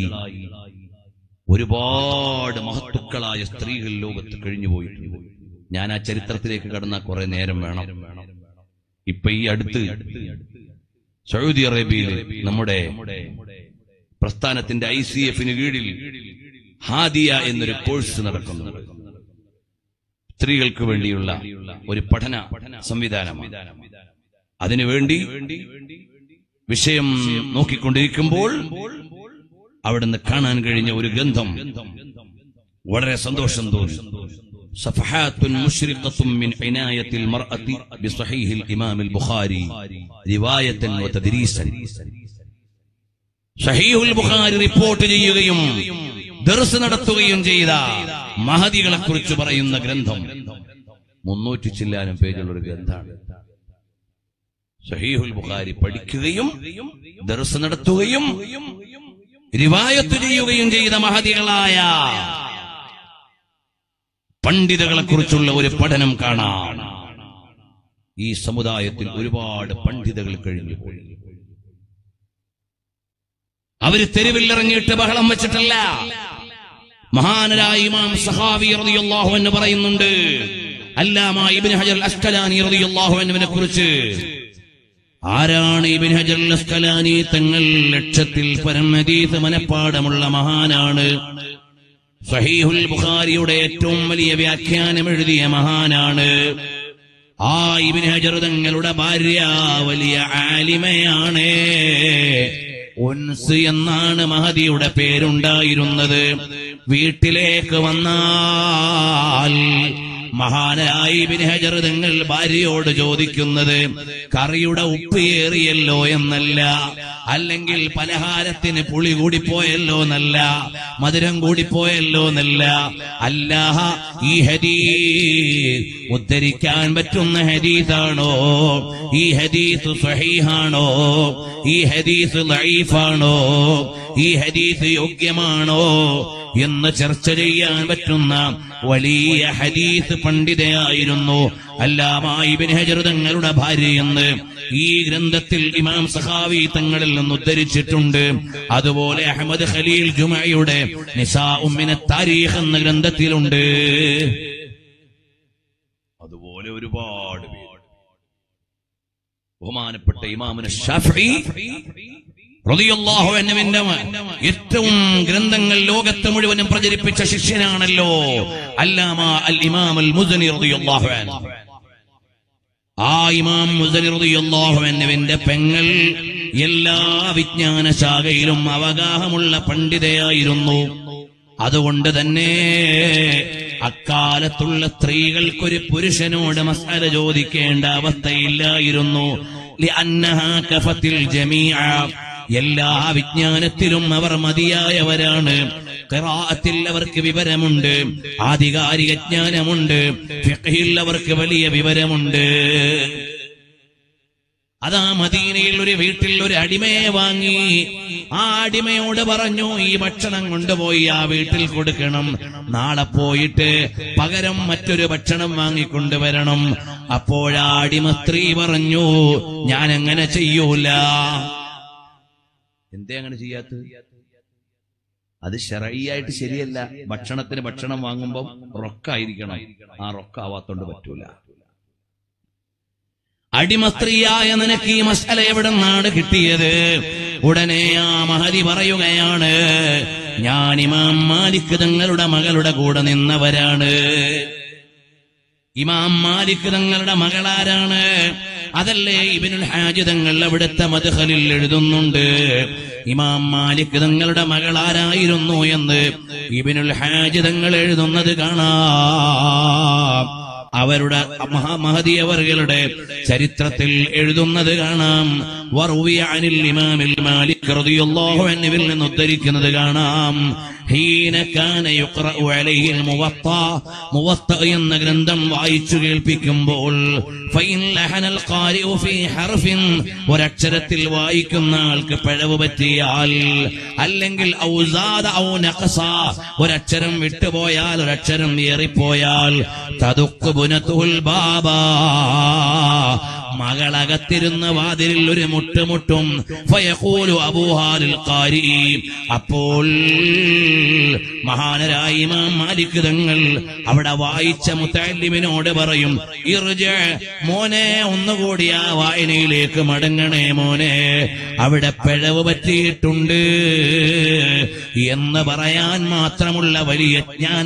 ഒരുപാട് മഹത്തുക്കളായ സ്ത്രീകൾ ലോകത്ത് കഴിഞ്ഞുപോയിട്ടുണ്ട്. ഞാൻ ആ ചരിത്രത്തിലേക്ക് കടന്നാൽ കുറെ നേരം വേണം. ഇപ്പൊ ഈ അടുത്ത് സൗദി അറേബ്യയിൽ നമ്മുടെ പ്രസ്ഥാനത്തിന്റെ ICF-ന് കീഴിൽ ഹാദിയ എന്നൊരു കോഴ്സ് നടക്കുന്നു. സ്ത്രീകൾക്ക് വേണ്ടിയുള്ള ഒരു പഠന സംവിധാനമാണ്. അതിനുവേണ്ടി വിഷയം നോക്കിക്കൊണ്ടിരിക്കുമ്പോൾ അവിടുന്ന് കാണാൻ കഴിഞ്ഞ ഒരു ഗന്ധം വളരെ സന്തോഷം തോന്നി. صفحات مشرقة من عناية المرأة بصحيح الإمام البخاري رواية وتدريسا. സഹീഹുൽ ബുഖാരി റിപ്പോർട്ട് ചെയ്യുകയും ദർസ് നടത്തുകയും ചെയ്ത മഹദികളെ കുറിച്ച് പറയുന്ന ഗ്രന്ഥം 300 ചില്ലാനം പേജുള്ള ഒരു ഗ്രന്ഥമാണ്. സഹീഹുൽ ബുഖാരി പഠിക്കുകയും ദർസ് നടത്തുകയും റിവായത്ത് ചെയ്യുകയും ചെയ്ത മഹദികളായ പണ്ഡിതകളെ കുറിച്ചുള്ള ഒരു പഠനം കാണാം. ഈ സമുദായത്തിൽ ഒരുപാട് പണ്ഡിതകൾ കഴിഞ്ഞുപോയി. അവര് തെരുവിലിറങ്ങിയിട്ട് ബഹളം വെച്ചിട്ടില്ല. മഹാനരായ ഇമാം സഖാവി റളിയല്ലാഹു അൻഹു പറയുന്നുണ്ട്, അല്ലാമ ഇബ്നു ഹജർ അസ്കലാനി റളിയല്ലാഹു അൻഹുവിനെ കുറിച്ച്. ആരാണ് ഇബ്നു ഹജർ അസ്കലാനി? തങ്ങൾ ലക്ഷത്തിൽ പരം ഹദീസ് മനപ്പാടമുള്ള മഹാനാണ്. സഹീഹുൽ ബുഖാരിയുടെ ഏറ്റവും വലിയ വ്യാഖ്യാനം എഴുതിയ മഹാനാണ്. ആ ഇബ്നു ഹജർ തങ്ങളുടെ ഭാര്യ വലിയ ആലിമയാണ്. ഉൻസ് എന്നാണ് മഹദിയുടെ പേരുണ്ടായിരുന്നത്. വീട്ടിലേക്ക് വന്നാൽ മഹാനായ ഇബ്നു ഹജർ തങ്ങൾ ഭാര്യയോട് ചോദിക്കുന്നത് കറിയുടെ ഉപ്പ് ഏറിയല്ലോ എന്നല്ല, അല്ലെങ്കിൽ പലഹാരത്തിന് പുളി കൂടിപ്പോയല്ലോ എന്നല്ല, മധുരം കൂടിപ്പോയല്ലോ എന്നല്ല. അല്ലാഹ, ഈ ഹദീസ് ഉദ്ധരിക്കാൻ പറ്റുന്ന ഹദീസാണോ? ഈ ഹദീസ് സ്വഹീഹാണോ? ഈ ഹദീസ് ലഈഫാണോ? ഈ ഹദീസ് യോഗ്യമാണോ എന്ന് ചർച്ച ചെയ്യാൻ പറ്റുന്ന വലിയ ഹദീസ് പണ്ഡിതയായിരുന്നു അല്ലാമ ഇബ്നു ഹജർ തങ്ങളുടെ ഭാര്യയെന്ന് ഈ ഗ്രന്ഥത്തിൽ ഇമാം സഖാവി തങ്ങളിൽ നിന്ന് ഉദ്ധരിച്ചിട്ടുണ്ട്. അതുപോലെ അഹ്മദ് ഖലീൽ ജുമഅയുടെ നിസാഉ മിനത്ത് താരീഖ് എന്ന ഗ്രന്ഥത്തിലുണ്ട്. അതുപോലെ ഒരുപാട് പേര്. ബഹുമാനപ്പെട്ട ഇമാമുന ശാഫിഈ റളിയല്ലാഹു അൻഹുവിന്റെ ഏറ്റവും ഗ്രന്ഥങ്ങൾ ലോകത്ത് മുഴുവനും പ്രചരിപ്പിച്ച ശിഷ്യനാണല്ലോ അല്ലാമ അൽ ഇമാം അൽ മുസ്നി റളിയല്ലാഹു അൻഹു. ആ ഇമാം മുസ്നി റളിയല്ലാഹു അൻഹുവിന്റെ പെങ്ങൾ എല്ലാ വിജ്ഞാന ശാഖയിലും അവഗാഹമുള്ള പണ്ഡിതയായിരുന്നു. അതുകൊണ്ട് തന്നെ അക്കാലത്തുള്ള സ്ത്രീകൾക്കൊരു പുരുഷനോട് മസ്അല ചോദിക്കേണ്ട അവസ്ഥയില്ലായിരുന്നു. ലിഅന്നഹാ കഫത്തിൽ ജമീഅ, എല്ലാ വിജ്ഞാനത്തിലും അവർ മതിയായവരാണ്. ഖിറാഅത്തിൽ അവർക്ക് വിവരമുണ്ട്, ആധികാരിക ജ്ഞാനമുണ്ട്, ഫിഖ്ഹിൽ അവർക്ക് വലിയ വിവരമുണ്ട്. അതാ മദീനയിൽ ഒരു വീട്ടിൽ ഒരു അടിമയെ വാങ്ങി. ആ അടിമയോട് പറഞ്ഞു, ഈ ഭക്ഷണം കൊണ്ടുപോയി ആ വീട്ടിൽ കൊടുക്കണം, നാളെ പോയിട്ട് പകരം മറ്റൊരു ഭക്ഷണം വാങ്ങിക്കൊണ്ടുവരണം. അപ്പോഴാ അടിമ സ്ത്രീ പറഞ്ഞു, ഞാൻ അങ്ങനെ ചെയ്യൂല. എന്തേ അങ്ങനെ ചെയ്യാത്തത്? അത് ശർഈയായിട്ട് ശരിയല്ല. ഭക്ഷണത്തിന് ഭക്ഷണം വാങ്ങുമ്പോൾ റൊക്കായിരിക്കണം. ആ റൊക്കാവാത്തോണ്ട് പറ്റൂല. അടിമ സ്ത്രീയായ നിനക്ക് ഈ മസ്അല എവിടെ നിന്നാണ് കിട്ടിയത്? ഉടനെ ആ മഹദി പറയുകയാണ്, ഞാൻ ഇമാം മാലിക് തങ്ങളുടെ മകളുടെ കൂടെ നിന്നവരാണ്. ഇമാം മാലിക് തങ്ങളുടെ മകളാരാണ്? അതല്ലേ ഇബ്നുൽ ഹാജ് തങ്ങൾ അവിടുത്തെ മദ്ഖലിൽ എഴുതുന്നുണ്ട്. ഇമാം മാലിക് തങ്ങളുടെ മകളാരായിരുന്നു എന്ന് ഇബ്നുൽ ഹാജ് തങ്ങൾ എഴുതുന്നത് കാണാം. അവരുടെ മഹദി അവരുടെ ചരിത്രത്തിൽ എഴുതുന്നത് കാണാം. വറുവിയ അനിൽ ഇമാമിൽ മാലിക് റളിയല്ലാഹു അൻഹുവിൽ നിന്ന് ഉദ്ധരിക്കുന്നത് കാണാം. ഹീന കാന യുഖറഉ അലൈഹിൽ മുവത്ത എന്ന ഗ്രന്ഥം വായിച്ചു കേൾപ്പിക്കുമ്പോൾ ഫൈൻ ലഹനൽ ഖാരിഉ ഫീ ഹർഫിൻ, ഒരക്ഷരത്തിൽ വായിക്കുന്ന ആൾക്ക് പിഴവ് പറ്റിയാൽ, അല്ലെങ്കിൽ ഔസാദ ഔ നഖസ, ഒരക്ഷരം വിട്ടുപോയാൽ, ഒരക്ഷരം ഏറിപ്പോയാൽ, തദുഖ് ബുനതുൽ ബാബാ, മകളകത്തിരുന്ന വാതിലിൽ ഒരു മുട്ടുമുട്ടും. ഫയഖൂലു അബൂഹാലിൽ ഖാരി, അപ്പോൾ മഹാനരായ ഇമാം മാലിക് തങ്ങൾ അവിടെ വായിച്ച മുതഅല്ലിമിനോട് പറയും, ഇർജി, മോനെ ഒന്നുകൂടി ആ വായനയിലേക്ക് മടങ്ങണേ മോനെ, അവിടെ പിഴവ് പറ്റിയിട്ടുണ്ട് എന്ന് പറയാൻ മാത്രമുള്ള വലിയ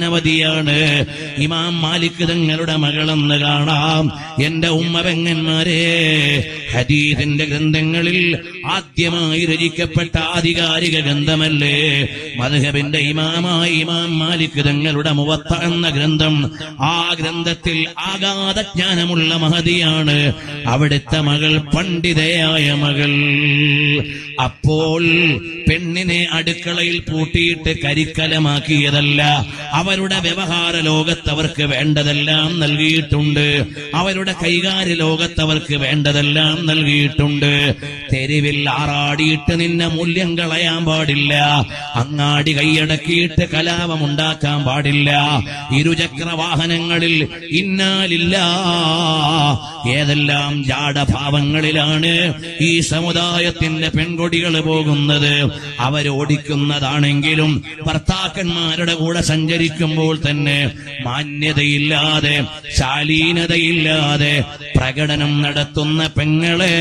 ജ്ഞാനവതിയാണ് ഇമാം മാലിക് തങ്ങളുടെ മകളെന്ന് കാണാം. എന്റെ ഉമ്മ പെങ്ങന്മാരെ, ചങ്ങാതിമാരെ, ഹദീസിന്റെ ഗ്രന്ഥങ്ങളിൽ ആദ്യമായി രചിക്കപ്പെട്ട ആധികാരിക ഗ്രന്ഥമല്ലേ മദ്ഹബിന്റെ ഇമാമായ ഇമാം മാലിക് തങ്ങളുടെ മുവത്ത എന്ന ഗ്രന്ഥം. ആ ഗ്രന്ഥത്തിൽ ആഗാധ ജ്ഞാനമുള്ള മഹദിയാണ് അവിടുത്തെ മകൾ, പണ്ഡിതയായ മകൾ. അപ്പോൾ പെണ്ണിനെ അടുക്കളയിൽ പൂട്ടിയിട്ട് കരിക്കലമാക്കിയതല്ല, അവരുടെ വ്യവഹാര ലോകത്ത് അവർക്ക് വേണ്ടതെല്ലാം നൽകിയിട്ടുണ്ട്, അവരുടെ കൈകാര്യ ലോകത്ത് അവർക്ക് വേണ്ടതെല്ലാം നൽകിയിട്ടുണ്ട്. തെരുവിൽ ആറാടിയിട്ട് നിന്നെ മൂല്യം കളയാൻ പാടില്ല, അങ്ങാടി കൈയടക്കിയിട്ട് കലാപമുണ്ടാക്കാൻ പാടില്ല. ഇരുചക്ര വാഹനങ്ങളിൽ ഇന്നാലില്ല ഏതെല്ലാം ജാടഭാവങ്ങളിലാണ് ഈ സമുദായത്തിന്റെ പെൺകൊടികൾ പോകുന്നത്. അവരോടിക്കുന്നതാണെങ്കിലും ഭർത്താക്കന്മാരുടെ കൂടെ സഞ്ചരിക്കുമ്പോൾ തന്നെ മാന്യതയില്ലാതെ, ശാലീനതയില്ലാതെ പ്രകടനം നടത്തുന്ന പെങ്ങളെ,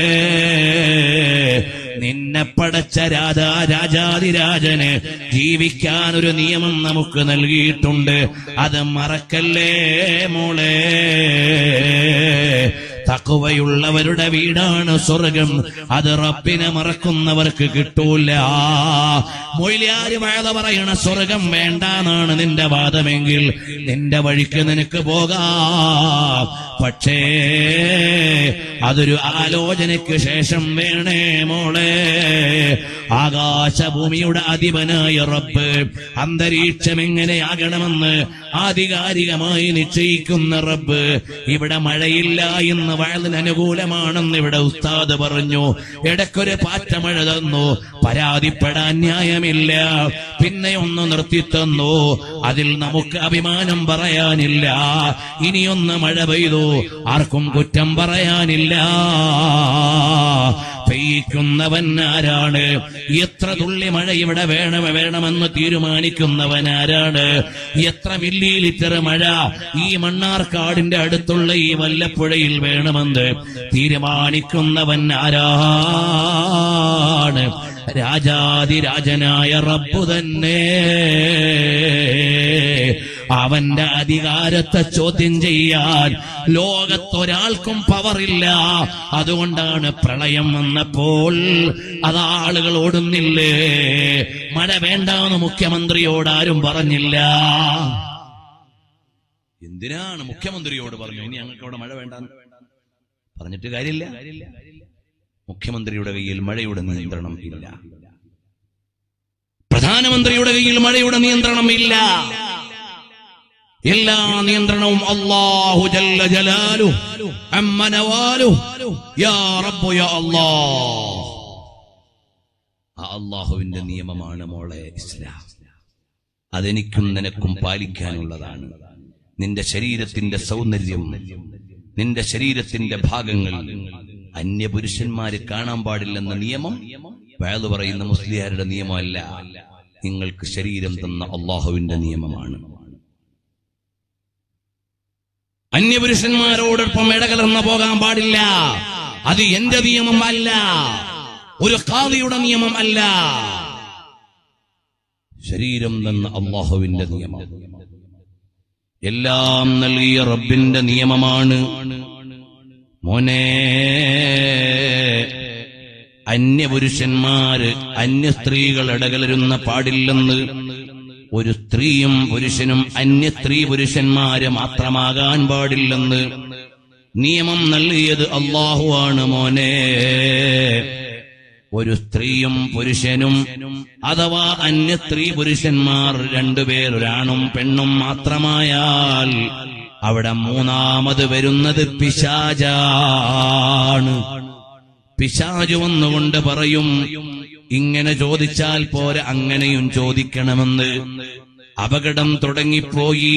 നിന്നെ പടച്ച രാജാതിരാജന് ജീവിക്കാൻ ഒരു നിയമം നമുക്ക് നൽകിയിട്ടുണ്ട്. അത് മറക്കല്ലേ മോളെ. തഖ്വയുള്ളവരുടെ വീടാണ് സ്വർഗം, അത് റബ്ബിനെ മറക്കുന്നവർക്ക് കിട്ടൂല. മൊയ്ലിയാര് വഅദ പറയണ സ്വർഗം വേണ്ടാന്നാണ് നിന്റെ വാദമെങ്കിൽ നിന്റെ വഴിക്ക് നിനക്ക് പോകാം. പക്ഷേ അതൊരു ആലോചനയ്ക്ക് ശേഷം വേണേ മോളെ. ആകാശഭൂമിയുടെ അധിപനായ റബ്ബ് അന്തരീക്ഷം എങ്ങനെയാകണമെന്ന് ആധികാരികമായി നിശ്ചയിക്കുന്ന റബ്ബ്, ഇവിടെ മഴയില്ല എന്ന് വഅദിന് അനുകൂലമാണെന്ന് ഇവിടെ ഉസ്താദ് പറഞ്ഞു, ഇടയ്ക്കൊരു പാറ്റമഴ തന്നു, പരാതിപ്പെടാൻ ന്യായമില്ല. പിന്നെ ഒന്ന് നിർത്തിത്തന്നു, അതിൽ നമുക്ക് അഭിമാനം പറയാനില്ല. ഇനിയൊന്ന് മഴ പെയ്തു, ആർക്കും കുറ്റം പറയാനില്ല. പെയ്യിക്കുന്നവൻ ആരാണ്? എത്ര തുള്ളി മഴ ഇവിടെ വേണമെന്ന് തീരുമാനിക്കുന്നവൻ ആരാണ്? എത്ര മില്ലി ലിറ്റർ മഴ ഈ മണ്ണാർക്കാടിന്റെ അടുത്തുള്ള ഈ വല്ലപ്പുഴയിൽ വേണമെന്ന് തീരുമാനിക്കുന്നവൻ ആരാണ്? രാജാതിരാജനായ റബ്ബു തന്നെ. അവന്റെ അധികാരത്തെ ചോദ്യം ചെയ്യാൻ ലോകത്തൊരാൾക്കും പവറില്ല. അതുകൊണ്ടാണ് പ്രളയം വന്നപ്പോൾ അതാളുകൾ ഓടുന്നില്ലേ? മഴ വേണ്ടാന്ന് മുഖ്യമന്ത്രിയോട് ആരും പറഞ്ഞില്ല. എന്തിനാണ് മുഖ്യമന്ത്രിയോട് പറഞ്ഞു ഇനി ഞങ്ങൾക്ക് അവിടെ മഴ വേണ്ടാന്ന് പറഞ്ഞിട്ട് കാര്യമില്ല? മുഖ്യമന്ത്രിയുടെ കയ്യിൽ മഴയുടെ നിയന്ത്രണം ഇല്ല, പ്രധാനമന്ത്രിയുടെ കയ്യിൽ മഴയുടെ നിയന്ത്രണം ഇല്ല. എല്ലാ നിയന്ത്രണവും അല്ലാഹു ജല്ല ജലാലുഹു അമ്മ നവാലുഹു യാ റബ്ബു യാ അല്ലാഹ്. അല്ലാഹുവിന്റെ നിയമമാണ് മോളെ ഇസ്ലാം. അതെനിക്കും നിനക്കും പാലിക്കാനുള്ളതാണ്. നിന്റെ ശരീരത്തിന്റെ സൗന്ദര്യം, നിന്റെ ശരീരത്തിന്റെ ഭാഗങ്ങൾ അന്യപുരുഷന്മാര് കാണാൻ പാടില്ലെന്ന നിയമം വഅദ് പറയുന്ന മുസ്ലിയാരുടെ നിയമമല്ല, നിങ്ങൾക്ക് ശരീരം തന്ന അല്ലാഹുവിന്റെ നിയമമാണ്. അന്യപുരുഷന്മാരോടൊപ്പം ഇടകലർന്ന് പോകാൻ പാടില്ല. അത് എന്റെ നിയമം അല്ല, ഒരു ഖാദിയുടെ നിയമം അല്ല, ശരീരം തന്ന അല്ലാഹുവിന്റെ നിയമം. എല്ലാം നൽകിയ റബ്ബിന്റെ നിയമമാണ് മോനെ. അന്യപുരുഷന്മാര്, അന്യ സ്ത്രീകൾ ഇടകലരുന്ന പാടില്ലെന്ന് ഒരു സ്ത്രീയും പുരുഷനും അന്യ സ്ത്രീ പുരുഷന്മാര് മാത്രമാകാൻ പാടില്ലെന്ന് നിയമം നൽകിയത് അല്ലാഹു ആണ് മോനെ. ഒരു സ്ത്രീയും പുരുഷനും അഥവാ അന്യ സ്ത്രീ പുരുഷന്മാർ രണ്ടുപേർ, ഒരാണും പെണ്ണും മാത്രമായാൽ അവിടെ മൂന്നാമത് വരുന്നത് പിശാചാണ്. പിശാച് വന്നുകൊണ്ട് പറയും, ഇങ്ങനെ ചോദിച്ചാൽ പോരെ, അങ്ങനെയും ചോദിക്കണമെന്ന്. അപകടം തുടങ്ങിപ്പോയി.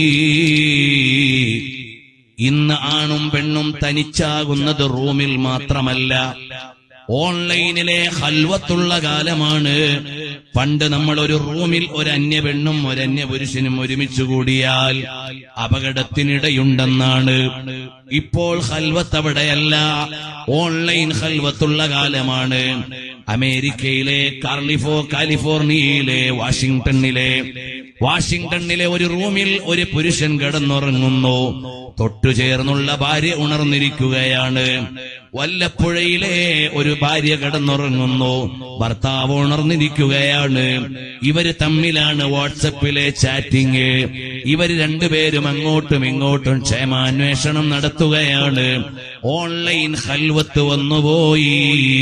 ഇന്ന് ആണും പെണ്ണും തനിച്ചാകുന്നത് റൂമിൽ മാത്രമല്ല, ഓൺലൈനിലെ ഖൽവത്തുള്ള കാലമാണ്. പണ്ട് നമ്മൾ ഒരു റൂമിൽ ഒരു അന്യ പെണ്ണും ഒരു അന്യ പുരുഷനും ഒരുമിച്ച് കൂടിയാൽ അപകടത്തിനിടയുണ്ടെന്നാണ്. ഇപ്പോൾ ഖൽവത്ത് അവിടെയല്ല, ഓൺലൈൻ ഖൽവത്തുള്ള കാലമാണ്. അമേരിക്കയിലെ കാലിഫോർണിയയിലെ വാഷിംഗ്ടണിലെ വാഷിംഗ്ടണിലെ ഒരു റൂമിൽ ഒരു പുരുഷൻ കിടന്നുറങ്ങുന്നു. തൊട്ടുചേർന്നുള്ള ഭാര്യ ഉണർന്നിരിക്കുകയാണ്. വല്ലപ്പുഴയിലെ ഒരു ഭാര്യ കിടന്നുറങ്ങുന്നു. ഭർത്താവ് ഉണർന്നിരിക്കുകയാണ്. ഇവര് തമ്മിലാണ് വാട്സപ്പിലെ ചാറ്റിംഗ്. ഇവര് രണ്ടുപേരും അങ്ങോട്ടും ഇങ്ങോട്ടും ക്ഷേമാന്വേഷണം നടത്തുകയാണ്. ഓൺലൈൻ ഖൽവത്ത് വന്നുപോയി.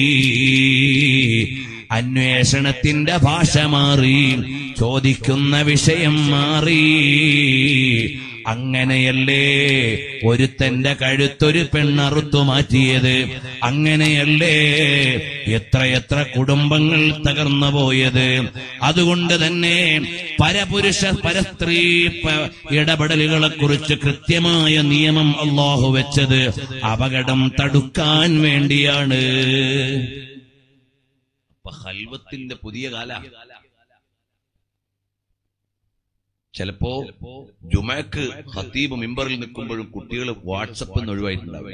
അന്വേഷണത്തിന്റെ ഭാഷ മാറി, ചോദിക്കുന്ന വിഷയം മാറി. അങ്ങനെയല്ലേ ഒരുത്തന്റെ കഴുത്തൊരു പെണ്ണറുത്തു മാറ്റിയത്? അങ്ങനെയല്ലേ എത്രയെത്ര കുടുംബങ്ങൾ തകർന്നു പോയത്? അതുകൊണ്ട് തന്നെ പരപുരുഷ പരസ്ത്രീ ഇടപെടലുകളെ കുറിച്ച് കൃത്യമായ നിയമം അല്ലാഹു വെച്ചത് അപകടം തടുക്കാൻ വേണ്ടിയാണ്. ഖൽവത്തിന്റെ പുതിയ കാല. ചിലപ്പോ ജുമഅക്ക് ഖതീബ് മിമ്പറിൽ നിൽക്കുമ്പോഴും കുട്ടികൾ വാട്സപ്പിൽ നിന്ന് ഒഴിവായിട്ടുണ്ടാവുക.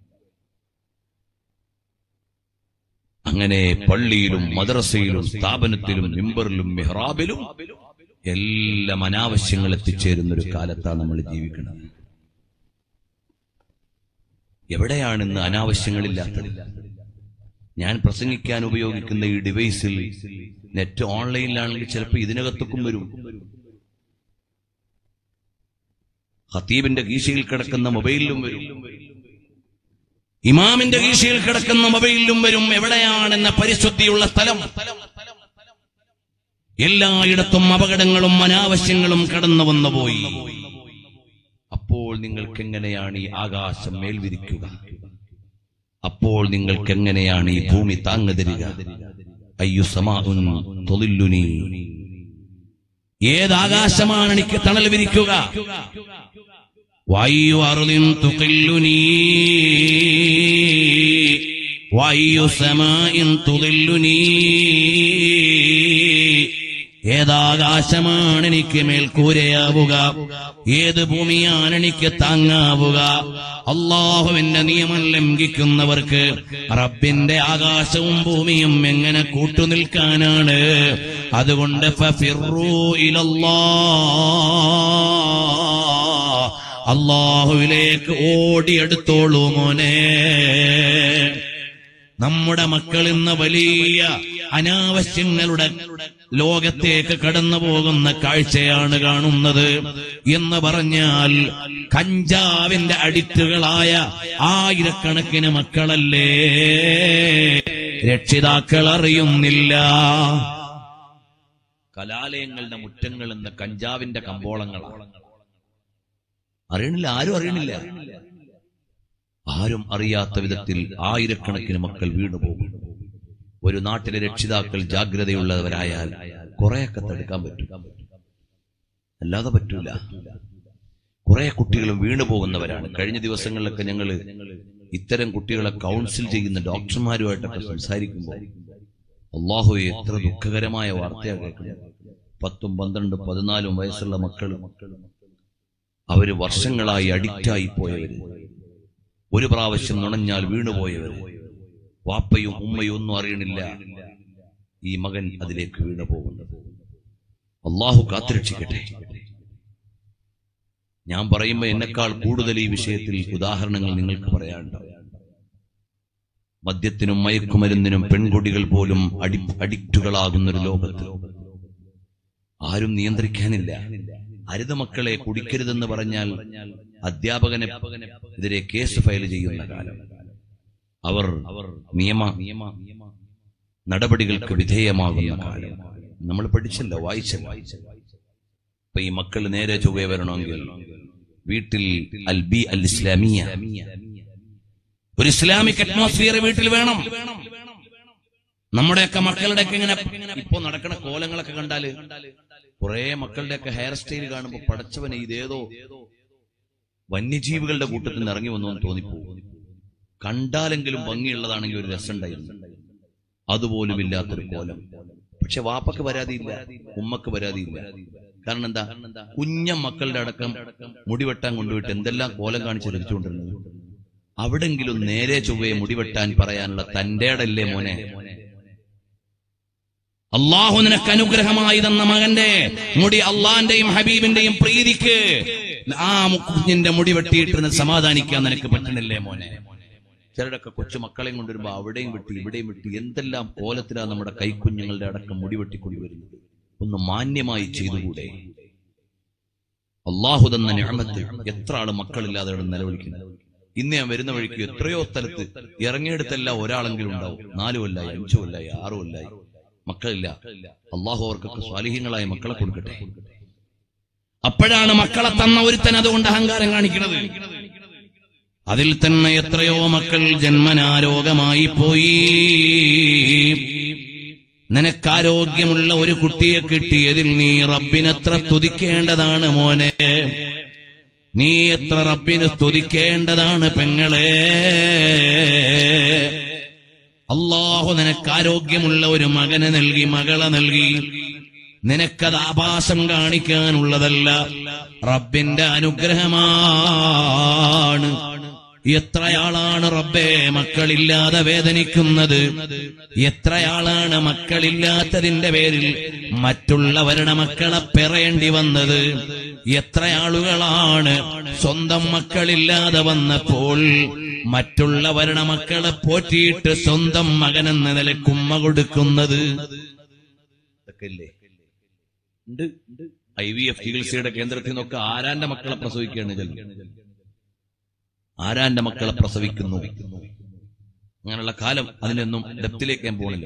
അങ്ങനെ പള്ളിയിലും മദ്രസയിലും സ്ഥാപനത്തിലും മിമ്പറിലും മിഹ്റാബിലും എല്ലാം അനാവശ്യങ്ങൾ എത്തിച്ചേരുന്ന ഒരു കാലത്താണ് നമ്മൾ ജീവിക്കുന്നത്. എവിടെയാണ് ഇന്ന് അനാവശ്യങ്ങളില്ലാത്തത്? ഞാൻ പ്രസംഗിക്കാൻ ഉപയോഗിക്കുന്ന ഈ ഡിവൈസിൽ നെറ്റ് ഓൺലൈനിലാണെങ്കിൽ ചിലപ്പോൾ ഇതിനകത്തൊക്കെ വരും. ഖതീബിന്റെ കീശയിൽ കിടക്കുന്ന മൊബൈലിലും വരും, ഇമാമിന്റെ കീശയിൽ കിടക്കുന്ന മൊബൈലിലും വരും. എവിടെയാണെന്ന പരിശുദ്ധിയുള്ള സ്ഥലം? എല്ലായിടത്തും അപകടങ്ങളും അനാവശ്യങ്ങളും കടന്നു വന്നുപോയി. അപ്പോൾ നിങ്ങൾക്കെങ്ങനെയാണ് ഈ ആകാശം മേൽവിരിക്കുക? അപ്പോൾ നിങ്ങൾക്കെങ്ങനെയാണ് ഈ ഭൂമി താങ്ങു തരിക? അയ്യു സമാഉൻ തുളില്ലുനി, ഏതാകാശമാണ് എനിക്ക് തണൽ വിരിക്കുക? വയ്യു അർളിൻ തുഖില്ലുനി വയ്യു സമാഇൻ തുളില്ലുനി, ഏതാകാശമാണ് എനിക്ക് മേൽക്കൂരയാവുക? ഏത് ഭൂമിയാണ് എനിക്ക് താങ്ങാവുക? അല്ലാഹുവിന്റെ നിയമം ലംഘിക്കുന്നവർക്ക് റബ്ബിന്റെ ആകാശവും ഭൂമിയും എങ്ങനെ കൂട്ടുനിൽക്കാനാണ്? അതുകൊണ്ട് ഫഫിറൂ ഇലല്ലാഹ്, അല്ലാഹുവിലേക്ക് ഓടിയെടുത്തോളൂ മോനെ. നമ്മുടെ മക്കൾ ഇന്ന് വലിയ അനാവശ്യങ്ങളുടെ ലോകത്തേക്ക് കടന്നു പോകുന്ന കാഴ്ചയാണ് കാണുന്നത്. എന്ന് പറഞ്ഞാൽ കഞ്ചാവിന്റെ അഡിക്റ്റുകളായ ആയിരക്കണക്കിന് മക്കളല്ലേ രക്ഷിതാക്കൾ അറിയുന്നില്ല. കലാലയങ്ങളുടെ മുറ്റങ്ങൾ എന്ന കഞ്ചാവിന്റെ കമ്പോളങ്ങളാണ്. അറിയണില്ല, ആരും അറിയണില്ല. ആരും അറിയാത്ത വിധത്തിൽ ആയിരക്കണക്കിന് മക്കൾ വീണുപോകും. ഒരു നാട്ടിലെ രക്ഷിതാക്കൾ ജാഗ്രതയുള്ളവരായാൽ കുറെയൊക്കെ തടുക്കാൻ പറ്റും, അല്ലാതെ പറ്റൂല. കുറെ കുട്ടികളും വീണുപോകുന്നവരാണ്. കഴിഞ്ഞ ദിവസങ്ങളിലൊക്കെ ഞങ്ങൾ ഇത്തരം കുട്ടികളെ കൗൺസിൽ ചെയ്യുന്ന ഡോക്ടർമാരുമായിട്ടൊക്കെ സംസാരിക്കുമ്പോൾ അല്ലാഹുവേ, എത്ര ദുഃഖകരമായ വാർത്തയാണ് കേൾക്കുന്നത്. 10, 12, 14 വയസ്സുള്ള മക്കൾ, അവര് വർഷങ്ങളായി അഡിക്റ്റായി പോയവര്, ഒരു പ്രാവശ്യം നുണഞ്ഞാൽ വീണുപോയവര്, വാപ്പയും ഉമ്മയും ഒന്നും അറിയണില്ല. ഈ മകൻ അതിലേക്ക് വീണു പോകുന്നത്. അല്ലാഹു കാത്തുരക്ഷിക്കട്ടെ. ഞാൻ പറയുമ്പോ എന്നെക്കാൾ കൂടുതൽ ഈ വിഷയത്തിൽ ഉദാഹരണങ്ങൾ നിങ്ങൾക്ക് പറയാനുണ്ടാവും. മദ്യത്തിനും മയക്കുമരുന്നിനും പെൺകുട്ടികൾ പോലും അഡിക്റ്റുകളാകുന്നൊരു ലോകത്ത് ആരും നിയന്ത്രിക്കാനില്ല. അരുത് മക്കളെ കുടിക്കരുതെന്ന് പറഞ്ഞാൽ അധ്യാപകനെ എതിരെ കേസ് ഫയൽ ചെയ്യുന്ന കാലം. അവർ നിയമ നടപടികൾക്ക് വിധേയമാകുന്ന കാലം. നമ്മൾ പഠിച്ചല്ലോ, വായിച്ചല്ലോ. അപ്പൊ ഈ മക്കൾ നേരെ ചൊവ്വേ വരണമെങ്കിൽ വീട്ടിൽ അൽ ഇസ്ലാമിയ, ഒരു ഇസ്ലാമിക് അറ്റ്മോസ്ഫിയർ വീട്ടിൽ വേണം. നമ്മുടെയൊക്കെ മക്കളുടെയൊക്കെ ഇങ്ങനെ ഇപ്പൊ നടക്കുന്ന കോലങ്ങളൊക്കെ കണ്ടാല്, കുറെ മക്കളുടെയൊക്കെ ഹെയർ സ്റ്റൈൽ കാണുമ്പോ പടച്ചവനെ ഇതേതോ വന്യജീവികളുടെ കൂട്ടത്തിൽ നിന്ന് ഇറങ്ങി വന്നു എന്ന് തോന്നിപ്പോകും. കണ്ടാലെങ്കിലും ഭംഗിയുള്ളതാണെങ്കിൽ ഒരു രസം ഉണ്ടായിരുന്നു. അതുപോലും ഇല്ലാത്തൊരു കോലം. പക്ഷെ വാപ്പക്ക് പരാതിയില്ല, ഉമ്മക്ക് പരാതിയില്ല. കാരണം എന്താ? കുഞ്ഞ മക്കളുടെ അടക്കം മുടിവെട്ടാൻ കൊണ്ടുപോയിട്ട് എന്തെല്ലാം കോലം കാണിച്ച് രചിച്ചുകൊണ്ടിരുന്നത്. അവിടെങ്കിലും നേരെ ചൊവ്വയെ മുടിവെട്ടാൻ പറയാനുള്ള തന്റെ ഇടല്ലേ മോനെ? അള്ളാഹു നിനക്ക് അനുഗ്രഹമായി തന്ന മകന്റെ മുടി അള്ളാന്റെയും ഹബീബിന്റെയും പ്രീതിക്ക് ആ കുഞ്ഞിന്റെ മുടി വെട്ടിയിട്ട് സമാധാനിക്കാൻ നിനക്ക് പറ്റണില്ലേ മോനെ? ചിലരൊക്കെ കൊച്ചുമക്കളെയും കൊണ്ടുവരുമ്പോ അവിടെയും വെട്ടി ഇവിടെയും വെട്ടി എന്തെല്ലാം കോലത്തിലാണ് നമ്മുടെ കൈക്കുഞ്ഞുങ്ങളുടെ അടക്കം മുടി വെട്ടിക്കൊണ്ടുവരുന്നത്. ഒന്ന് മാന്യമായി ചെയ്തുകൂടെ? അള്ളാഹു തന്ന നിഅമത്ത് എത്ര ആള് മക്കളില്ലാതെ നിലവിളിക്കുന്നത്. ഇന്ന് ഞാൻ വരുന്ന വഴിക്ക് എത്രയോ സ്ഥലത്ത് ഇറങ്ങിയെടുത്തെല്ലാം ഒരാളെങ്കിലും ഉണ്ടാവും. 4 കൊല്ലായി 5 കൊല്ലായി 6 കൊല്ലായി മക്കളില്ല. അള്ളാഹു അവർക്കൊക്കെ സ്വാലിഹ്യങ്ങളായ മക്കളെ കൊടുക്കട്ടെ. അപ്പോഴാണ് മക്കളെ തന്ന ഒരുത്തൻ അതുകൊണ്ട് അഹങ്കാരം കാണിക്കുന്നത്. അതിൽ തന്നെ എത്രയോ മക്കൾ ജന്മനാരോഗമായി പോയി. നിനക്കാരോഗ്യമുള്ള ഒരു കുട്ടിയെ കിട്ടിയതിൽ നീ റബ്ബിനെത്ര സ്തുതിക്കേണ്ടതാണ് മോനെ. നീ എത്ര റബ്ബിന് സ്തുതിക്കേണ്ടതാണ് പെങ്ങളെ. അല്ലാഹു നിനക്കാരോഗ്യമുള്ള ഒരു മകനെ നൽകി, മകളെ നൽകി. നിനക്കത് ആഭാസം കാണിക്കാനുള്ളതല്ല, റബ്ബിന്റെ അനുഗ്രഹമാണ്. എത്രയാളാണ് റബ്ബേ മക്കളില്ലാതെ വേദനിക്കുന്നത്? എത്രയാളാണ് മക്കളില്ലാത്തതിന്റെ പേരിൽ മറ്റുള്ളവരുടെ മക്കളെ പെറയേണ്ടി വന്നത്? എത്രയാളുകളാണ് സ്വന്തം മക്കളില്ലാതെ വന്നപ്പോൾ മറ്റുള്ളവരുടെ മക്കളെ പോറ്റിയിട്ട് സ്വന്തം മകനെന്ന നിലയ്ക്ക് ഉമ്മ കൊടുക്കുന്നത്? IVF ചികിത്സയുടെ കേന്ദ്രത്തിൽ നിന്നൊക്കെ ആരാന്റെ മക്കളെ പ്രസവിക്കുകയാണ്. ആരാന്റെ മക്കളെ പ്രസവിക്കുന്നു? അങ്ങനെയുള്ള കാലം. അതിനൊന്നും ഡെപ്തിലേക്ക് ഞാൻ പോണില്ല.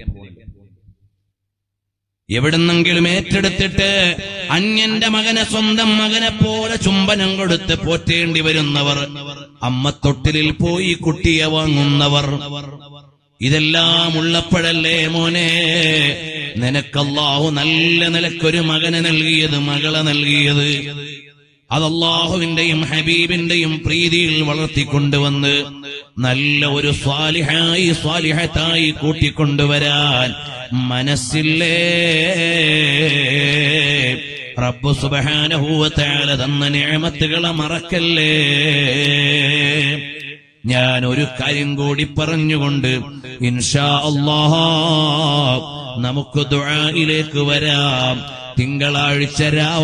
എവിടെന്നെങ്കിലും ഏറ്റെടുത്തിട്ട് അന്യന്റെ മകനെ സ്വന്തം മകനെ പോലെ ചുംബനം കൊടുത്ത് പോറ്റേണ്ടി വരുന്നവർ, അമ്മത്തൊട്ടിലിൽ പോയി കുട്ടിയെ വാങ്ങുന്നവർ, ഇതെല്ലാം ഉള്ളപ്പോഴല്ലേ മോനെ നിനക്കല്ലാഹു നല്ല നിലക്കൊരു മകനെ നൽകിയത്, മകളെ നൽകിയത്. അത് അല്ലാഹുവിന്റെയും ഹബീബിന്റെയും പ്രീതിയിൽ വളർത്തിക്കൊണ്ടുവന്ന് നല്ല ഒരു സ്വാലിഹായി സ്വാലിഹത്തായി കൂട്ടിക്കൊണ്ടുവരാൻ മനസ്സില്ലേ? റബ്ബ് സുബ്ഹാനഹു വ തആല തന്ന നിഅമത്തുകളെ മറക്കല്ലേ. ഞാൻ ഒരു കാര്യം കൂടി പറഞ്ഞുകൊണ്ട് ഇൻഷാ അല്ലാഹ് നമുക്ക് ദുആയിലേക്ക് വരാം. തിങ്കളാഴ്ച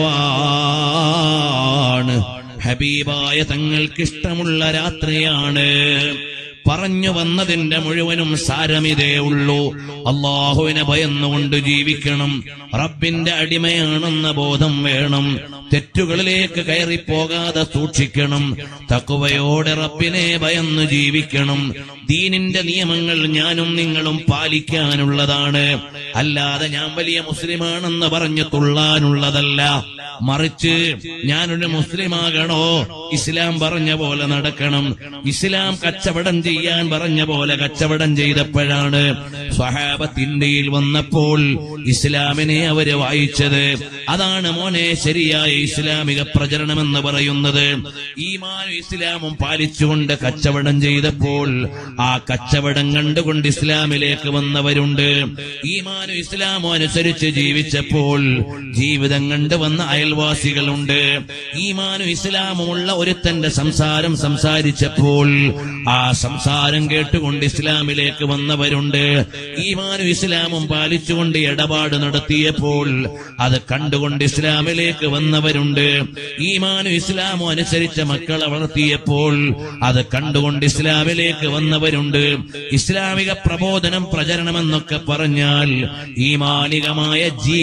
രാവാണ്, ഹബീബായ തങ്ങൾക്കിഷ്ടമുള്ള രാത്രിയാണ്. പറഞ്ഞു വന്നതിന്റെ മുഴുവനും സാരമിതേ ഉള്ളൂ. അല്ലാഹുവിനെ ഭയന്നുകൊണ്ട് ജീവിക്കണം. റബ്ബിന്റെ അടിമയാണെന്ന ബോധം വേണം. തെറ്റുകളിലേക്ക് കയറിപ്പോകാതെ സൂക്ഷിക്കണം. തഖ്വയോടെ റബ്ബിനെ ഭയന്ന് ജീവിക്കണം. ദീനിന്റെ നിയമങ്ങൾ ഞാനും നിങ്ങളും പാലിക്കാനുള്ളതാണ്. അല്ലാതെ ഞാൻ വലിയ മുസ്ലിമാണെന്ന് പറഞ്ഞു തുള്ളാനുള്ളതല്ല. മറിച്ച് ഞാനൊരു മുസ്ലിമാകണോ, ഇസ്ലാം പറഞ്ഞ പോലെ നടക്കണം. ഇസ്ലാം കച്ചവടം ചെയ്യാൻ പറഞ്ഞ പോലെ കച്ചവടം ചെയ്തപ്പോഴാണ് സ്വഹാബത്ത് ഇന്ത്യയിൽ വന്നപ്പോൾ ഇസ്ലാമിനെ അവര് വായിച്ചത്. അതാണ് മോനെ ശരിയായ ഇസ്ലാമിക പ്രചരണമെന്ന് പറയുന്നത്. ഈമാനും ഇസ്ലാമും പാലിച്ചുകൊണ്ട് കച്ചവടം ചെയ്തപ്പോൾ ആ കച്ചവടം കണ്ടുകൊണ്ട് ഇസ്ലാമിലേക്ക് വന്നവരുണ്ട്. ഈമാനും ഇസ്ലാമും അനുസരിച്ച് ജീവിച്ചപ്പോൾ ജീവിതം കണ്ടുവന്ന അയൽവാസികളുണ്ട്. ഈമാനും ഇസ്ലാമുമുള്ള ഒരുത്തന്റെ സംസാരം സംസാരിച്ചപ്പോൾ ആ സംസാരം കേട്ടുകൊണ്ട് ഇസ്ലാമിലേക്ക് വന്നവരുണ്ട്. ഈമാനും ഇസ്ലാമും പാലിച്ചുകൊണ്ട് ഇടപാട് നടത്തിയപ്പോൾ അത് കണ്ടുകൊണ്ട് ഇസ്ലാമിലേക്ക് വന്നവരുണ്ട്. ഈമാനും ഇസ്ലാമും അനുസരിച്ച മക്കളെ വളർത്തിയപ്പോൾ അത് കണ്ടുകൊണ്ട് ഇസ്ലാമിലേക്ക് വന്നവരുണ്ട്. ഇസ്ലാമിക പ്രബോധനം പ്രചരണമെന്നൊക്കെ പറഞ്ഞാൽ ഈമാനികമായ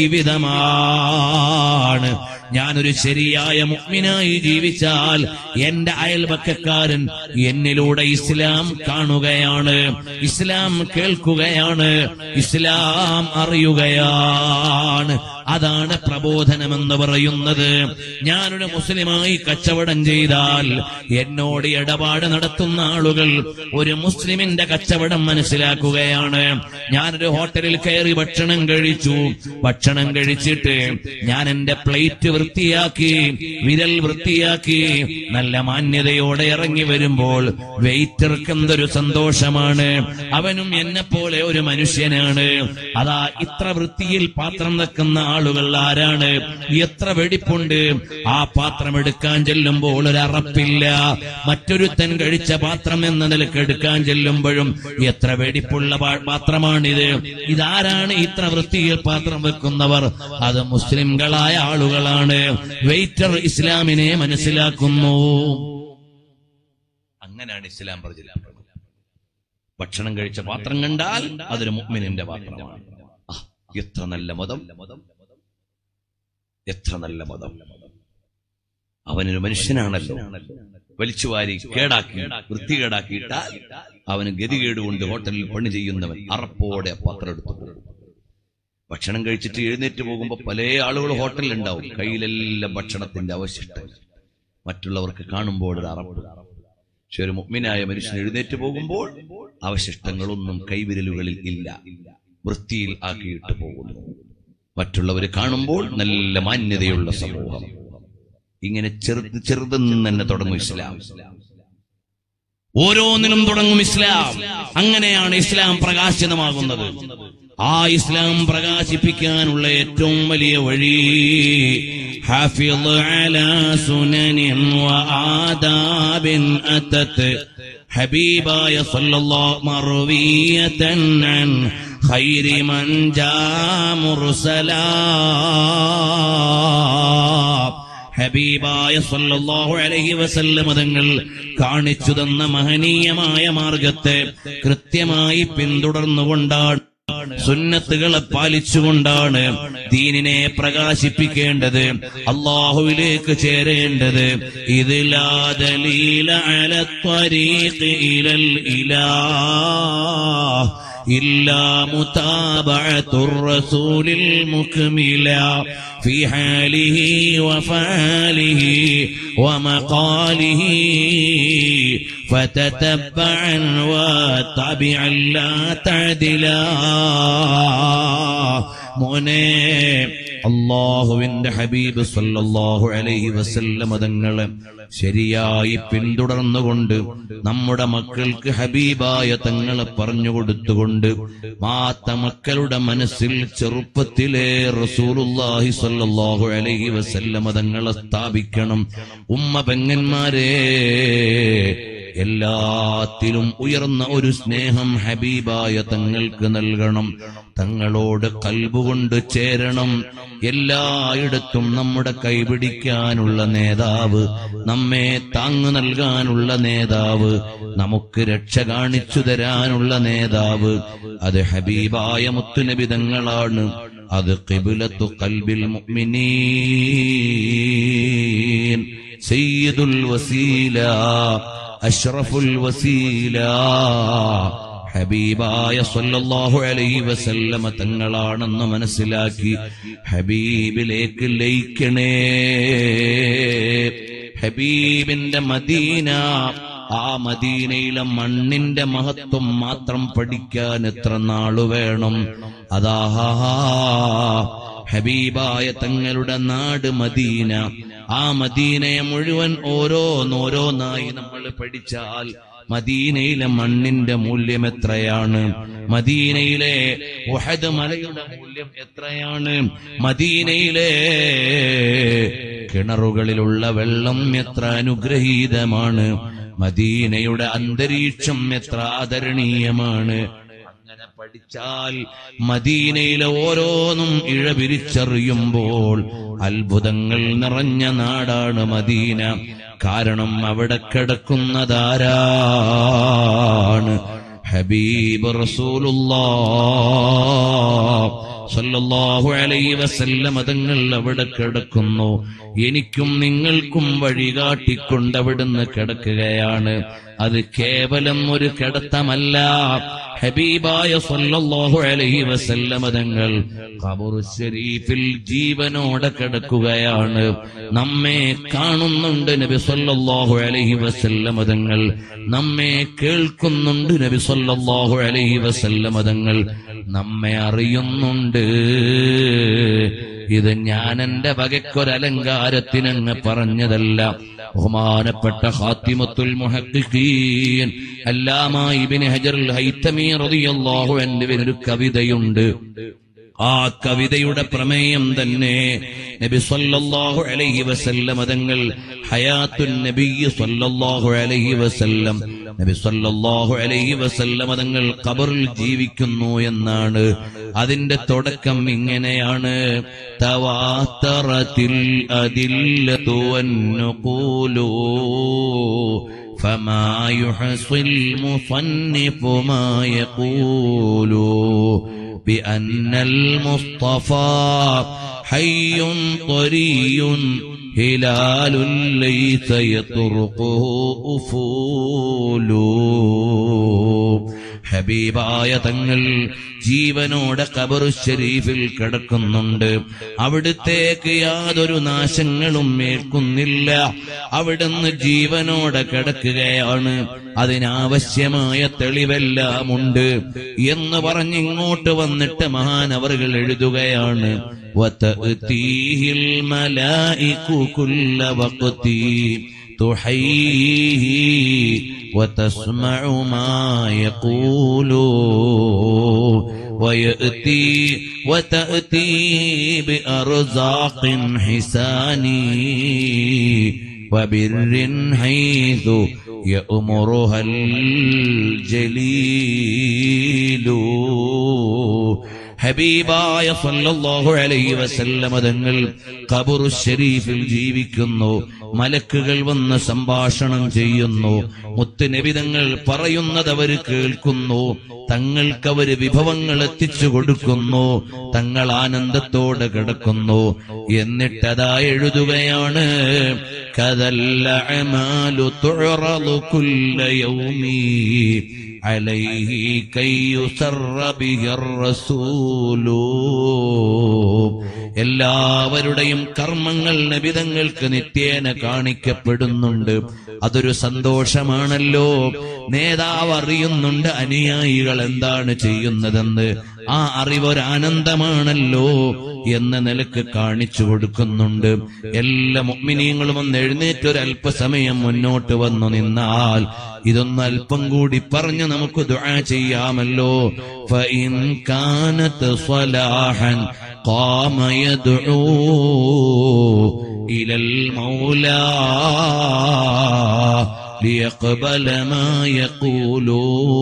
ജീവിതമാണ്. ഞാനൊരു ശരിയായ മുഅ്മിനായി ജീവിച്ചാൽ എന്റെ അയൽപക്കക്കാരൻ എന്നിലൂടെ ഇസ്ലാം കാണുകയാണ്, ഇസ്ലാം കേൾക്കുകയാണ്, ഇസ്ലാം അറിയുകയാണ്. അതാണ് പ്രബോധനമെന്ന് പറയുന്നത്. ഞാനൊരു മുസ്ലിമായി കച്ചവടം ചെയ്താൽ എന്നോട് ഇടപാട് നടത്തുന്ന ആളുകൾ ഒരു മുസ്ലിമിന്റെ കച്ചവടം മനസ്സിലാക്കുകയാണ്. ഞാനൊരു ഹോട്ടലിൽ കയറി ഭക്ഷണം കഴിച്ചു. ഭക്ഷണം കഴിച്ചിട്ട് ഞാൻ എന്റെ പ്ലേറ്റ് വൃത്തിയാക്കി, വിരൽ വൃത്തിയാക്കി നല്ല മാന്യതയോടെ ഇറങ്ങി വരുമ്പോൾ വെയിറ്റർക്ക് എന്തൊരു സന്തോഷമാണ്. അവനും എന്നെ പോലെ ഒരു മനുഷ്യനാണ്. അതാ ഇത്ര വൃത്തിയിൽ പാത്രം വെക്കുന്ന ആളുകൾ ആരാണ്? എത്ര വെടിപ്പുണ്ട്! ആ പാത്രം എടുക്കാൻ ചെല്ലുമ്പോൾ ഒരു അറപ്പില്ല. മറ്റൊരുത്തൻ കഴിച്ച പാത്രം എന്ന നിലക്ക് എടുക്കാൻ ചെല്ലുമ്പോഴും എത്ര വെടിപ്പുള്ള പാത്രമാണിത്! ഇതാരാണ് ഇത്ര വൃത്തിയിൽ പാത്രം വെക്കുന്നവർ? അത് മുസ്ലിംകളായ ആളുകളാണ്. വെയിറ്റർ ഇസ്ലാമിനെ മനസ്സിലാക്കുന്നു. അങ്ങനെയാണ് ഇസ്ലാം പ്രചരിപ്പിക്കുന്നത്. ഭക്ഷണം കഴിച്ച പാത്രം കണ്ടാൽ അതൊരു മുഅ്മിനിന്റെ പാത്രമാണ്. എത്ര നല്ല മതം, എത്ര നല്ല മതം! അവനൊരു മനുഷ്യനാണല്ലോ. വലിച്ചുവാരി കേടാക്കി വൃത്തികേടാക്കിയിട്ടാൽ അവന് ഗതികേടുകൊണ്ട് ഹോട്ടലിൽ പണി ചെയ്യുന്നവൻ അറപ്പോടെ പാത്രം എടുത്തു പോകും. ഭക്ഷണം കഴിച്ചിട്ട് എഴുന്നേറ്റ് പോകുമ്പോ പല ആളുകൾ ഹോട്ടലിൽ ഉണ്ടാവും, കയ്യിലെല്ലാം ഭക്ഷണത്തിന്റെ അവശിഷ്ടം. മറ്റുള്ളവർക്ക് കാണുമ്പോൾ ഒരു അറപ്പ്. പക്ഷെ ഒരു മുഅ്മിനായ മനുഷ്യൻ എഴുന്നേറ്റ് പോകുമ്പോൾ അവശിഷ്ടങ്ങളൊന്നും കൈവിരലുകളിൽ ഇല്ല, വൃത്തിയിൽ ആക്കിയിട്ട് പോകുന്നു. മറ്റുള്ളവർ കാണുമ്പോൾ നല്ല മാന്യതയുള്ള സമൂഹം. ഇങ്ങനെ ചെറുതെന്ന് തന്നെ തുടങ്ങും ഇസ്ലാം. ഓരോന്നിനും തുടങ്ങും ഇസ്ലാം. അങ്ങനെയാണ് ഇസ്ലാം പ്രകാശിതമാകുന്നത്. ആ ഇസ്ലാം പ്രകാശിപ്പിക്കാനുള്ള ഏറ്റവും വലിയ വഴി ഹാഫിള് അലാ സുനനിൻ വആദാബിൻ അതത് ഹബീബായ സല്ലല്ലാഹു മർവിയതൻ അൻ ഖൈരി മൻ ജാ മുർസലാ. ഹബീബായ സല്ലല്ലാഹു അലൈഹി വസല്ലം തങ്ങൾ കാണിച്ചു തന്ന മഹനീയമായ മാർഗത്തെ കൃത്യമായി പിന്തുടർന്നുകൊണ്ടാണ്, സുന്നത്തുകളെ പാലിച്ചുകൊണ്ടാണ് ദീനിനെ പ്രകാശിപ്പിക്കേണ്ടത്, അല്ലാഹുവിലേക്ക് ചേരേണ്ടത്. ഇത് ലാ ദലീല അലാ ത്വരീഖി ഇലൽ ഇലാഹ് ഇല്ലാ മുതാബഅത്തുർ റസൂലിൽ മുക്മില في حاله وفعاله ومقاله فتتبعا واتبعا لا تعدلا. മോനെ, അല്ലാഹുവിന്റെ ഹബീബ് സല്ലല്ലാഹു അലൈഹി വസല്ലം തങ്ങളെ ശരിയായി പിന്തുടർന്നുകൊണ്ട് നമ്മുടെ മക്കൾക്ക് ഹബീബായ തങ്ങളെ പറഞ്ഞു കൊടുത്തുകൊണ്ട് മാത്ത മക്കളുടെ മനസ്സിൽ ചെറുപ്പത്തിലെ റസൂലുള്ളാഹി സ്വല്ലല്ലാഹു അലൈഹി വസല്ലം തങ്ങളെ സ്ഥാപിക്കണം. ഉമ്മ പെങ്ങന്മാരെ, എല്ലാത്തിലും ഉയർന്ന ഒരു സ്നേഹം ഹബീബായ തങ്ങൾക്ക് നൽകണം. തങ്ങളോട് കൽബുകൊണ്ട് ചേരണം. എല്ലായിടത്തും നമ്മുടെ കൈപിടിക്കാനുള്ള നേതാവ്, നമ്മെ താങ്ങു നൽകാനുള്ള നേതാവ്, നമുക്ക് രക്ഷ കാണിച്ചു തരാനുള്ള നേതാവ് അത് ഹബീബായ മുത്തുനബി തങ്ങളാണ്. അത് ഖിബ്ലത്തു ഖൽബിൽ മുഅ്മിനീൻ, സയ്യിദുൽ വസീല, അഷ്റഫുൽ വസീല ഹബീബായ സല്ലല്ലാഹു അലൈഹി വസല്ലമ തങ്ങളാണെന്ന് മനസ്സിലാക്കി ഹബീബിലേക്ക് ലയിക്കണേ. ഹബീബിന്റെ മദീന, ആ മദീനയിലെ മണ്ണിന്റെ മഹത്വം മാത്രം പഠിക്കാൻ എത്ര നാളു വേണം? അതാ ഹബീബായ തങ്ങളുടെ നാട് മദീന. ആ മദീനയെ മുഴുവൻ ഓരോന്നോരോന്നായി നമ്മൾ പഠിച്ചാൽ മദീനയിലെ മണ്ണിന്റെ മൂല്യം എത്രയാണ്? മദീനയിലെ ഉഹദ് മലയുടെ മൂല്യം എത്രയാണ്? മദീനയിലെ കിണറുകളിലുള്ള വെള്ളം എത്ര അനുഗ്രഹീതമാണ്? മദീനയുടെ അന്തരീക്ഷം എത്ര ആദരണീയമാണ്? അങ്ങനെ പഠിച്ചാൽ മദീനയിലെ ഓരോന്നും ഇഴപിരിച്ചറിയുമ്പോൾ അത്ഭുതങ്ങൾ നിറഞ്ഞ നാടാണ് മദീന. കാരണം അവിടെ കിടക്കുന്നതാരാണ്? ഹബീബ് റസൂലുള്ളാഹ് സല്ലല്ലാഹു അലൈഹി വസല്ലം തങ്ങൾ അവിടെ കിടക്കുന്നു. എനിക്കും നിങ്ങൾക്കും വഴികാട്ടിക്കൊണ്ട് അവിടുന്ന് കിടക്കുകയാണ്. അത് കേവലം ഒരു കിടത്തമല്ല. ഹബീബായ സല്ലല്ലാഹു അലൈഹി വസല്ലം തങ്ങൾ ഖബറു ശരീഫിൽ ജീവനോടെ കിടക്കുകയാണ്. നമ്മെ കാണുന്നുണ്ട് നബി സല്ലല്ലാഹു അലൈഹി വസല്ലം തങ്ങൾ, നമ്മെ കേൾക്കുന്നുണ്ട് നബി സല്ലല്ലാഹു അലൈഹി വസല്ലം തങ്ങൾ, നമ്മെ അറിയുന്നുണ്ട്. ഇത് ഞാൻ എന്റെ വകയ്ക്കൊരലങ്കാരത്തിനങ്ങ് പറഞ്ഞതല്ല. ബഹുമാനപ്പെട്ട ഖാത്തിമത്തുൽ മുഹഖ്ഖീൻ അല്ലാമ ഇബ്നു ഹജറുൽ ഹൈതമി റളിയല്ലാഹു അൻഹു ഒരു കവിതയുണ്ട്. ആ കവിതയുടെ പ്രമേയം തന്നെ നബി സല്ലല്ലാഹു അലൈഹി വസല്ലം തങ്ങൾ ഹയാത്തുൻ നബി സല്ലല്ലാഹു അലൈഹി വസല്ലം നബി സല്ലല്ലാഹു അലൈഹി വസല്ലം തങ്ങൾ ഖബറിൽ ജീവിക്കുന്നു എന്നാണ്. അതിന്റെ തുടക്കം ഇങ്ങനെയാണ്: തവാത്തറത്തിൽ അദില്ലതു വന്നുഖൂലു ഫമാ യുഹ്സിൽ മുസന്നിഫു മാ യഖൂലു بأن المصطفى حي طري هلال ليس يطرقه أفول. ഹബീബായ തങ്ങൾ ജീവനോടെ ഖബർ ശരീഫിൽ കിടക്കുന്നുണ്ട്. അവിടുത്തേക്ക് യാതൊരു നാശങ്ങളും ഏൽക്കുന്നില്ല. അവിടുന്ന് ജീവനോടെ കിടക്കുകയാണ്. അതിനാവശ്യമായ തെളിവെല്ലാമുണ്ട് എന്ന് പറഞ്ഞിങ്ങോട്ട് വന്നിട്ട് മഹാനവറുകൾ എഴുതുകയാണ്: വതഅതീഹിൽ മലായികു കുല്ല വഖതി തുഹയ്യിഹി വതസ്മഉ മാ യഖൂലു വതഅതി ബിഅർസാഖിൻ ഹിസാനി വബിർരിൻ ഹൈഥു യഅ്മുറുഹൽ ജലീലു. ഹബീബായ സല്ലല്ലാഹു അലൈഹി വസല്ലം തങ്ങൾ ഖബറു ശരീഫിൽ ജീവിക്കുന്നു. മലക്കുകൾ വന്ന് സംഭാഷണം ചെയ്യുന്നു. മുത്തുനബി തങ്ങൾ പറയുന്നത് അവർ കേൾക്കുന്നു. തങ്ങൾക്കവര് വിഭവങ്ങൾ എത്തിച്ചു കൊടുക്കുന്നു. തങ്ങൾ ആനന്ദത്തോടെ കിടക്കുന്നു. എന്നിട്ടതാ എഴുതുകയാണ്: കദല്ല അമാലു തുറളു കുല്ല യൗമി അലൈഹി കയ്യുസറ ബിഹിർ റസൂലു. എല്ലാവരുടെയും കർമ്മങ്ങൾ നബിതങ്ങൾക്ക് നിത്യേന കാണിക്കപ്പെടുന്നുണ്ട്. അതൊരു സന്തോഷമാണല്ലോ. നേതാവ് അറിയുന്നുണ്ട് അനുയായികൾ എന്താണ് ചെയ്യുന്നതെന്ന്. ആ അറിവൊരാനന്ദമാണല്ലോ എന്ന നിലക്ക് കാണിച്ചു കൊടുക്കുന്നുണ്ട്. എല്ലാ മുഅ്മിനീങ്ങളും ഒന്ന് എഴുന്നേറ്റൊരല്പസമയം മുന്നോട്ട് വന്നു നിന്നാൽ ഇതൊന്ന് അല്പം കൂടി പറഞ്ഞു നമുക്ക് ദുആ ചെയ്യാമല്ലോ. ഫഇൻ കാനത് സ്വലാഹൻ ഖാമ യദ്ഉ ഇലൽ മൗലാ ലിയഖ്ബല മാ യഖൂലു.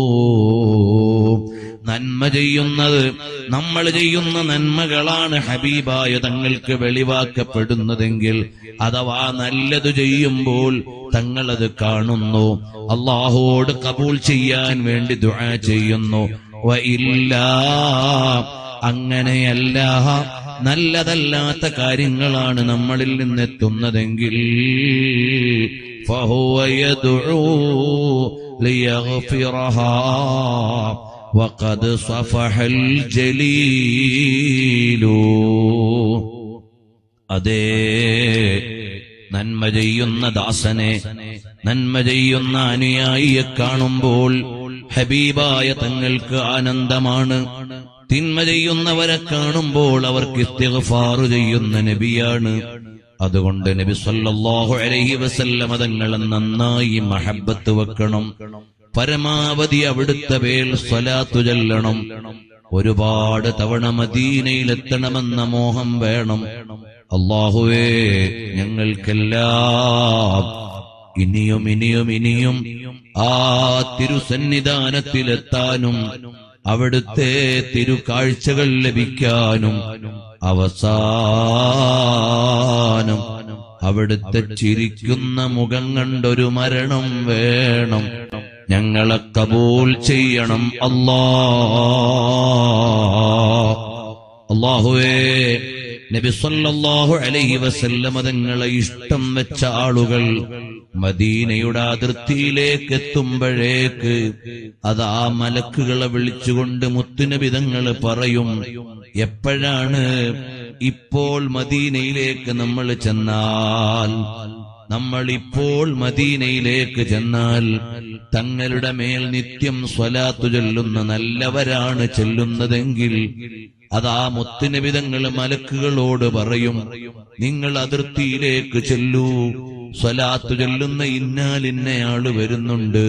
നന്മ ചെയ്യുന്നത്, നമ്മൾ ചെയ്യുന്ന നന്മകളാണ് ഹബീബായ തങ്ങൾക്ക് വെളിവാക്കപ്പെടുന്നതെങ്കിൽ, അഥവാ നല്ലത് ചെയ്യുമ്പോൾ തങ്ങളത് കാണുന്നു, അല്ലാഹുവോട് കബൂൽ ചെയ്യാൻ വേണ്ടി ദുആ ചെയ്യുന്നു. വഇല്ലാ, അങ്ങനെയല്ല, നല്ലതല്ലാത്ത കാര്യങ്ങളാണ് നമ്മളിൽ നിന്നെത്തുന്നതെങ്കിൽ ഫഹുവ യദ്ഉ ലിയഗ്ഫിറഹാ വഖദ് സഫഹൽ ജലീലു. അതേ, നന്മ ചെയ്യുന്ന ദാസനെ, നന്മ ചെയ്യുന്ന അനുയായിയെ കാണുമ്പോൾ ഹബീബായ തങ്ങൾക്ക് ആനന്ദമാണ്. തിന്മ ചെയ്യുന്നവരെ കാണുമ്പോൾ അവർക്ക് ഇസ്തിഗ്ഫാർ ചെയ്യുന്ന നബിയാണ്. അതുകൊണ്ട് നബി സല്ലല്ലാഹു അലൈഹി വസല്ലം തങ്ങളെ നന്നായി മഹബ്ബത്ത് വെക്കണം. പരമാവധി അവിടുത്തെ പേരിൽ സ്വലാത്തു ചൊല്ലണം. ഒരുപാട് തവണ മദീനയിലെത്തണമെന്ന മോഹം വേണം. അല്ലാഹുവേ, ഞങ്ങൾക്കെല്ലാം ഇനിയും ഇനിയും ഇനിയും ആ തിരുസന്നിധാനത്തിലെത്താനും അവിടുത്തെ തിരുകാഴ്ചകൾ ലഭിക്കാനും അവസാനം അവിടുത്തെ ചിരിക്കുന്ന മുഖം കണ്ടൊരു മരണം വേണം. ഞങ്ങളെ കബൂൽ ചെയ്യണം അല്ലാഹുവേ. നബി സല്ലല്ലാഹു അലൈഹി വസല്ലം തങ്ങളെ ഇഷ്ടം വെച്ച ആളുകൾ മദീനയുടെ അതിർത്തിയിലേക്ക് എത്തുമ്പോഴേക്ക് അതാ മലക്കുകളെ വിളിച്ചുകൊണ്ട് മുത്തുനബി തങ്ങൾ പറയും, എപ്പോഴാണ്? ഇപ്പോൾ മദീനയിലേക്ക് നമ്മൾ ചെന്നാൽ, നമ്മളിപ്പോൾ മദീനയിലേക്ക് ചെന്നാൽ തങ്ങളുടെ മേൽ നിത്യം സ്വലാത്തു ചൊല്ലുന്ന നല്ലവരാണ് ചെല്ലുന്നതെങ്കിൽ അതാ മുത്തുനബി തങ്ങൾ മലക്കുകളോട് പറയും, നിങ്ങൾ അതിർത്തിയിലേക്ക് ചെല്ലൂ, സ്വലാത്തു ചൊല്ലുന്ന ഇന്നാലിന്നയാള് വരുന്നുണ്ട്.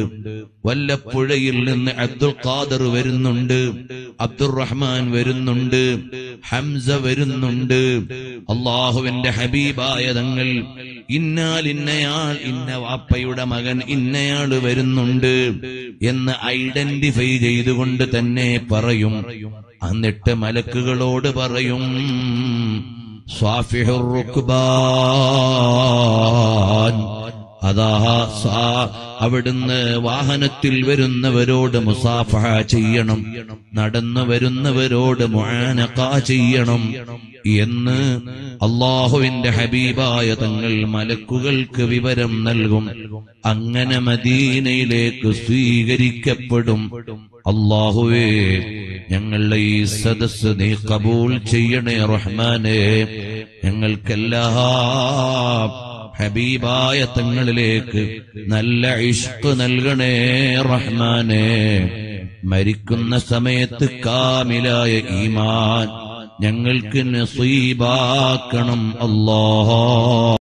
വല്ലപ്പുഴയിൽ നിന്ന് അബ്ദുൽ ഖാദർ വരുന്നുണ്ട്, അബ്ദുർ റഹ്മാൻ വരുന്നുണ്ട്, ഹംസ വരുന്നുണ്ട്. അള്ളാഹുവിന്റെ ഹബീബായ തങ്ങൾ ഇന്നയാൾ ഇന്ന വാപ്പയുടെ മകൻ ഇന്നയാള് വരുന്നുണ്ട് എന്ന് ഐഡന്റിഫൈ ചെയ്തുകൊണ്ട് തന്നെ പറയും. എന്നിട്ട് മലക്കുകളോട് പറയും, സ്വാഫിഹുർ റുക്ബാൻ, അതാ അവിടുന്ന് വാഹനത്തിൽ വരുന്നവരോട് മുസാഫഹ ചെയ്യണം, നടന്നു വരുന്നവരോട് മുആനഖ ചെയ്യണം എന്ന് അള്ളാഹുവിന്റെ ഹബീബായ തങ്ങൾ മലക്കുകൾക്ക് വിവരം നൽകും. അങ്ങനെ മദീനയിലേക്ക് സ്വീകരിക്കപ്പെടും. അല്ലാഹുവേ, ഞങ്ങളുടെ ഈ സദസ്സ് നീ കബൂൽ ചെയ്യണേ റഹ്മാനേ. ഞങ്ങൾക്കെല്ലാം ഹബീബായ തങ്ങളിലേക്ക് നല്ല ഇഷ്ക് നൽകണേ റഹ്മാനേ. മരിക്കുന്ന സമയത്ത് കാമിലായ ഈമാൻ ഞങ്ങൾക്ക് നസീബാക്കണം അല്ലാഹ്.